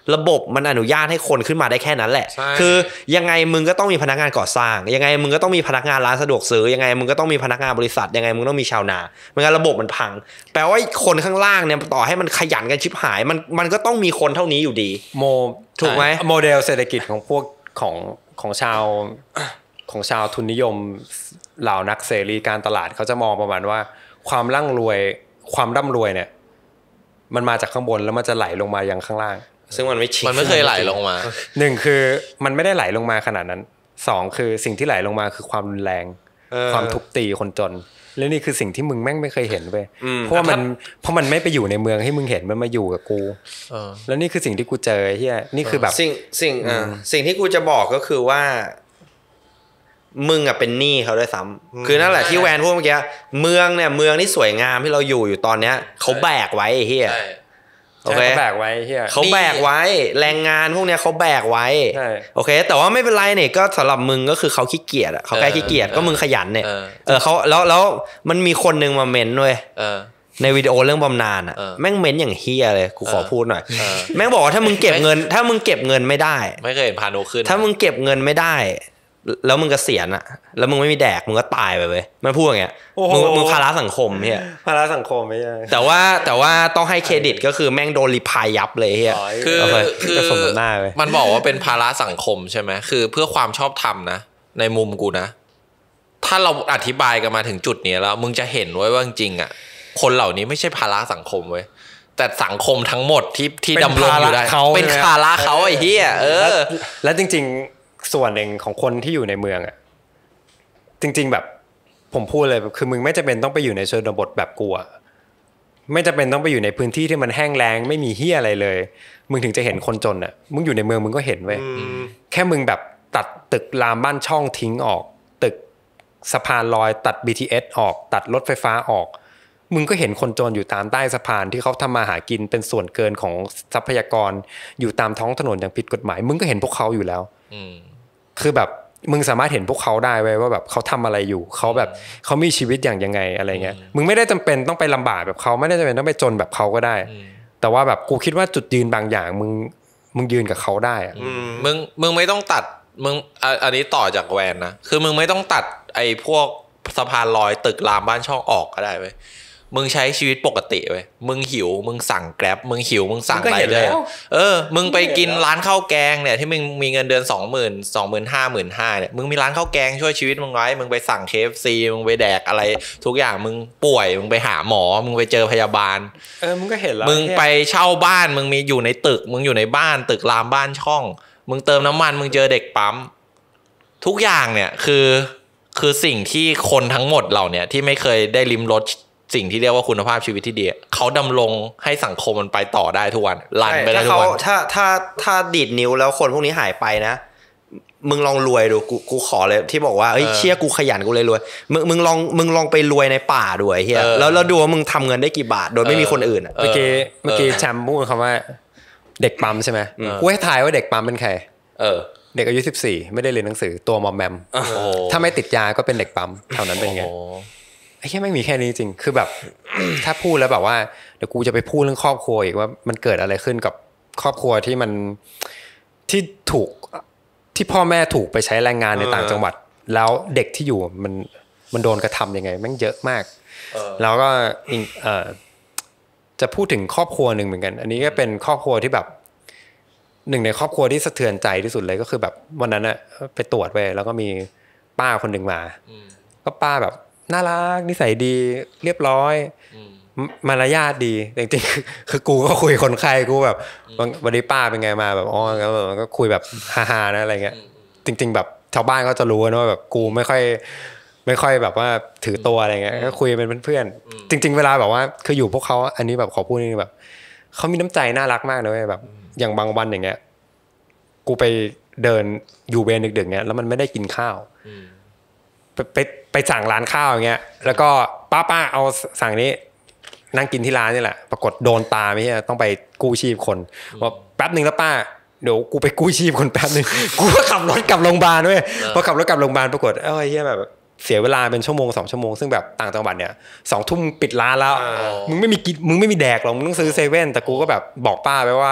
Speaker 1: ระบบมันอนุญาตให้คนขึ้นมาได้แค่นั้นแหละคือยังไงมึงก็ต้องมีพนักงานก่อสร้างยังไงมึงก็ต้องมีพนักงานร้านสะดวกซื้อยังไงมึงก็ต้องมีพนักงานบริษัทยังไงมึงต้องมีชาวนาไม่งั้นระบบมันพังแปลว่าคนข้างล่างเนี่ยต่อให้มันขยันกันชิบหายมันก็ต้องมีคนเท่านี้อยู่ดีถูกไหม
Speaker 2: โมเดลเศรษฐกิจของพวกของชาวทุนนิยมเหล่านักเสรีการตลาดเขาจะมองประมาณว่าความร่ำรวยเนี่ยมันมาจากข้างบนแล้วมันจะไหลลงมายังข้างล่าง
Speaker 1: ซึ่งมัน
Speaker 3: ไม่เคยไหลลงมา
Speaker 2: 1คือมันไม่ได้ไหลลงมาขนาดนั้น2คือสิ่งที่ไหลลงมาคือความรุนแรงความทุบตีคนจนและนี่คือสิ่งที่มึงแม่งไม่เคยเห็นเว้ยเพราะมันไม่ไปอยู่ในเมืองให้มึงเห็นมันมาอยู่กับกูแล้วนี่คือสิ่งที่กูเจอเฮียนี่คือแบบ
Speaker 1: สิ่งที่กูจะบอกก็คือว่ามึงอะเป็นหนี้เขาด้วยซ้ำคือนั่นแหละที่แวนพูดเมื่อกี้เมืองที่สวยงามที่เราอยู่ตอนเนี้ยเขาแบกไว้ไอ้เฮีย
Speaker 2: โอเคเขาแบกไว้เฮีย
Speaker 1: เขาแบกไว้แรงงานพวกเนี้ยเขาแบกไว้โอเคแต่ว่าไม่เป็นไรเนี่ยก็สำหรับมึงก็คือเขาขี้เกียจอะเขาแค่ขี้เกียจก็มึงขยันเนี่ยเขาแล้วมันมีคนนึงมาเม้นด้วยในวิดีโอเรื่องบำนาญอ่ะแม่งเม้นอย่างเฮียเลยกูขอพูดหน่อยแม่งบอกว่าถ้ามึงเก็บเงินไม่ได้
Speaker 3: ไม่เคยเห็นพานุขึ้น
Speaker 1: ถ้ามึงเก็บเงินไม่ได้แล้วมึงเกษียณอะแล้วมึงไม่มีแดกมึงก็ตายไปเว้ยมันพูดอย่างเงี้ยมึงภาระสังคมเฮีย
Speaker 2: ภาระสังคมไม่ใช่
Speaker 1: แต่ว่าต้องให้เครดิตก็คือแม่งโดนรีพายยับเลยเฮีย
Speaker 3: คือสมหน้าเลยมันบอกว่าเป็นภาระสังคมใช่ไหมคือเพื่อความชอบธรรมนะในมุมกูนะถ้าเราอธิบายกันมาถึงจุดนี้แล้วมึงจะเห็นไว้ว่าจริงๆอะคนเหล่านี้ไม่ใช่ภาระสังคมเว้ยแต่สังคมทั้งหมดที่ดำรงอยู่ได้เป็นภาระเขาไอ้เฮีย
Speaker 2: แล้วจริงส่วนหนึ่งของคนที่อยู่ในเมืองอ่ะจริงๆแบบผมพูดเลยคือมึงไม่จำเป็นต้องไปอยู่ในชนบทแบบกูอ่ะไม่จำเป็นต้องไปอยู่ในพื้นที่ที่มันแห้งแล้งไม่มีเหี้ยอะไรเลยมึงถึงจะเห็นคนจนอ่ะมึงอยู่ในเมืองมึงก็เห็นเว้ยแค่มึงแบบตัดตึกรามบ้านช่องทิ้งออกตึกสะพานลอยตัด BTS ออกตัดรถไฟฟ้าออกมึงก็เห็นคนจนอยู่ตามใต้สะพานที่เขาทำมาหากินเป็นส่วนเกินของทรัพยากรอยู่ตามท้องถนนอย่างผิดกฎหมายมึงก็เห็นพวกเขาอยู่แล้วคือแบบมึงสามารถเห็นพวกเขาได้ไว้ว่าแบบเขาทำอะไรอยู่เขาแบบเขามีชีวิตอย่างยังไงอะไรเงี้ยมึงไม่ได้จำเป็นต้องไปลำบากแบบเขาไม่ได้จำเป็นต้องไปจนแบบเขาก็ได้แต่ว่าแบบกูคิดว่าจุดยืนบางอย่างมึงยืนกับเขาได้อะ
Speaker 3: มึงไม่ต้องตัดมึงอันนี้ต่อจากแวนนะคือมึงไม่ต้องตัดไอ้พวกสะพานลอยตึกรามบ้านช่องออกก็ได้เว้ยมึงใช้ชีวิตปกติเว้ยมึงหิวมึงสั่งแกร็บมึงหิวมึงสั่งอะไรเลยมึงไปกินร้านข้าวแกงเนี่ยที่มึงมีเงินเดือน 20,000 25,000 เนี่ยมึงมีร้านข้าวแกงช่วยชีวิตมึงไว้มึงไปสั่ง KFC มึงไปแดกอะไรทุกอย่างมึงป่วยมึงไปหาหมอมึงไปเจอพยาบาล
Speaker 2: มึงก็เห็นแล้ว
Speaker 3: มึงไปเช่าบ้านมึงมีอยู่ในตึกมึงอยู่ในบ้านตึกรามบ้านช่องมึงเติมน้ำมันมึงเจอเด็กปั๊มทุกอย่างเนี่ยคือสิ่งที่คนทั้งหมดเหล่านี้ที่ไม่เคยได้ลิ้มรสสิ่งที่เรียกว่าคุณภาพชีวิตที่ดีเขาดำรงให้สังคมมันไปต่อได้ทุกวันรันไปได้ทุกวัน
Speaker 1: ถ้าดีดนิ้วแล้วคนพวกนี้หายไปนะมึงลองรวยดูกูขอเลยที่บอกว่าเอ้ยเชี่ยกูขยันกูเลยรวยมึงลองไปรวยในป่าด้วยเฮียแล้วดูว่ามึงทำเงินได้กี่บาทโดยไม่มีคนอื่น
Speaker 2: เมื่อกี้แชมป์พูดคำว่าเด็กปั๊มใช่ไหมกูให้ทายว่าเด็กปั๊มเป็นใครเด็กอายุ14ไม่ได้เรียนหนังสือตัวมอมแมมถ้าไม่ติดยาก็เป็นเด็กปั๊มเท่านั้นเป็นไงไอ้แค่ไม่มีแค่นี้จริงคือแบบ ถ้าพูดแล้วแบบว่าเดี๋ยวกูจะไปพูดเรื่องครอบครัวอีกว่ามันเกิดอะไรขึ้นกับครอบครัวที่มันที่พ่อแม่ถูกไปใช้แรงงานในต่างจังหวัดแล้วเด็กที่อยู่มันโดนกระทำยังไงแม่งเยอะมากแล้วก็จะพูดถึงครอบครัวหนึ่งเหมือนกันอันนี้ก็เป็นครอบครัวที่แบบหนึ่งในครอบครัวที่สะเทือนใจที่สุดเลยก็คือแบบวันนั้นอะไปตรวจไปแล้วก็มีป้าคนหนึ่งมาก็ป้าแบบน่ารักนิสัยดีเรียบร้อยมารยาทดีจริงๆคือกูก็คุยคนไข้กูแบบวันนี้ป้าเป็นไงมาแบบอ๋อก็คุยแบบฮาๆนะอะไรเงี้ยจริงๆแบบชาวบ้านก็จะรู้นะว่าแบบกูไม่ค่อยแบบว่าถือตัวอะไรเงี้ยก็คุยเป็นเพื่อนจริงๆเวลาแบบว่าคืออยู่พวกเขาอันนี้แบบขอพูดนี่แบบเขามีน้ำใจน่ารักมากเลยแบบอย่างบางวันอย่างเงี้ยกูไปเดินอยู่เวรดึกๆเงี้ยแล้วมันไม่ได้กินข้าวไปสั่งร้านข้าวอย่างเงี้ยแล้วก็ป้าเอาสั่งนี้นั่งกินที่ร้านนี่แหละปรากฏโดนตาไม่ใช่ต้องไปกู้ชีพคนว่าแป๊บนึงแล้วป้าเดี๋ยวกูไปกู้ชีพคนแป๊บนึงกูก็ขับรถกลับโรงพยาบาลด้วยพอขับรถกลับโรงพยาบาลปรากฏเฮ้ยแบบเสียเวลาเป็นชั่วโมง2ชั่วโมงซึ่งแบบต่างจังหวัดเนี่ย20:00 นปิดร้านแล้วมึงไม่มีแดกหรอกมึงต้องซื้อเซเว่นแต่กูก็แบบบอกป้าไปว่าแบบ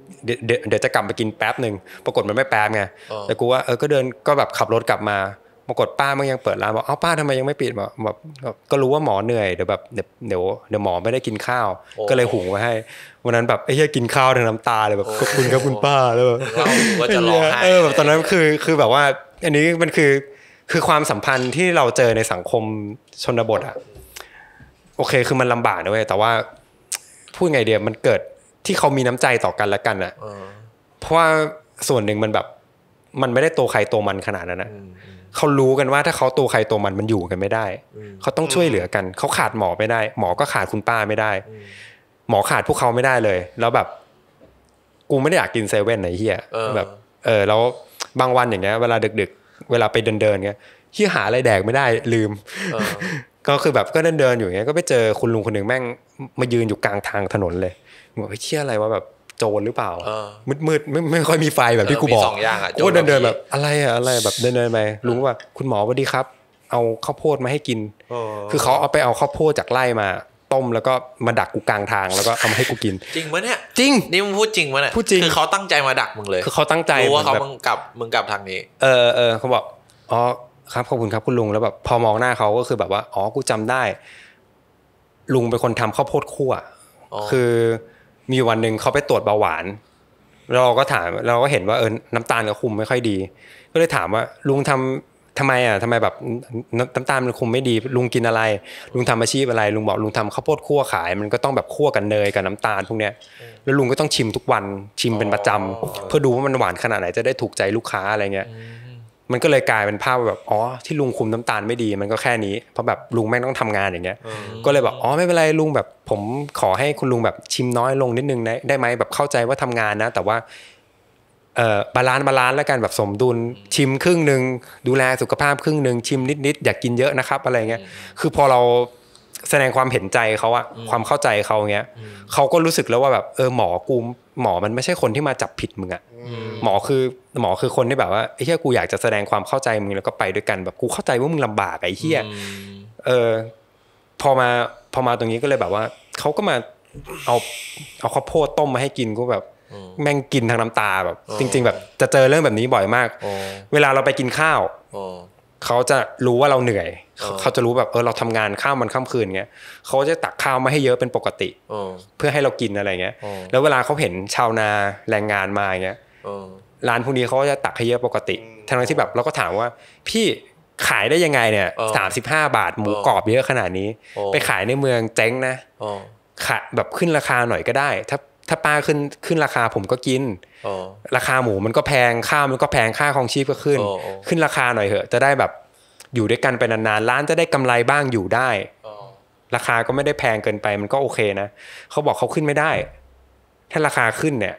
Speaker 2: เดี๋ยวจะกลับไปกินแป๊บนึงปรากฏมันไม่แป๊บไงแต่กูว่าก็เดินก็แบบขับรถกลับมาปรากฏป้ามันยังเปิดร้านบอกป้าทำไมยังไม่ปิดแบบก็รู้ว่าหมอเหนื่อยเดี๋ยวหมอไม่ได้กินข้าวก็เลยหุงไว้ให้วันนั้นแบบไอ้เหี้ยกินข้าวทั้งน้ำตาเลยแบบขอบคุณครับคุณป้าแล้วแบบ
Speaker 3: ว่าจะร้องไห้
Speaker 2: แบบตอนนั้นคือแบบว่าอันนี้มันคือความสัมพันธ์ที่เราเจอในสังคมชนบทอะโอเคคือมันลำบากนะเว้ยแต่ว่าพูดไงเดียวมันเกิดที่เขามีน้ำใจต่อกันและกันอะเพราะว่าส่วนหนึ่งมันแบบมันไม่ได้ตัวใครตัวมันขนาดนั้นนะเขารู้กันว่าถ้าเขาตัวใครตัวมันอยู่กันไม่ได้เขาต้องช่วยเหลือกันเขาขาดหมอไม่ได้หมอก็ขาดคุณป้าไม่ได้หมอขาดพวกเขาไม่ได้เลยแล้วแบบกูไม่ได้อยากกินเซเว่นไหนเฮียแบบแล้วบางวันอย่างเงี้ยเวลาดึกๆเวลาไปเดินเงี้ยเฮียหาอะไรแดกไม่ได้ลืมก็คือแบบก็เดินอยู่อย่างเงี้ยก็ไปเจอคุณลุงคนหนึ่งแม่งมายืนอยู่กลางทางถนนเลยบอกเฮียอะไรวะแบบโจรหรือเปล่ามืดไม่ค่อยมีไฟแบบที่กูบอกกูเดินแบบอะไรแบบเดินไปลุงว่าคุณหมอสวัสดีครับเอาข้าวโพดมาให้กินคือเขาเอาไปเอาข้าวโพดจากไร่มาต้มแล้วก็มาดักกูกลางทางแล้วก็เอามาให้กูกิน
Speaker 3: จริงมั้ยเนี่ย
Speaker 2: จริง
Speaker 3: นี่มึงพูดจริงมั้ยเนี่ยคือเขาตั้งใจมาดักมึงเลย
Speaker 2: คือเขาตั้งใจ
Speaker 3: รู้ว่าเขามึงกลับทางนี้
Speaker 2: เขาบอกอ๋อครับขอบคุณครับคุณลุงแล้วแบบพอมองหน้าเขาก็คือแบบว่าอ๋อกูจำได้ลุงเป็นคนทำข้าวโพดคั่วคือมีวันหนึ่งเขาไปตรวจเบาหวานเราก็ถามเราก็เห็นว่าน้ำตาลเขาคุมไม่ค่อยดีก็เลยถามว่าลุงทำไมแบบน้ำตาลมันคุมไม่ดีลุงกินอะไรลุงทำอาชีพอะไรลุงบอกลุงทำข้าวโพดคั่วขายมันก็ต้องแบบคั่วกับเนยกับน้ำตาลพวกเนี้ยแล้วลุงก็ต้องชิมทุกวันชิมเป็นประจำเพื่อดูว่ามันหวานขนาดไหนจะได้ถูกใจลูกค้าอะไรเงี้ยมันก็เลยกลายเป็นภาพแบบอ๋อที่ลุงคุมน้ำตาลไม่ดีมันก็แค่นี้เพราะแบบลุงแม่งต้องทำงานอย่างเงี้ยก็เลยบอกอ๋อไม่เป็นไรลุงแบบผมขอให้คุณลุงแบบชิมน้อยลงนิดนึงได้ไหมแบบเข้าใจว่าทำงานนะแต่ว่าบาลานซ์แล้วกันแบบสมดุลชิมครึ่งนึงดูแลสุขภาพครึ่งนึงชิมนิดๆอยากกินเยอะนะครับอะไรเงี้ยคือพอเราแสดงความเห็นใจเขาอะความเข้าใจเขาเงี้ยเขาก็รู้สึกแล้วว่าแบบหมอมันไม่ใช่คนที่มาจับผิดมึงอะหมอคือคนที่แบบว่าไอ้เหี้ยกูอยากจะแสดงความเข้าใจมึงแล้วก็ไปด้วยกันแบบกูเข้าใจว่ามึงลำบากไอ้เหี้ยพอมาตรงนี้ก็เลยแบบว่าเขาก็มาเอาข้าวโพดต้มมาให้กินกูแบบแม่งกินทางน้ำตาแบบจริงๆแบบจะเจอเรื่องแบบนี้บ่อยมากเวลาเราไปกินข้าวเขาจะรู้ว่าเราเหนื่อยเขาจะรู้แบบเราทำงานข้ามวันข้ามคืนเงี้ยเขาจะตักข้าวมาให้เยอะเป็นปกติเพื่อให้เรากินอะไรเงี้ยแล้วเวลาเขาเห็นชาวนาแรงงานมาเงี้ยร้านพวกนี้เขาจะตักให้เยอะปกติทั้งที่แบบเราก็ถามว่าพี่ขายได้ยังไงเนี่ย35 บาทหมูกรอบเยอะขนาดนี้ไปขายในเมืองเจ๊งนะขายแบบขึ้นราคาหน่อยก็ได้ถ้าป้าขึ้นราคาผมก็กินราคาหมูมันก็แพงข้าวมันก็แพงค่าครองชีพก็ขึ้นราคาหน่อยเถอะจะได้แบบอยู่ด้วยกันไปนานๆร้านจะได้กำไรบ้างอยู่ได้ราคาก็ไม่ได้แพงเกินไปมันก็โอเคนะเขาบอกเขาขึ้นไม่ได้ถ้าราคาขึ้นเนี่ย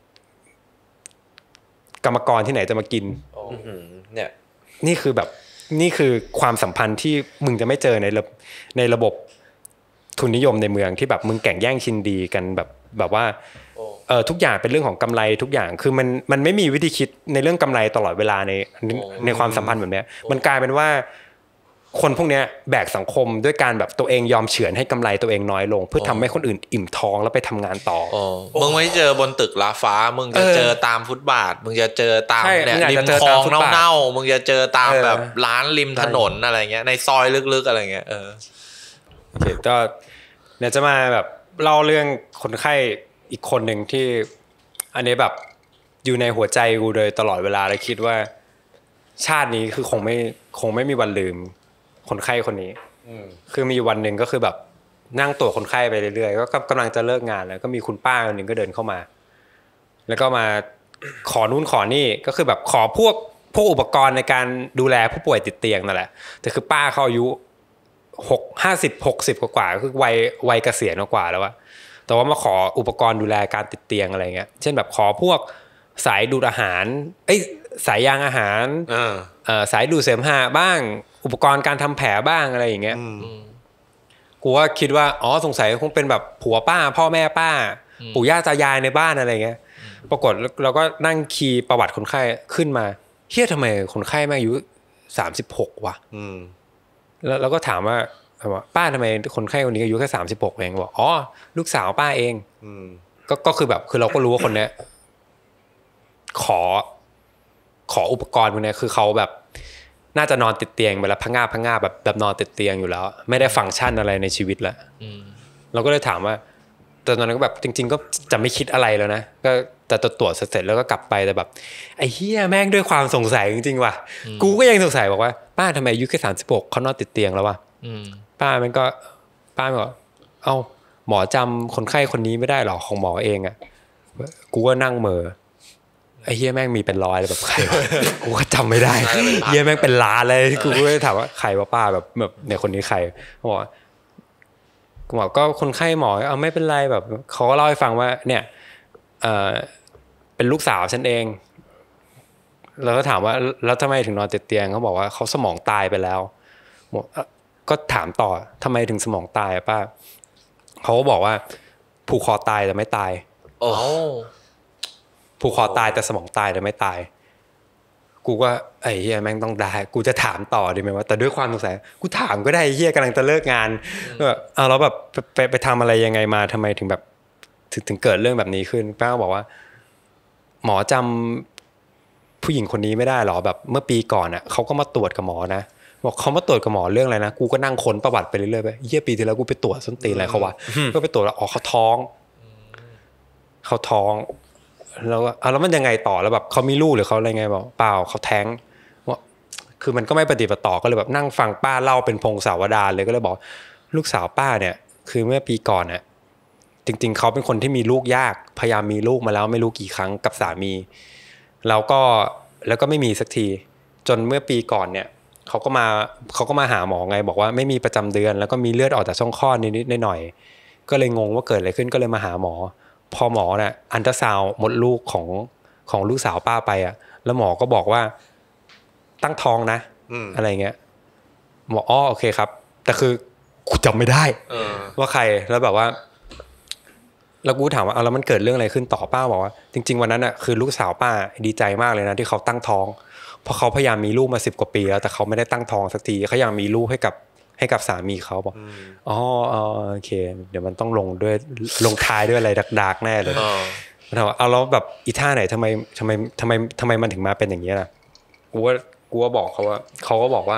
Speaker 2: กรรมกรที่ไหนจะมากิน
Speaker 1: เนี่ย
Speaker 2: นี่คือความสัมพันธ์ที่มึงจะไม่เจอในระบบทุนนิยมในเมืองที่แบบมึงแข่งแย่งชิงดีกันแบบว่าทุกอย่างเป็นเรื่องของกำไรทุกอย่างคือมันไม่มีวิธีคิดในเรื่องกำไรตลอดเวลาในความสัมพันธ์แบบนี้มันกลายเป็นว่าคนพวกนี้แบกสังคมด้วยการแบบตัวเองยอมเฉือนให้กำไรตัวเองน้อยลงเพื่อทำให้คนอื่นอิ่มท้องแล้วไปทำงานต่อ
Speaker 3: มึงไม่เจอบนตึกลาฟ้ามึงจะเจอตามฟุตบาทมึงจะเจอตามเนี่ยริมคลองเน่าๆมึงจะเจอตามแบบร้านริมถนนอะไรเงี้ยในซอยลึกๆอะไรเงี้ย
Speaker 2: โอเคก็เนี่ยจะมาแบบเล่าเรื่องคนไข้อีกคนหนึ่งที่อันนี้แบบอยู่ในหัวใจกูโดยตลอดเวลาและคิดว่าชาตินี้คือคงไม่มีวันลืมคนไข้คนนี้คือมีวันหนึ่งก็คือแบบนั่งตรวจคนไข้ไปเรื่อยๆก็กำลังจะเลิกงานแล้วก็มีคุณป้าคนหนึ่งก็เดินเข้ามาแล้วก็มาขอนู่นขอนี่ก็คือแบบขอพวกอุปกรณ์ในการดูแลผู้ป่วยติดเตียงนั่นแหละแต่คือป้าเขาอายุ50-60กว่าก็คือวัยเกษียณกว่าแล้วอะแต่ว่ามาขออุปกรณ์ดูแลการติดเตียงอะไรเงี้ยเช่นแบบขอพวกสายดูดอาหารสายยางอาหารสายดูดเสมหะบ้างอุปกรณ์การทำแผลบ้างอะไรอย่างเงี้ยกูว่าคิดว่าสงสัยคงเป็นแบบผัวป้าพ่อแม่ป้าปู่ย่าตายายในบ้านอะไรเงี้ยปรากฏเราก็นั่งคีย์ประวัติคนไข้ขึ้นมาเฮ้ยทำไมคนไข้แม่งอายุ36วะแล้วเราก็ถามว่าป้าทำไมคนไข้คนนี้อายุแค่36เองบอกลูกสาวป้าเองก็คือแบบคือเราก็รู้ว่าคนเนี้ยขออุปกรณ์พวกนี้คือเขาแบบน่าจะนอนติดเตียงไปแล้วพะงาบแบบนอนติดเตียงอยู่แล้วไม่ได้ฟังก์ชันอะไรในชีวิตแล้วเราก็เลยถามว่าตอนนั้นก็แบบจริงๆก็จะไม่คิดอะไรแล้วนะก็แต่ตรวจเสร็จแล้วก็กลับไปแต่แบบไอ้เหี้ยแม่งด้วยความสงสัยจริงๆว่ะกูก็ยังสงสัยบอกว่าป้าทำไมอายุแค่36เขานอนติดเตียงแล้ววะป้าบอกเอ้าหมอจำคนไข้คนนี้ไม่ได้หรอของหมอเองอ่ะกูก็นั่งเหม่อไอ้เหี้ยแม่งมีเป็นร้อยเลยแบบใครวะกูก็จำไม่ได้เหี้ยแม่งเป็นล้านเลยกูก็เลยถามว่าใครวะป้าแบบเนี่ยคนนี้ใครเขาบอกก็คนไข้หมอเอาไม่เป็นไรแบบเขาก็เล่าให้ฟังว่าเนี่ยเป็นลูกสาวฉันเองแล้วก็ถามว่าแล้วทำไมถึงนอนติดเตียงเขาบอกว่าเขาสมองตายไปแล้วก็ถามต่อทำไมถึงสมองตายป้าเขาก็บอกว่าผูกคอตายแต่ไม่ตาย
Speaker 3: โอ้
Speaker 2: ผูกคอตายแต่สมองตายแต่ไม่ตายกูก็ไอ้เหี้ยแม่งต้องได้กูจะถามต่อดีไหมว่าแต่ด้วยความสงสัยกูถามก็ได้เหี้ยกำลังจะเลิกงานเอาแล้วแบบไปทำอะไรยังไงมาทำไมถึงแบบถึงเกิดเรื่องแบบนี้ขึ้นป้าก็บอกว่าหมอจำผู้หญิงคนนี้ไม่ได้หรอแบบเมื่อปีก่อนอ่ะเขาก็มาตรวจกับหมอนะบอกเขามาตรวจกับหมอเรื่องอะไรนะกูก็นั่งค้นประวัติไปเรื่อยๆไปเหี้ยปีที่แล้วกูไปตรวจส้นตีนอะไรเขาวะก็ไปตรวจแล้วอ๋อเขาท้องแล้วมันยังไงต่อแล้วแบบเขามีลูกหรือเขาอะไรไงบอกเปล่าเขาแท้งว่าคือมันก็ไม่ปฏิบัติต่อก็เลยแบบนั่งฟังป้าเล่าเป็นพงศาวดารเลยก็เลยบอกลูกสาวป้าเนี่ยคือเมื่อปีก่อนเนี่ยจริงๆเขาเป็นคนที่มีลูกยากพยายามมีลูกมาแล้วไม่รู้กี่ครั้งกับสามีแล้วก็ไม่มีสักทีจนเมื่อปีก่อนเนี่ยเขาก็มาหาหมอไงบอกว่าไม่มีประจำเดือนแล้วก็มีเลือดออกจากช่องคลอดนิดๆหน่อยๆก็เลยงงว่าเกิดอะไรขึ้นก็เลยมาหาหมอพอหมอเนี่ยอัลตราซาวด์มดลูกของลูกสาวป้าไปอ่ะแล้วหมอก็บอกว่าตั้งท้องนะอะไรเงี้ยหมอโอเคครับแต่คือกูจำไม่ได้ว่าใครแล้วแบบว่าแล้วกูถามว่าแล้วมันเกิดเรื่องอะไรขึ้นต่อป้าบอกว่าจริงๆวันนั้นอ่ะคือลูกสาวป้าดีใจมากเลยนะที่เขาตั้งท้องเพราะเขาพยายามมีลูกมา10 กว่าปีแล้วแต่เขาไม่ได้ตั้งท้องสักทีเขาอยากมีลูกให้กับสามีเขาบอกโอเคเดี๋ยวมันต้องลงท้ายด้วยอะไรดักๆแน่เลยถามว่าเอาแล้วแบบอีท่าไหนทำไมมันถึงมาเป็นอย่างนี้ล่ะกูว่าบอกเขาว่าเขาก็บอกว่า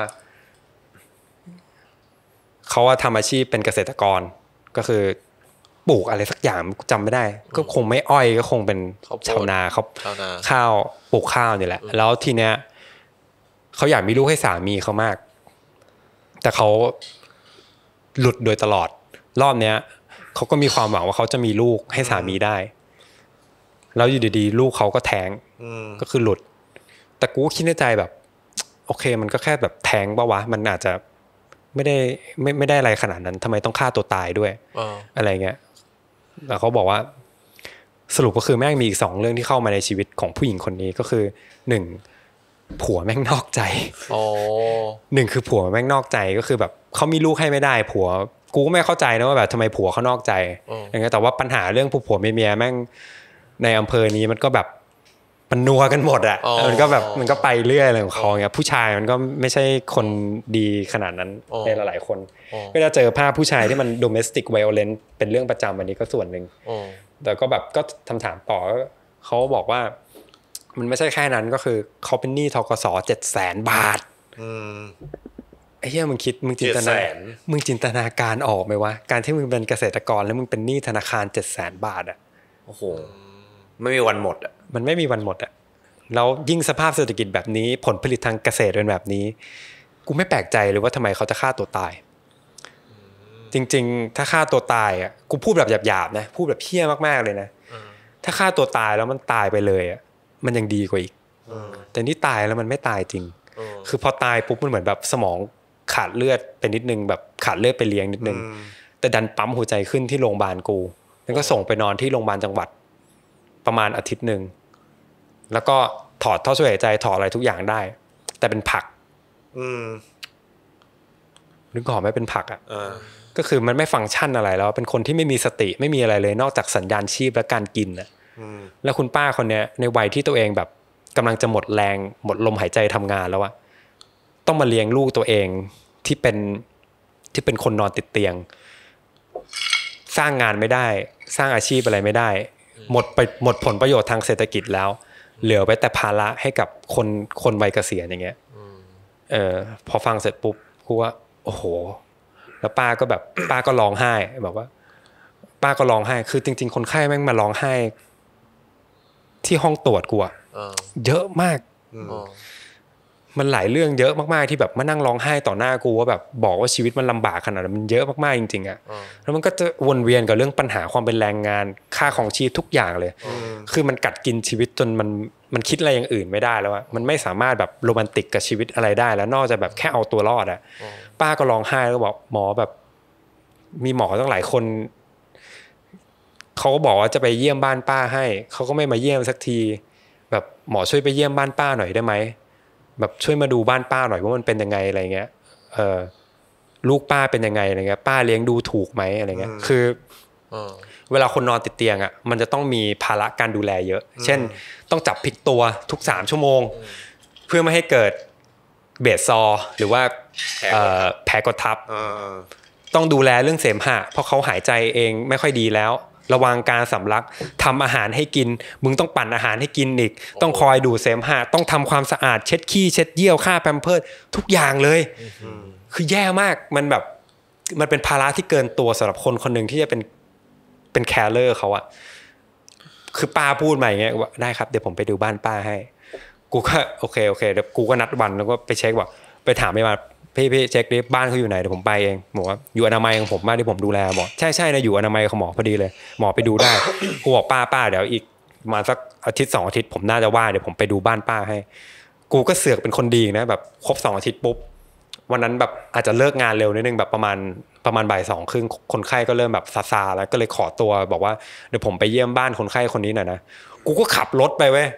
Speaker 2: เขาว่าทำอาชีพเป็นเกษตรกรก็คือปลูกอะไรสักอย่างจำไม่ได้ก็คงไม่อ้อยก็คงเป็นชาวนาเขาข้าวปลูกข้าวนี่แหละแล้วทีเนี้ยเขาอยากมีลูกให้สามีเขามากแต่เขาหลุดโดยตลอดรอบเนี้ยเขาก็มีความหวังว่าเขาจะมีลูกให้สามีได้แล้วอยู่ดีๆลูกเขาก็แท้งก็คือหลุดแต่กูคิดในใจแบบโอเคมันก็แค่แบบแท้งป่ะวะมันอาจจะไม่ได้อะไรขนาดนั้นทำไมต้องฆ่าตัวตายด้วยอะไรเงี้ยแล้วเขาบอกว่าสรุปก็คือแม่งมีอีก2เรื่องที่เข้ามาในชีวิตของผู้หญิงคนนี้ก็คือ1ผัวแม่งนอกใจ1คือผัวแม่งนอกใจก็คือแบบเขามีลูกให้ไม่ได้ผัวกูก็ไม่เข้าใจนะว่าแบบทำไมผัวเขานอกใจอย่างเงี้ยแต่ว่าปัญหาเรื่องผัวเมียแม่งในอำเภอนี้มันก็แบบมันนัวกันหมดอ่ะมันก็แบบมันก็ไปเรื่อยอะไรของเขาเงี้ยผู้ชายมันก็ไม่ใช่คนดีขนาดนั้นในหลายๆคนก็จะเจอภาพผู้ชายที่มัน domestic violence เป็นเรื่องประจำอันนี้ก็ส่วนหนึ่งแต่ก็แบบก็คำถามต่อเขาบอกว่ามันไม่ใช่แค่นั้นก็คือเขาเป็นหนี้ธกส. 700,000 บาทไอ้เหี้ยมึงจินตนาการออกไหมวะการที่มึงเป็นเกษตรกรแล้วมึงเป็นหนี้ธนาคาร 700,000 บาทอ่ะ
Speaker 1: โอ้โหไม่มีวันหมดอ่ะ
Speaker 2: มันไม่มีวันหมดอ่ะแล้วยิ่งสภาพเศรษฐกิจแบบนี้ผลผลิตทางเกษตรเป็นแบบนี้กูไม่แปลกใจเลยว่าทำไมเขาจะฆ่าตัวตายจริงๆถ้าฆ่าตัวตายอ่ะกูพูดแบบหยาบๆนะพูดแบบเหี้ยมากๆเลยนะถ้าฆ่าตัวตายแล้วมันตายไปเลยอ่ะมันยังดีกว่าอีกแต่นี่ตายแล้วมันไม่ตายจริงคือพอตายปุ๊บมันเหมือนแบบสมองขาดเลือดไปนิดนึงแบบขาดเลือดไปเลี้ยงนิดนึงแต่ดันปั๊มหัวใจขึ้นที่โรงพยาบาลกูแล้วก็ส่งไปนอนที่โรงพยาบาลจังหวัดประมาณอาทิตย์นึงแล้วก็ถอดท่อช่วยหายใจถอดอะไรทุกอย่างได้แต่เป็นผักนึกออกไหมเป็นผักอ่ะก็คือมันไม่ฟังก์ชันอะไรแล้วเป็นคนที่ไม่มีสติไม่มีอะไรเลยนอกจากสัญญาณชีพและการกินน่ะแล้วคุณป้าคนเนี้ยในวัยที่ตัวเองแบบกำลังจะหมดแรงหมดลมหายใจทำงานแล้วอะต้องมาเลี้ยงลูกตัวเองที่เป็นคนนอนติดเตียงสร้างงานไม่ได้สร้างอาชีพอะไรไม่ได้หมดผลประโยชน์ทางเศรษฐกิจแล้วเหลือไว้แต่ภาระให้กับคนวัยเกษียณอย่างเงี้ยพอฟังเสร็จปุ๊บกูว่าโอ้โหแล้วป้าก็แบบ ป้าก็ร้องไห้บอกว่าป้าก็ร้องไห้คือจริงๆคนไข้แม่งมาร้องไห้ที่ห้องตรวจกูอะเยอะมากมันหลายเรื่องเยอะมากๆที่แบบมานั่งร้องไห้ต่อหน้ากูว่าแบบบอกว่าชีวิตมันลำบากขนาดนั้นมันเยอะมากๆจริงๆอะแล้วมันก็จะวนเวียนกับเรื่องปัญหาความเป็นแรงงานค่าของชีพทุกอย่างเลยคือมันกัดกินชีวิตจนมันคิดอะไรอย่างอื่นไม่ได้แล้วอะมันไม่สามารถแบบโรแมนติกกับชีวิตอะไรได้แล้วนอกจากแบบแค่เอาตัวรอดอะป้าก็ร้องไห้แล้วบอกหมอแบบมีหมอตั้งหลายคนเขาก็บอกว่าจะไปเยี่ยมบ้านป้าให้เขาก็ไม่มาเยี่ยมสักทีแบบหมอช่วยไปเยี่ยมบ้านป้าหน่อยได้ไหมแบบช่วยมาดูบ้านป้าหน่อยว่ามันเป็นยังไงอะไรเงี้ยลูกป้าเป็นยังไงอะไรเงี้ยป้าเลี้ยงดูถูกไหมอะไรเงี้ยคือเวลาคนนอนติดเตียงอ่ะมันจะต้องมีภาระการดูแลเยอะเช่นต้องจับพลิกตัวทุก3ชั่วโมงเพื่อไม่ให้เกิดเบสซอหรือว่าแผลกดทับต้องดูแลเรื่องเสมหะเพราะเขาหายใจเองไม่ค่อยดีแล้วระวังการสำลักทำอาหารให้กินมึงต้องปั่นอาหารให้กินอีกต้องคอยดูดเสมหะต้องทำความสะอาดเช็ดขี้เช็ดเยี่ยวค่าแพมเพิร์สทุกอย่างเลยคือแย่มากมันแบบมันเป็นภาระที่เกินตัวสำหรับคนคนหนึ่งที่จะเป็นแคร์เลอร์เขาอะคือป้าพูดมาอย่างเงี้ยว่าได้ครับเดี๋ยวผมไปดูบ้านป้าให้กูก็โอเคเดี๋ยวกูก็นัดวันแล้วก็ไปเช็คว่าไปถามไปมาพี่เช็คดิบ้านเขาอยู่ไหนเดี๋ยวผมไปเองบอกว่าอยู่อนามัยของผมบ้านที่ผมดูแลบอกใช่นะอยู่อนามัยของหมอพอดีเลยหมอไปดูได้กูบอกป้าเดี๋ยวอีกมาสักอาทิตย์2อาทิตย์ผมน่าจะว่างเดี๋ยวผมไปดูบ้านป้าให้กูก็เสือกเป็นคนดีนะแบบครบ2อาทิตย์ปุ๊บวันนั้นแบบอาจจะเลิกงานเร็วนิดนึงแบบประมาณบ่าย2ครึ่งคนไข้ก็เริ่มแบบซาแล้วก็เลยขอตัวบอกว่าเดี๋ยวผมไปเยี่ยมบ้านคนไข้คนนี้หน่อยนะกูก็ขับรถไปเว้ย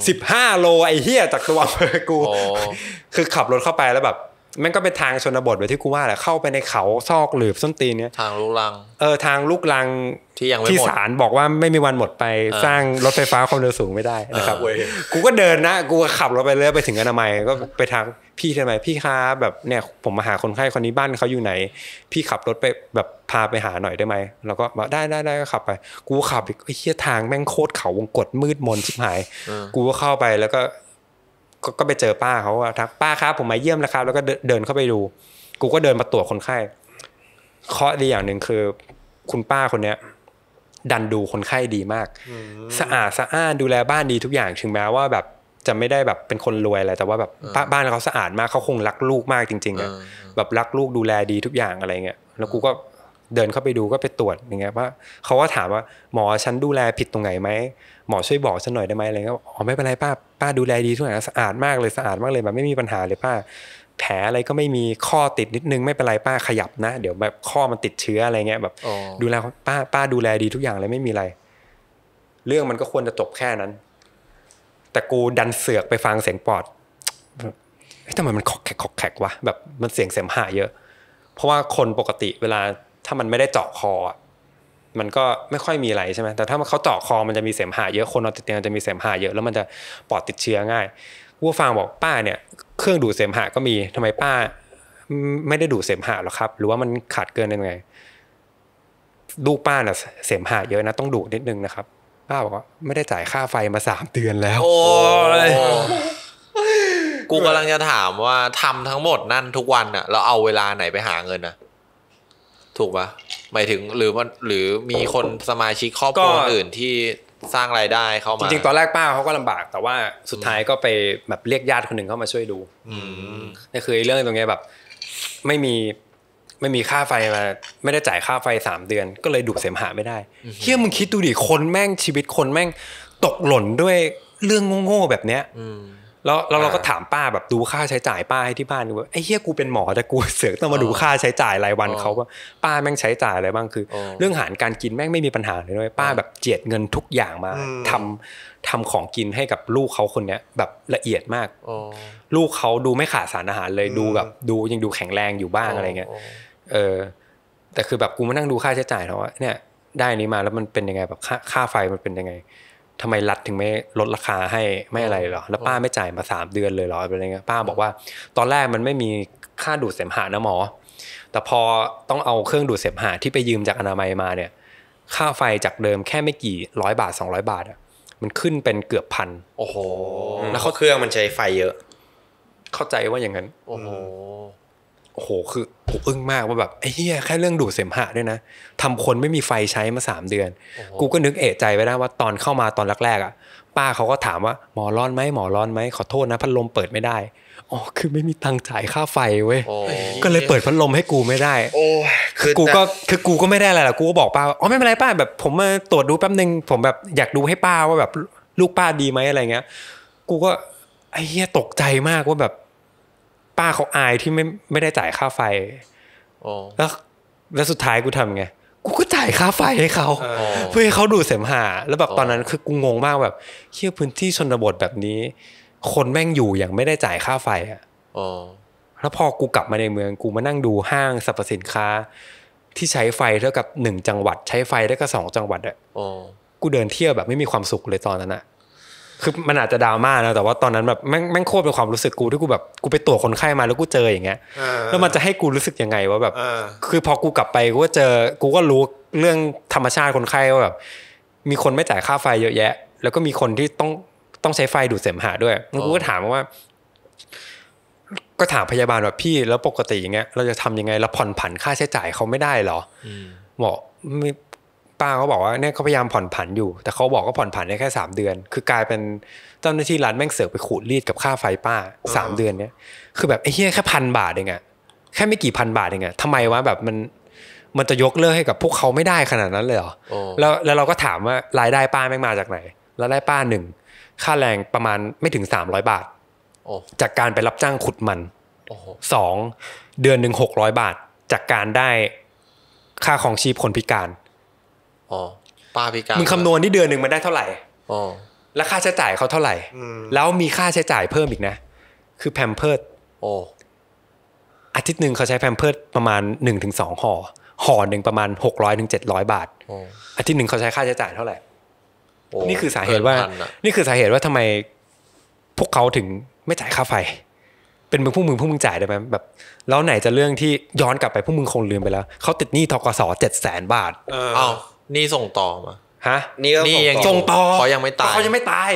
Speaker 2: 15 โลไอ้เหี้ยจากตัวอำเภอกูคือขับรถเข้าไปแล้วแบบมันก็เป็นทางชนบทแบบที่กูว่าแหละเข้าไปในเขาซอกหลืบส้นตีนเนี้ย
Speaker 3: ทางลูกรัง
Speaker 2: ทางลูกรัง
Speaker 3: ที่ยังไม่หมด
Speaker 2: ที่ศาลบอกว่าไม่มีวันหมดไปสร้างรถไฟฟ้าความเร็วสูงไม่ได้นะครับกูก็เดินนะกูก็ขับรถไปเรื่อยไปถึงอนามัยก็ไปทางพี่ทำไมพี่ครับแบบเนี่ยผมมาหาคนไข้คนนี้บ้านเขาอยู่ไหนพี่ขับรถไปแบบพาไปหาหน่อยได้ไหมแล้วก็บอกได้ก็ขับไปกูขับอีกไอ้เหี้ยทางแม่งโคตรเขาวงกฏมืดมนชิบหายกูก็เข้าไปแล้วก็ไปเจอป้าเขาว่าทักป้าครับผมมาเยี่ยมแล้วครับแล้วก็เดินเข้าไปดูกูก็เดินมาตรวจคนไข้เคราะห์ดีอย่างหนึ่งคือคุณป้าคนเนี้ยดันดูคนไข้ดีมากสะอาดสะอ้านดูแลบ้านดีทุกอย่างถึงแม้ว่าแบบจะไม่ได้แบบเป็นคนรวยอะไรแต่ว่าแบบบ้านเขาสะอาดมากเขาคงรักลูกมากจริงๆอ่ะแบบรักลูกดูแลดีทุกอย่างอะไรเงี้ยแล้วกูก็เดินเข้าไปดูก็ไปตรวจอย่างเงี้ยว่าเขาก็ถามว่าหมอฉันดูแลผิดตรงไหนไหมหมอช่วยบอกฉันหน่อยได้ไหมอะไรเงี้ยอ๋อไม่เป็นไรป้าดูแลดีทุกอย่างสะอาดมากเลยแบบไม่มีปัญหาเลยป้าแผลอะไรก็ไม่มีข้อติดนิดนึงไม่เป็นไรป้าขยับนะเดี๋ยวแบบข้อมันติดเชื้ออะไรเงี้ยแบบดูแลป้าดูแลดีทุกอย่างเลยไม่มีอะไรเรื่องมันก็ควรจะจบแค่นั้นแต่กูดันเสือกไปฟังเสียงปอดทำไมมันขอกแขกวะแบบมันเสียงเสมหะเยอะเพราะว่าคนปกติเวลาถ้ามันไม่ได้เจาะคอมันก็ไม่ค่อยมีอะไรใช่ไหมแต่ถ้าเขาเจาะคอมันจะมีเสมหะเยอะคนนอนติดเตียงจะมีเสมหะเยอะแล้วมันจะปอดติดเชื้อง่ายผู้ฟังบอกป้าเนี่ยเครื่องดูดเสมหะก็มีทำไมป้าไม่ได้ดูดเสมหะหรอครับหรือว่ามันขาดเกินยังไงลูกป้าน่ะเสมหะเยอะนะต้องดูดนิดนึงนะครับป้าบอกว่าไม่ได้จ่ายค่าไฟมา3 เดือนแล้ว
Speaker 3: โอ้ยกูกำลังจะถามว่าทำทั้งหมดนั่นทุกวันน่ะเราเอาเวลาไหนไปหาเงินนะถูกปะหมายถึงหรือมีคนสมาชิกครอบครัวอื่นที่สร้างรายได้เข้ามา
Speaker 2: จริงๆตอนแรกป้าเขาก็ลำบากแต่ว่าสุดท้ายก็ไปแบบเรียกญาติคนหนึ่งเข้ามาช่วยดูนี่คือเรื่องตรงนี้แบบไม่มีค่าไฟมาไม่ได้จ่ายค่าไฟ3 เดือนก็เลยดูดเสมหะไม่ได้เฮียมึงคิดดูดิคนแม่งชีวิตคนแม่งตกหล่นด้วยเรื่องโง่ๆแบบเนี้ยแล้วเราก็ถามป้าแบบดูค่าใช้จ่ายป้าให้ที่บ้านว่าไอ้เหี้ยกูเป็นหมอแต่กูเสือกต้องมาดูค่าใช้จ่ายรายวันเขาว่าป้าแม่งใช้จ่ายอะไรบ้างคือเรื่องอาหารการกินแม่งไม่มีปัญหาเลยด้วยป้าแบบเจียดเงินทุกอย่างมาทำของกินให้กับลูกเขาคนเนี้ยแบบละเอียดมากลูกเขาดูไม่ขาดสารอาหารเลยดูแบบดูยังดูแข็งแรงอยู่บ้างอะไรเงี้ยแต่คือแบบกูมานั่งดูค่าใช้จ่ายเขาว่าเนี่ยได้นี้มาแล้วมันเป็นยังไงแบบค่าไฟมันเป็นยังไงทำไมรัฐถึงไม่ลดราคาให้ไม่อะไรหรอแล้วป้าไม่จ่ายมา3 เดือนเลยหรออะไรเงี้ยป้าบอกว่าตอนแรกมันไม่มีค่าดูดเสมหะนะหมอแต่พอต้องเอาเครื่องดูดเสมหะที่ไปยืมจากอนามัยมาเนี่ยค่าไฟจากเดิมแค่ไม่กี่100 บาท200 บาทอ่ะมันขึ้นเป็นเกือบพัน
Speaker 3: โอ้โห
Speaker 1: แล้วเครื่องมันใช้ไฟเยอะ
Speaker 2: เข้าใจว่าอย่างนั้น
Speaker 3: โอ้โห
Speaker 2: คือกูอึ้งมากว่าแบบไอ้เหี้ยแค่เรื่องดูดเสมหะด้วยนะทำคนไม่มีไฟใช้มา3 เดือนกูก็นึกเอะใจไว้นะว่าตอนเข้ามาตอนแรกๆอ่ะป้าเขาก็ถามว่าหมอร้อนไหมขอโทษนะพัดลมเปิดไม่ได้อ๋อคือไม่มีตังค์จ่ายค่าไฟเว้ยก็เลยเปิดพัดลมให้กูไม่ได้คือกูก็ไม่ได้อะไรหรอกกูก็บอกป้าอ๋อไม่เป็นไรป้าแบบผมมาตรวจดูแป๊บนึงผมแบบอยากดูให้ป้าว่าแบบลูกป้าดีไหมอะไรเงี้ยกูก็ไอ้เหี้ยตกใจมากว่าแบบป้าเขาอายที่ไม่ได้จ่ายค่าไฟแล้วสุดท้ายกูทำไงกูก็จ่ายค่าไฟให้เขาเพื่อให้เขาดูดเสมหะแล้วแบบตอนนั้นคือกูงงมากแบบเหี้ยพื้นที่ชนบทแบบนี้คนแม่งอยู่อย่างไม่ได้จ่ายค่าไฟอ่ะแล้วพอกูกลับมาในเมืองกูมานั่งดูห้างสรรพสินค้าที่ใช้ไฟเท่ากับ1 จังหวัดใช้ไฟได้ก็2 จังหวัดอ่ะกูเดินเที่ยวแบบไม่มีความสุขเลยตอนนั้นอ่ะคือมันอาจจะดราม่านะแต่ว่าตอนนั้นแบบแม่งโคตรเป็นความรู้สึกกูที่กูแบบกูไปตรวจคนไข้มาแล้วกูเจออย่างเงี้ยแล้วมันจะให้กูรู้สึกยังไงว่าแบบคือพอกูกลับไปกูก็เจอกูก็รู้เรื่องธรรมชาติคนไข้ว่าแบบมีคนไม่จ่ายค่าไฟเยอะแยะแล้วก็มีคนที่ต้องใช้ไฟดูดเสมหะด้วยแล้วกูก็ถามว่าก็ถามพยาบาลแบบพี่แล้วปกติอย่างเงี้ยเราจะทำยังไงเราผ่อนผันค่าใช้จ่ายเขาไม่ได้หรอบอกไม่ป้าเขาบอกว่าเนี่ยเขาพยายามผ่อนผันอยู่แต่เขาบอกว่าผ่อนผันได้แค่3 เดือนคือกลายเป็นเจ้าหน้าที่รัฐแม่งเสือกไปขูดรีดกับค่าไฟป้า3 เดือนเนี้ยคือแบบไอ้เหี้ยแค่1,000 บาทเองอะแค่ไม่กี่พันบาทเองอะทำไมวะแบบมันจะยกเลิกให้กับพวกเขาไม่ได้ขนาดนั้นเลยเหรอแล้วเราก็ถามว่ารายได้ป้าแม่งมาจากไหนรายได้ป้า1ค่าแรงประมาณไม่ถึง300 บาทจากการไปรับจ้างขุดมัน2เดือนนึง600 บาทจากการได้ค่าของชีพคนพิการ
Speaker 3: ป้าพิการ
Speaker 2: มึงคำนวณที่เดือนนึงมันได้เท่าไหร่แล้วค่าใช้จ่ายเขาเท่าไหร่แล้วมีค่าใช้จ่ายเพิ่มอีกนะคือแพมเพิร์สอาทิตย์นึงเขาใช้แพมเพิร์สประมาณ 1-2 ห่อนึงประมาณ600-700 บาทอาทิตย์นึงเขาใช้ค่าใช้จ่ายเท่าไหร่นี่คือสาเหตุว่าทำไมพวกเขาถึงไม่จ่ายค่าไฟเป็นพวกมึงจ่ายได้ไหมแบบแล้วไหนจะเรื่องที่ย้อนกลับไปพวกมึงคงลืมไปแล้วเขาติดหนี้ธกส700,000 บาท
Speaker 3: อ้าวนี่ส่งต่อมา
Speaker 2: ฮะ
Speaker 1: นี่
Speaker 2: ยังส่งต่อ
Speaker 3: เขายังไม่ต
Speaker 2: าย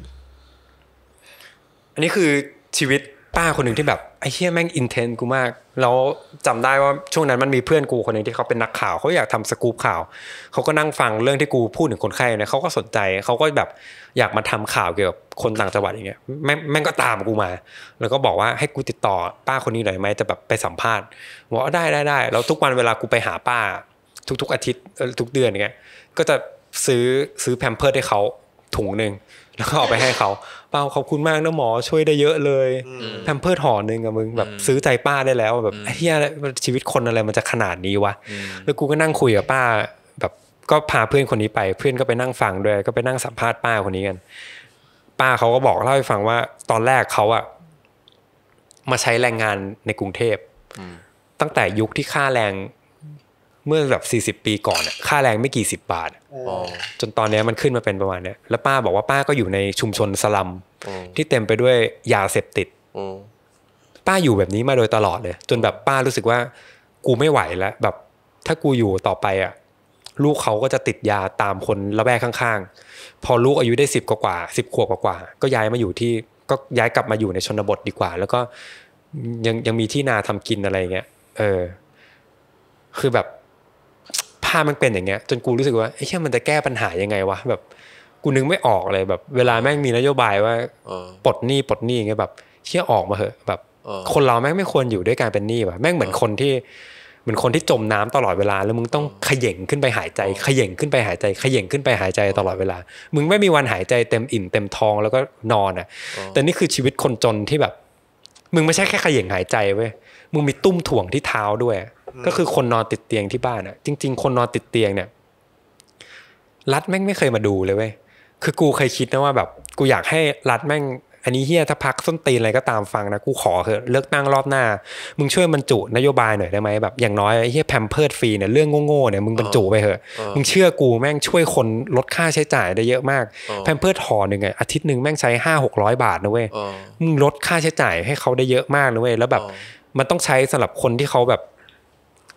Speaker 2: อันนี้คือชีวิตป้าคนหนึ่งที่แบบไอ้เหี้ยแม่งอินเทนส์กูมากแล้วจำได้ว่าช่วงนั้นมันมีเพื่อนกูคนนึงที่เขาเป็นนักข่าวเขาอยากทำสกู๊ปข่าวเขาก็นั่งฟังเรื่องที่กูพูดถึงคนไข้เนี่ยเขาก็สนใจเขาก็แบบอยากมาทำข่าวเกี่ยวกับคนต่างจังหวัดอย่างเงี้ยแม่งก็ตามกูมาแล้วก็บอกว่าให้กูติดต่อป้าคนนี้หน่อยไหมจะแบบไปสัมภาษณ์บอกว่าได้แล้วทุกวันเวลากูไปหาป้าทุกอาทิตย์ทุกเดือนอย่างเงี้ยก็จะซื้อแพมเพิร์สให้เขาถุงนึงแล้วก็เอาไปให้เขาป้าขอบคุณมากนะหมอช่วยได้เยอะเลยแพมเพิร์สห่อนึงอะมึงแบบซื้อใจป้าได้แล้วแบบไอ้เหี้ยชีวิตคนอะไรมันจะขนาดนี้วะแล้วกูก็นั่งคุยกับป้าแบบก็พาเพื่อนคนนี้ไปเพื่อนก็ไปนั่งฟังด้วยก็ไปนั่งสัมภาษณ์ป้าคนนี้กันป้าเขาก็บอกเล่าให้ฟังว่าตอนแรกเขาอะมาใช้แรงงานในกรุงเทพตั้งแต่ยุคที่ค่าแรงเมื่อแบบ40 ปีก่อนค่าแรงไม่กี่10 บาทจนตอนนี้มันขึ้นมาเป็นประมาณนี้แล้วป้าบอกว่าป้าก็อยู่ในชุมชนสลัมที่เต็มไปด้วยยาเสพติดป้าอยู่แบบนี้มาโดยตลอดเลยจนแบบป้ารู้สึกว่ากูไม่ไหวแล้วแบบถ้ากูอยู่ต่อไปอ่ะลูกเขาก็จะติดยาตามคนละแวกข้างๆพอลูกอายุได้10 กว่า10 ขวบกว่าก็ย้ายมาอยู่ที่ก็ย้ายกลับมาอยู่ในชนบทดีกว่าแล้วก็ยังมีที่นาทำกินอะไรเงี้ยคือแบบภาพมันเป็นอย่างเงี้ยจนกูรู้สึกว่าไอ้เหี้ยมันจะแก้ปัญหายังไงวะแบบกูนึกไม่ออกเลยแบบเวลาแม่งมีนโยบายว่าปลดหนี้อย่างเงี้ยแบบเหี้ยออกมาเหอะแบบคนเราแม่งไม่ควรอยู่ด้วยการเป็นหนี้ว่ะแม่งเหมือนคนที่จมน้ำตลอดเวลาแล้วมึงต้องเขย่งขึ้นไปหายใจเขย่งขึ้นไปหายใจเขย่งขึ้นไปหายใจตลอดเวลามึงไม่มีวันหายใจเต็มอิ่มเต็มท้องแล้วก็นอนอ่ะแต่นี่คือชีวิตคนจนที่แบบมึงไม่ใช่แค่เขย่งหายใจเว้ยมึงมีตุ้มถ่วงที่เท้าด้วยก็คือคนนอนติดเตียงที่บ้านอ่ะจริงๆคนนอนติดเตียงเนี่ยรัฐแม่งไม่เคยมาดูเลยเว้ยคือกูเคยคิดนะว่าแบบกูอยากให้รัฐแม่งอันนี้เฮียถ้าพักส้นตีนอะไรก็ตามฟังนะกูขอเถอะเลือกตั้งรอบหน้ามึงช่วยบรรจุนโยบายหน่อยได้ไหมแบบอย่างน้อยไอ้เฮียแพมเพิร์สฟรีเนี่ยเรื่องโง่ๆเนี่ยมึงบรรจุไปเถอะมึงเชื่อกูแม่งช่วยคนลดค่าใช้จ่ายได้เยอะมากแพมเพิร์สห่อนึงอาทิตย์นึงแม่งใช้500-600 บาทนะเว้ยมึงลดค่าใช้จ่ายให้เขาได้เยอะมากนะเว้ยแล้วแบบมันต้องใช้สำหรับคนที่เขาแบบ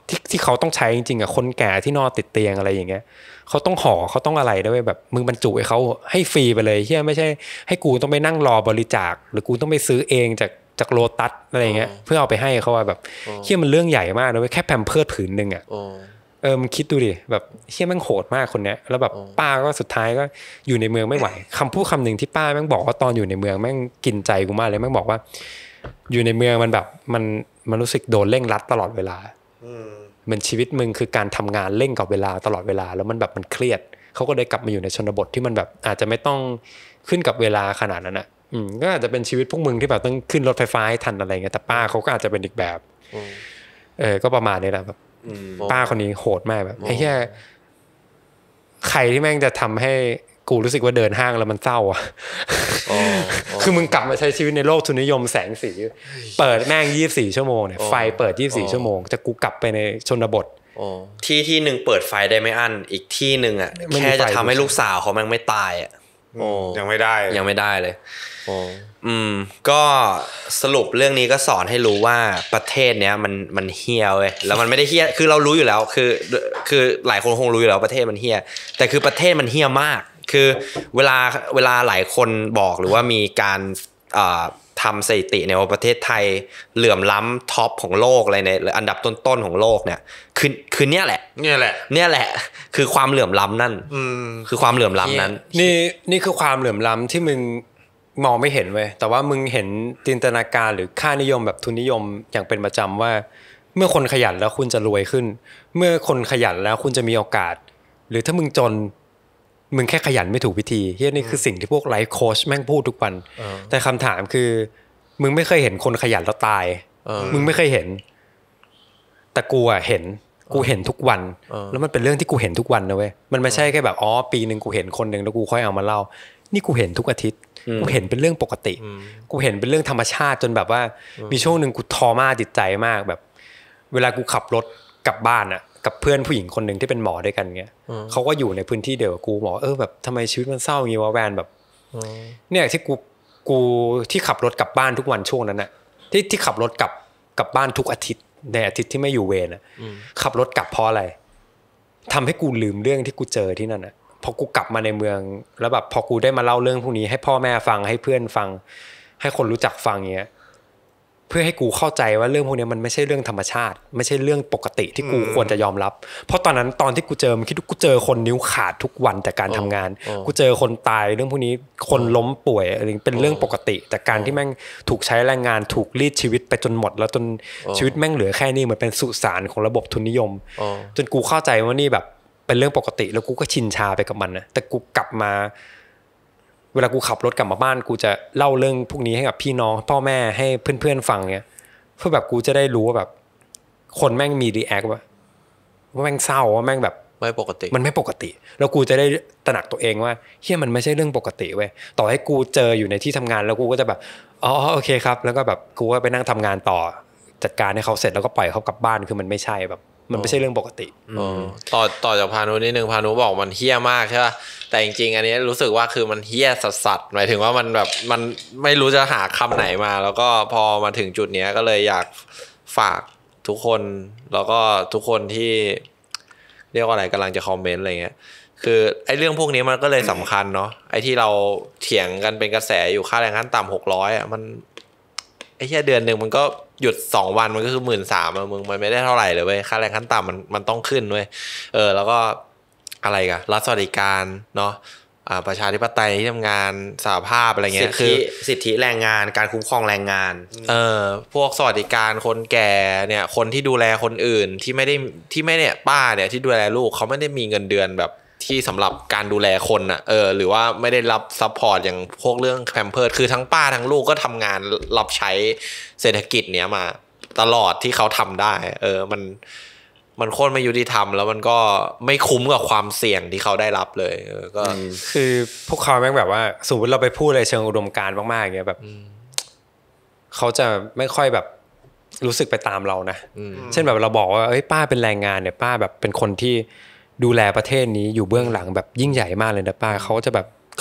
Speaker 2: ที่เขาต้องใช้จริงๆคนแก่ที่นอนติดเตียงอะไรอย่างเงี้ยเขาต้องห่อเขาต้องอะไรด้วยแบบมึงบรรจุให้เขาให้ฟรีไปเลยเหี้ยไม่ใช่ให้กูต้องไปนั่งรอบริจาคหรือกูต้องไปซื้อเองจากโลตัสอะไรอย่างเงี้ยเพื่อเอาไปให้เขาแบบเหี้ยมันเรื่องใหญ่มากนะเว้ยแค่แพมเพิร์สผืนนึงมึงคิดดูดิแบบเหี้ยแม่งโหดมากคนเนี้ยแล้วแบบป้าก็สุดท้ายก็อยู่ในเมืองไม่ไหวคำพูดคำนึงที่ป้าแม่งบอกว่าตอนอยู่ในเมืองแม่งกินใจกูมากเลยแม่งบอกว่าอยู่ในเมืองมันแบบมันรู้สึกโดนเร่งรัดตลอดเวลาเหมือนชีวิตมึงคือการทำงานเร่งกับเวลาตลอดเวลาแล้วมันแบบมันเครียดเขาก็เลยกลับมาอยู่ในชนบทที่มันแบบอาจจะไม่ต้องขึ้นกับเวลาขนาดนั้นอ่ะก็อาจจะเป็นชีวิตพวกมึงที่แบบต้องขึ้นรถไฟฟ้าให้ทันอะไรเงี้ยแต่ป้าเขาก็อาจจะเป็นอีกแบบก็ประมาณนี้แหละแบบป้าคนนี้โหดมากแบบไอ้แค่ใครที่แม่งจะทำให้กูรู้สึกว่าเดินห้างแล้วมันเศร้าอ่ะคือมึงกลับมาใช้ชีวิตในโลกทุนนิยมแสงสีเปิดแม่ง24ชั่วโมงเนี่ยไฟเปิด24ชั่วโมงแต่กูกลับไปในชนบท
Speaker 1: ที่นึงเปิดไฟได้ไม่อั้นอีกที่นึงอ่ะแค่จะทำให้ลูกสาวเขาแม่งไม่ตายอ่ะ
Speaker 4: ยังไม่ได้
Speaker 1: เลยก็สรุปเรื่องนี้ก็สอนให้รู้ว่าประเทศเนี้ยมันเหี้ยเว้ยแล้วมันไม่ได้เหี้ยคือเรารู้อยู่แล้วคือหลายคนคงรู้อยู่แล้วประเทศมันเหี้ยแต่คือประเทศมันเหี้ยมากคือเวลาหลายคนบอกหรือว่ามีการทำสถิติในว่าประเทศไทยเหลื่อมล้ำท็อปของโลกอะไรในอันดับต้นๆของโลกเนี่ยคือเนี่ยแหละคือความเหลื่อมล้ำนั่นคือความเหลื่อมล้ำนั้น
Speaker 2: นี่คือความเหลื่อมล้ำที่มึงมองไม่เห็นเว้ยแต่ว่ามึงเห็นจินตนาการหรือค่านิยมแบบทุนนิยมอย่างเป็นประจำว่าเมื่อคนขยันแล้วคุณจะรวยขึ้นเมื่อคนขยันแล้วคุณจะมีโอกาสหรือถ้ามึงจนมึงแค่ขยันไม่ถูกวิธีเฮียนี่คือสิ่งที่พวกไลฟ์โค้ชแม่งพูดทุกวันแต่คำถามคือมึงไม่เคยเห็นคนขยันแล้วตายมึงไม่เคยเห็นแต่กูเห็นทุกวันแล้วมันเป็นเรื่องที่กูเห็นทุกวันนะเว้ยมันไม่ใช่แค่แบบปีนึงกูเห็นคนนึงแล้วกูค่อยเอามาเล่านี่กูเห็นทุกอาทิตย์กูเห็นเป็นเรื่องปกติกูเห็นเป็นเรื่องธรรมชาติจนแบบว่ามีช่วงนึงกูทอม่าจิตใจมากแบบเวลากูขับรถกลับบ้านอะกับเพื่อนผู้หญิงคนนึงที่เป็นหมอด้วยกันเงี้ยเขาก็อยู่ในพื้นที่เดียวกับกูบอกแบบทำไมชีวิตมันเศร้าอย่างงี้วะแวนแบบเนี่ยที่กูที่ขับรถกลับบ้านทุกวันช่วงนั้นน่ะที่ขับรถกลับบ้านทุกอาทิตย์ในอาทิตย์ที่ไม่อยู่เวรน่ะขับรถกลับเพราะอะไรทำให้กูลืมเรื่องที่กูเจอที่นั่นน่ะพอกูกลับมาในเมืองแล้วแบบพอกูได้มาเล่าเรื่องพวกนี้ให้พ่อแม่ฟังให้เพื่อนฟังให้คนรู้จักฟังเงี้ยเพื่อให้กูเข้าใจว่าเรื่องพวกนี้มันไม่ใช่เรื่องธรรมชาติไม่ใช่เรื่องปกติที่กูควรจะยอมรับเพราะตอนที่กูเจอมันคิดว่ากูเจอคนนิ้วขาดทุกวันแต่การทำงานกูเจอคนตายเรื่องพวกนี้คนล้มป่วยอะไรเป็นเรื่องปกติแต่การที่แม่งถูกใช้แรงงานถูกรีดชีวิตไปจนหมดแล้วจนชีวิตแม่งเหลือแค่นี้เหมือนเป็นสุสานของระบบทุนนิยมจนกูเข้าใจว่านี่แบบเป็นเรื่องปกติแล้วกูก็ชินชาไปกับมันนะแต่กูกลับมาเวลากูขับรถกลับมาบ้านกูจะเล่าเรื่องพวกนี้ให้กับพี่น้องพ่อแม่ให้เพื่อนๆฟังเงี้ยเพื่อแบบกูจะได้รู้ว่าแบบคนแม่งมีรีแอคว่าแม่งเศร้าว่าแม่งแบบ
Speaker 3: ไม่ปกติ
Speaker 2: มันไม่ปกติแล้วกูจะได้ตระหนักตัวเองว่าเฮียมันไม่ใช่เรื่องปกติเว้ยต่อให้กูเจออยู่ในที่ทำงานแล้วกูก็จะแบบโอเคครับแล้วก็แบบกูก็ไปนั่งทำงานต่อจัดการให้เขาเสร็จแล้วก็ปล่อยเขากลับบ้านคือมันไม่ใช่แบบมันไม่ใช่เรื่องปกติ
Speaker 3: ต่อจากพานุนิดนึงพานุบอกมันเฮี้ยมากใช่ป่ะแต่จริงๆอันนี้รู้สึกว่าคือมันเฮี้ยสัสๆหมายถึงว่ามันแบบมันไม่รู้จะหาคำไหนมาแล้วก็พอมาถึงจุดนี้ก็เลยอยากฝากทุกคนแล้วก็ทุกคนที่เรียกว่าอะไรกำลังจะคอมเมนต์อะไรเงี้ยคือไอ้เรื่องพวกนี้มันก็เลยสำคัญเนาะไอ้ที่เราเถียงกันเป็นกระแสอยู่ค่าแรงขั้นต่ำ600อ่ะมันไอ้แค่เดือนนึงมันก็หยุด2วันมันก็คือ 13,000 อ่ะมึงมันไม่ได้เท่าไหร่เลยเว้ยค่าแรงขั้นต่ำมันต้องขึ้นเว้ยแล้วก็อะไรกันรัฐสวัสดิการเนาะประชาธิปไตยที่ทำงานสหภาพอะไรเงี้ยคือ
Speaker 1: สิทธิแรงงานการคุ้มครองแรงงาน
Speaker 3: พวกสวัสดิการคนแก่เนี่ยคนที่ดูแลคนอื่นที่ไม่เนี่ยป้าเนี่ยที่ดูแลลูกเขาไม่ได้มีเงินเดือนแบบที่สำหรับการดูแลคนอ่ะหรือว่าไม่ได้รับซัพพอร์ตอย่างพวกเรื่องแพมเพิร์สคือทั้งป้าทั้งลูกก็ทำงานรับใช้เศรษฐกิจเนี้ยมาตลอดที่เขาทำได้มันโคตรไม่ยุติธรรมแล้วมันก็ไม่คุ้มกับความเสี่ยงที่เขาได้รับเลยก็
Speaker 2: คือพวกเขาแม่งแบบว่าสมมติเราไปพูดอะไรเชิงอุดมการณ์มากๆอย่างเงี้ยแบบเขาจะไม่ค่อยแบบรู้สึกไปตามเรานะเช่นแบบเราบอกว่าป้าเป็นแรงงานเนี่ยป้าแบบเป็นคนที่ดูแลประเทศนี้อยู่เบื้องหลังแบบยิ่งใหญ่มากเลยนะป้าเขาจะแบบ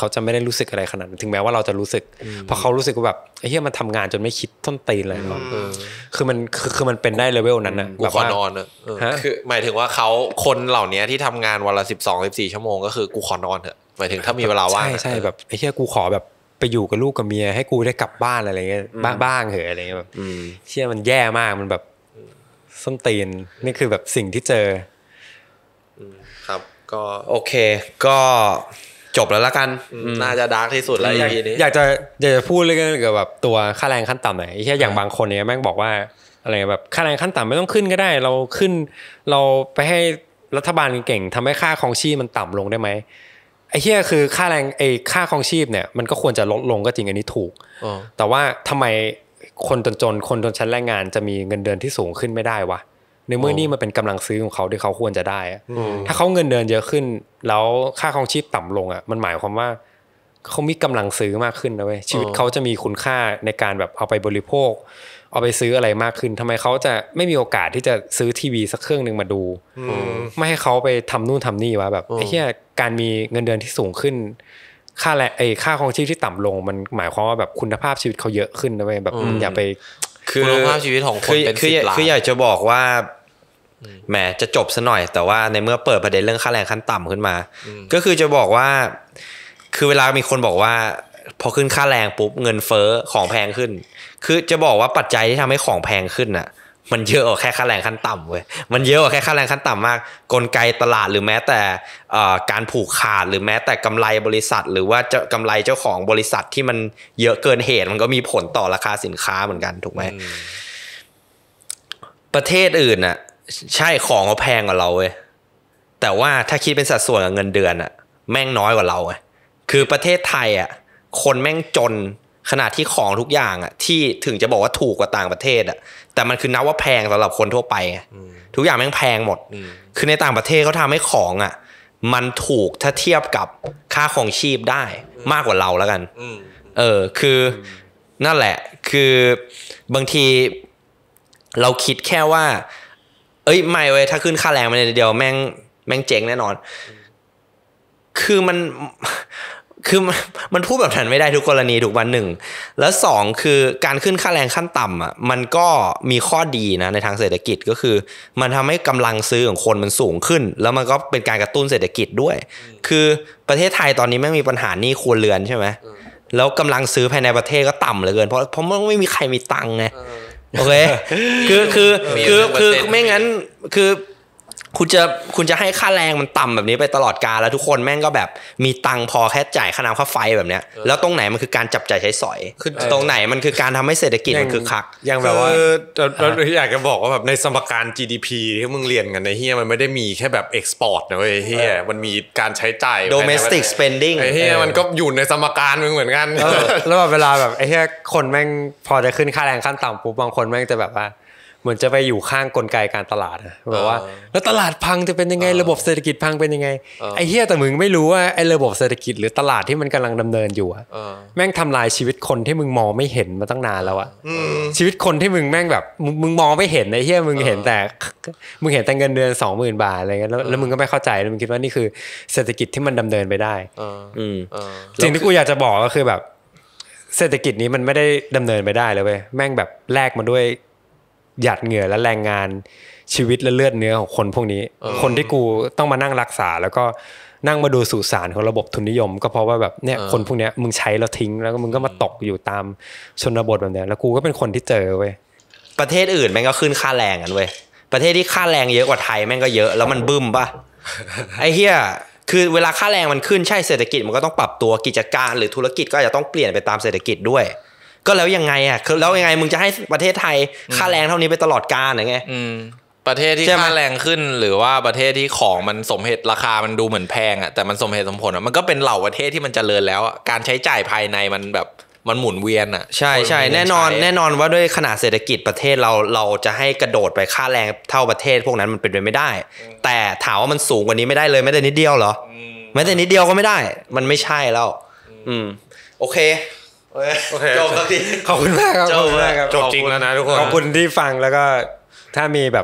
Speaker 2: เขาจะไม่ได้รู้สึกอะไรขนาดนั้นถึงแม้ว่าเราจะรู้สึกเพราะเขารู้สึกว่าแบบไอ้เหี้ยมันทำงานจนไม่คิดต้นตีนเลยเนาะคือมันเป็นได้เลเวลนั้นนะ
Speaker 3: แบบว่านอนคือหมายถึงว่าเขาคนเหล่านี้ที่ทำงานวันละ12-14 ชั่วโมงก็คือกูขอนอนเถอะหมายถึงถ้ามีเวลาว่าง
Speaker 2: ใช่แบบไอ้เหี้ยกูขอแบบไปอยู่กับลูกกับเมียให้กูได้กลับบ้านอะไรเงี้ยบ้างเหอะอะไรเงี้ยแบบเชี่ยมันแย่มากมันแบบส้นตีนนี่คือแบบสิ่งที่เจอ
Speaker 3: ครับก็
Speaker 1: โอเคก็จบแล้วละกัน
Speaker 3: น่าจะดาร์กที่สุดแล้ว EP นี้
Speaker 2: อยากจะพูดเรื่องเกี่ยวกับแบบตัวค่าแรงขั้นต่ำหน่อยไอ้เหี้ยอย่างบางคนเนี่ยแม่งบอกว่าอะไรแบบค่าแรงขั้นต่ำไม่ต้องขึ้นก็ได้เราขึ้นเราไปให้รัฐบาลเก่งทำให้ค่าครองชีพมันต่ำลงได้ไหมไอ้เหี้ยคือค่าแรงค่าครองชีพเนี่ยมันก็ควรจะลดลงก็จริงอันนี้ถูกแต่ว่าทำไมคนจนคนชนชั้นแรงงานจะมีเงินเดือนที่สูงขึ้นไม่ได้วะในเมื่อนี่มันเป็นกำลังซื้อของเขาที่เขาควรจะได้ถ้าเขาเงินเดือนเยอะขึ้นแล้วค่าครองชีพต่ำลงอ่ะมันหมายความว่าเขามีกำลังซื้อมากขึ้นนะเว้ยชีวิตเขาจะมีคุณค่าในการแบบเอาไปบริโภคเอาไปซื้ออะไรมากขึ้นทำไมเขาจะไม่มีโอกาสที่จะซื้อทีวีสักเครื่องนึงมาดูไม่ให้เขาไปทำนู่นทำนี่วะแบบไอ้เหี้ยการมีเงินเดือนที่สูงขึ้นค่าค่าครองชีพที่ต่ำลงมันหมายความว่าแบบคุณภาพชีวิตเขาเยอะขึ้นนะเว้ยแบบอย่าไป
Speaker 3: คุณภาพชีวิตของคนเป็น10 ล้าน
Speaker 1: คืออยากจะบอกว่าแหมจะจบซะหน่อยแต่ว่าในเมื่อเปิดประเด็นเรื่องค่าแรงขั้นต่ำขึ้นมาก็คือจะบอกว่าคือเวลามีคนบอกว่าพอขึ้นค่าแรงปุ๊บเงินเฟ้อของแพงขึ้นคือจะบอกว่าปัจจัยที่ทำให้ของแพงขึ้นน่ะมันเยอะกว่าแค่ค่าแรงขั้นต่ำเว้ยมันเยอะกว่าแค่ค่าแรงขั้นต่ำมากกลไกตลาดหรือแม้แต่การผูกขาดหรือแม้แต่กำไรบริษัทหรือว่าจะกำไรเจ้าของบริษัทที่มันเยอะเกินเหตุมันก็มีผลต่อราคาสินค้าเหมือนกันถูกไหมประเทศอื่นน่ะใช่ของเขาแพงกว่าเราเว้ยแต่ว่าถ้าคิดเป็นสัดส่วนกับเงินเดือนอ่ะแม่งน้อยกว่าเราไงคือประเทศไทยอ่ะคนแม่งจนขนาดที่ของทุกอย่างอ่ะที่ถึงจะบอกว่าถูกกว่าต่างประเทศอ่ะแต่มันคือนับว่าแพงสำหรับคนทั่วไปไงทุกอย่างแม่งแพงหมดคือในต่างประเทศเขาทำให้ของอ่ะมันถูกถ้าเทียบกับค่าครองชีพได้มากกว่าเราแล้วกันคือนั่นแหละคือบางทีเราคิดแค่ว่าไม่เว้ยถ้าขึ้นค่าแรงมาเดียวแม่งเจ๊งแน่นอนคือมันพูดแบบนั้นไม่ได้ทุกกรณีถูกวันหนึ่งแล้วสองคือการขึ้นค่าแรงขั้นต่ำอ่ะมันก็มีข้อดีนะในทางเศรษฐกิจก็คือมันทำให้กำลังซื้อของคนมันสูงขึ้นแล้วมันก็เป็นการกระตุ้นเศรษฐกิจด้วยคือประเทศไทยตอนนี้แม่งมีปัญหาหนี้ครัวเรือนใช่ไหมแล้วกำลังซื้อภายในประเทศก็ต่ำเหลือเกินเพราะมันไม่มีใครมีตังค์ไงโอเคคือไม่งั้นคือคุณจะให้ค่าแรงมันต่ำแบบนี้ไปตลอดกาลแล้วทุกคนแม่งก็แบบมีตังค์พอแค่จ่ายค่าน้ำค่าไฟแบบเนี้ยแล้วตรงไหนมันคือการจับจ่ายใช้สอยตรงไหนมันคือการทำให้เศรษฐกิจมันคือคัก
Speaker 4: อย่างแบบว่าเราอยากจะบอกว่าแบบในสมการ GDP ที่มึงเรียนกันในเฮียมันไม่ได้มีแค่แบบ export นะเว้ยเฮียมันมีการใช้จ่าย
Speaker 1: domestic spending
Speaker 4: ไอ้เฮียมันก็อยู่ในสมการมึงเหมือนกัน
Speaker 2: แล้วเวลาแบบไอ้เฮียคนแม่งพอจะขึ้นค่าแรงขั้นต่ำปุ๊บบางคนแม่งจะแบบว่าเหมือนจะไปอยู่ข้างกลไกการตลาดนะแบบว่าแล้วตลาดพังจะเป็นยังไงระบบเศรษฐกิจพังเป็นยังไงไอ้เหี้ยแต่มึงไม่รู้ว่าไอ้ระบบเศรษฐกิจหรือตลาดที่มันกำลังดำเนินอยู่อะแม่งทำลายชีวิตคนที่มึงมองไม่เห็นมาตั้งนานแล้วอะชีวิตคนที่มึงแม่งแบบมึงมองไม่เห็นไอ้เหี้ยมึงเห็นแต่เงินเดือน 20,000 บาทอะไรเงี้ยแล้วมึงก็ไม่เข้าใจแล้วมึงคิดว่านี่คือเศรษฐกิจที่มันดำเนินไปได้สิ่งที่กูอยากจะบอกก็คือแบบเศรษฐกิจนี้มันไม่ได้ดำเนินไปได้เลยเว้ยแม่งแบบแลกมาด้วยหยาดเหงื่อและแรงงานชีวิตและเลือดเนื้อของคนพวกนี้คนที่กูต้องมานั่งรักษาแล้วก็นั่งมาดูสุสานของระบบทุนนิยมก็เพราะว่าแบบเนี่ยคนพวกเนี้ยมึงใช้แล้วทิ้งแล้วมึงก็มาตกอยู่ตามชนบทแบบเนี้ยแล้วกูก็เป็นคนที่เจอเว้ย
Speaker 1: ประเทศอื่นแม่งก็ขึ้นค่าแรงกันเว้ยประเทศที่ค่าแรงเยอะกว่าไทยแม่งก็เยอะแล้วมันบึ้มป่ะ ไอ้เหี้ยคือเวลาค่าแรงมันขึ้นใช่เศรษฐกิจมันก็ต้องปรับตัวกิจการหรือธุรกิจก็อาจจะต้องเปลี่ยนไปตามเศรษฐกิจด้วยก็แล้วยังไงอ่ะคือแล้วยังไงมึงจะให้ประเทศไทยค่าแรงเท่านี้ไปตลอดกาลหรือไง
Speaker 3: ประเทศที่ค่าแรงขึ้นหรือว่าประเทศที่ของมันสมเหตุราคามันดูเหมือนแพงอ่ะแต่มันสมเหตุสมผลอ่ะมันก็เป็นเหล่าประเทศที่มันเจริญแล้วอ่ะการใช้จ่ายภายในมันแบบมันหมุนเวียนอ่ะ
Speaker 1: ใช่ๆแน่นอนว่าด้วยขนาดเศรษฐกิจประเทศเราจะให้กระโดดไปค่าแรงเท่าประเทศพวกนั้นมันเป็นไปไม่ได้แต่ถามว่ามันสูงกว่านี้ไม่ได้เลยไม่ได้นิดเดียวเหรอไม่ได้นิดเดียวก็ไม่ได้มันไม่ใช่แล้วโอเคจบสักที
Speaker 2: ขอบคุณมากครับ
Speaker 4: จบจริงแล้วนะทุกคน
Speaker 2: ขอบคุณที่ฟังแล้วก็ถ้ามีแบบ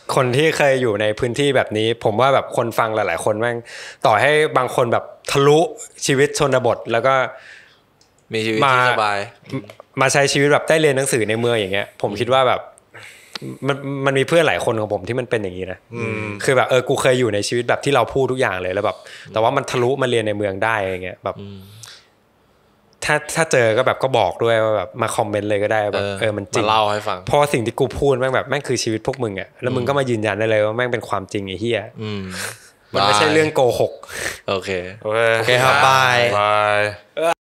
Speaker 2: คนที่เคยอยู่ในพื้นที่แบบนี้ผมว่าแบบคนฟังหลายๆคนแม่งต่อให้บางคนแบบทะลุชีวิตชนบทแล้วก็
Speaker 3: มีชีวิตที่สบาย
Speaker 2: มาใช้ชีวิตแบบได้เรียนหนังสือในเมืองอย่างเงี้ยผมคิดว่าแบบมันมีเพื่อนหลายคนของผมที่มันเป็นอย่างนี้นะคือแบบกูเคยอยู่ในชีวิตแบบที่เราพูดทุกอย่างเลยแล้วแบบแต่ว่ามันทะลุมาเรียนในเมืองได้อย่างเงี้ยแบบถ้าเจอก็แบบก็บอกด้วยว่าแบบมาคอมเมนต์เลยก็ได้แบบมันจริง
Speaker 3: มาเล่าให้ฟัง
Speaker 2: เพราะสิ่งที่กูพูดแม่งแบบแม่งคือชีวิตพวกมึงอ่ะแล้วมึงก็มายืนยันได้เลยว่าแม่งเป็นความจริงไอ้เหี้ยมันไม่ใช่เรื่องโกหก
Speaker 3: โอเค
Speaker 1: โอเคครับบาย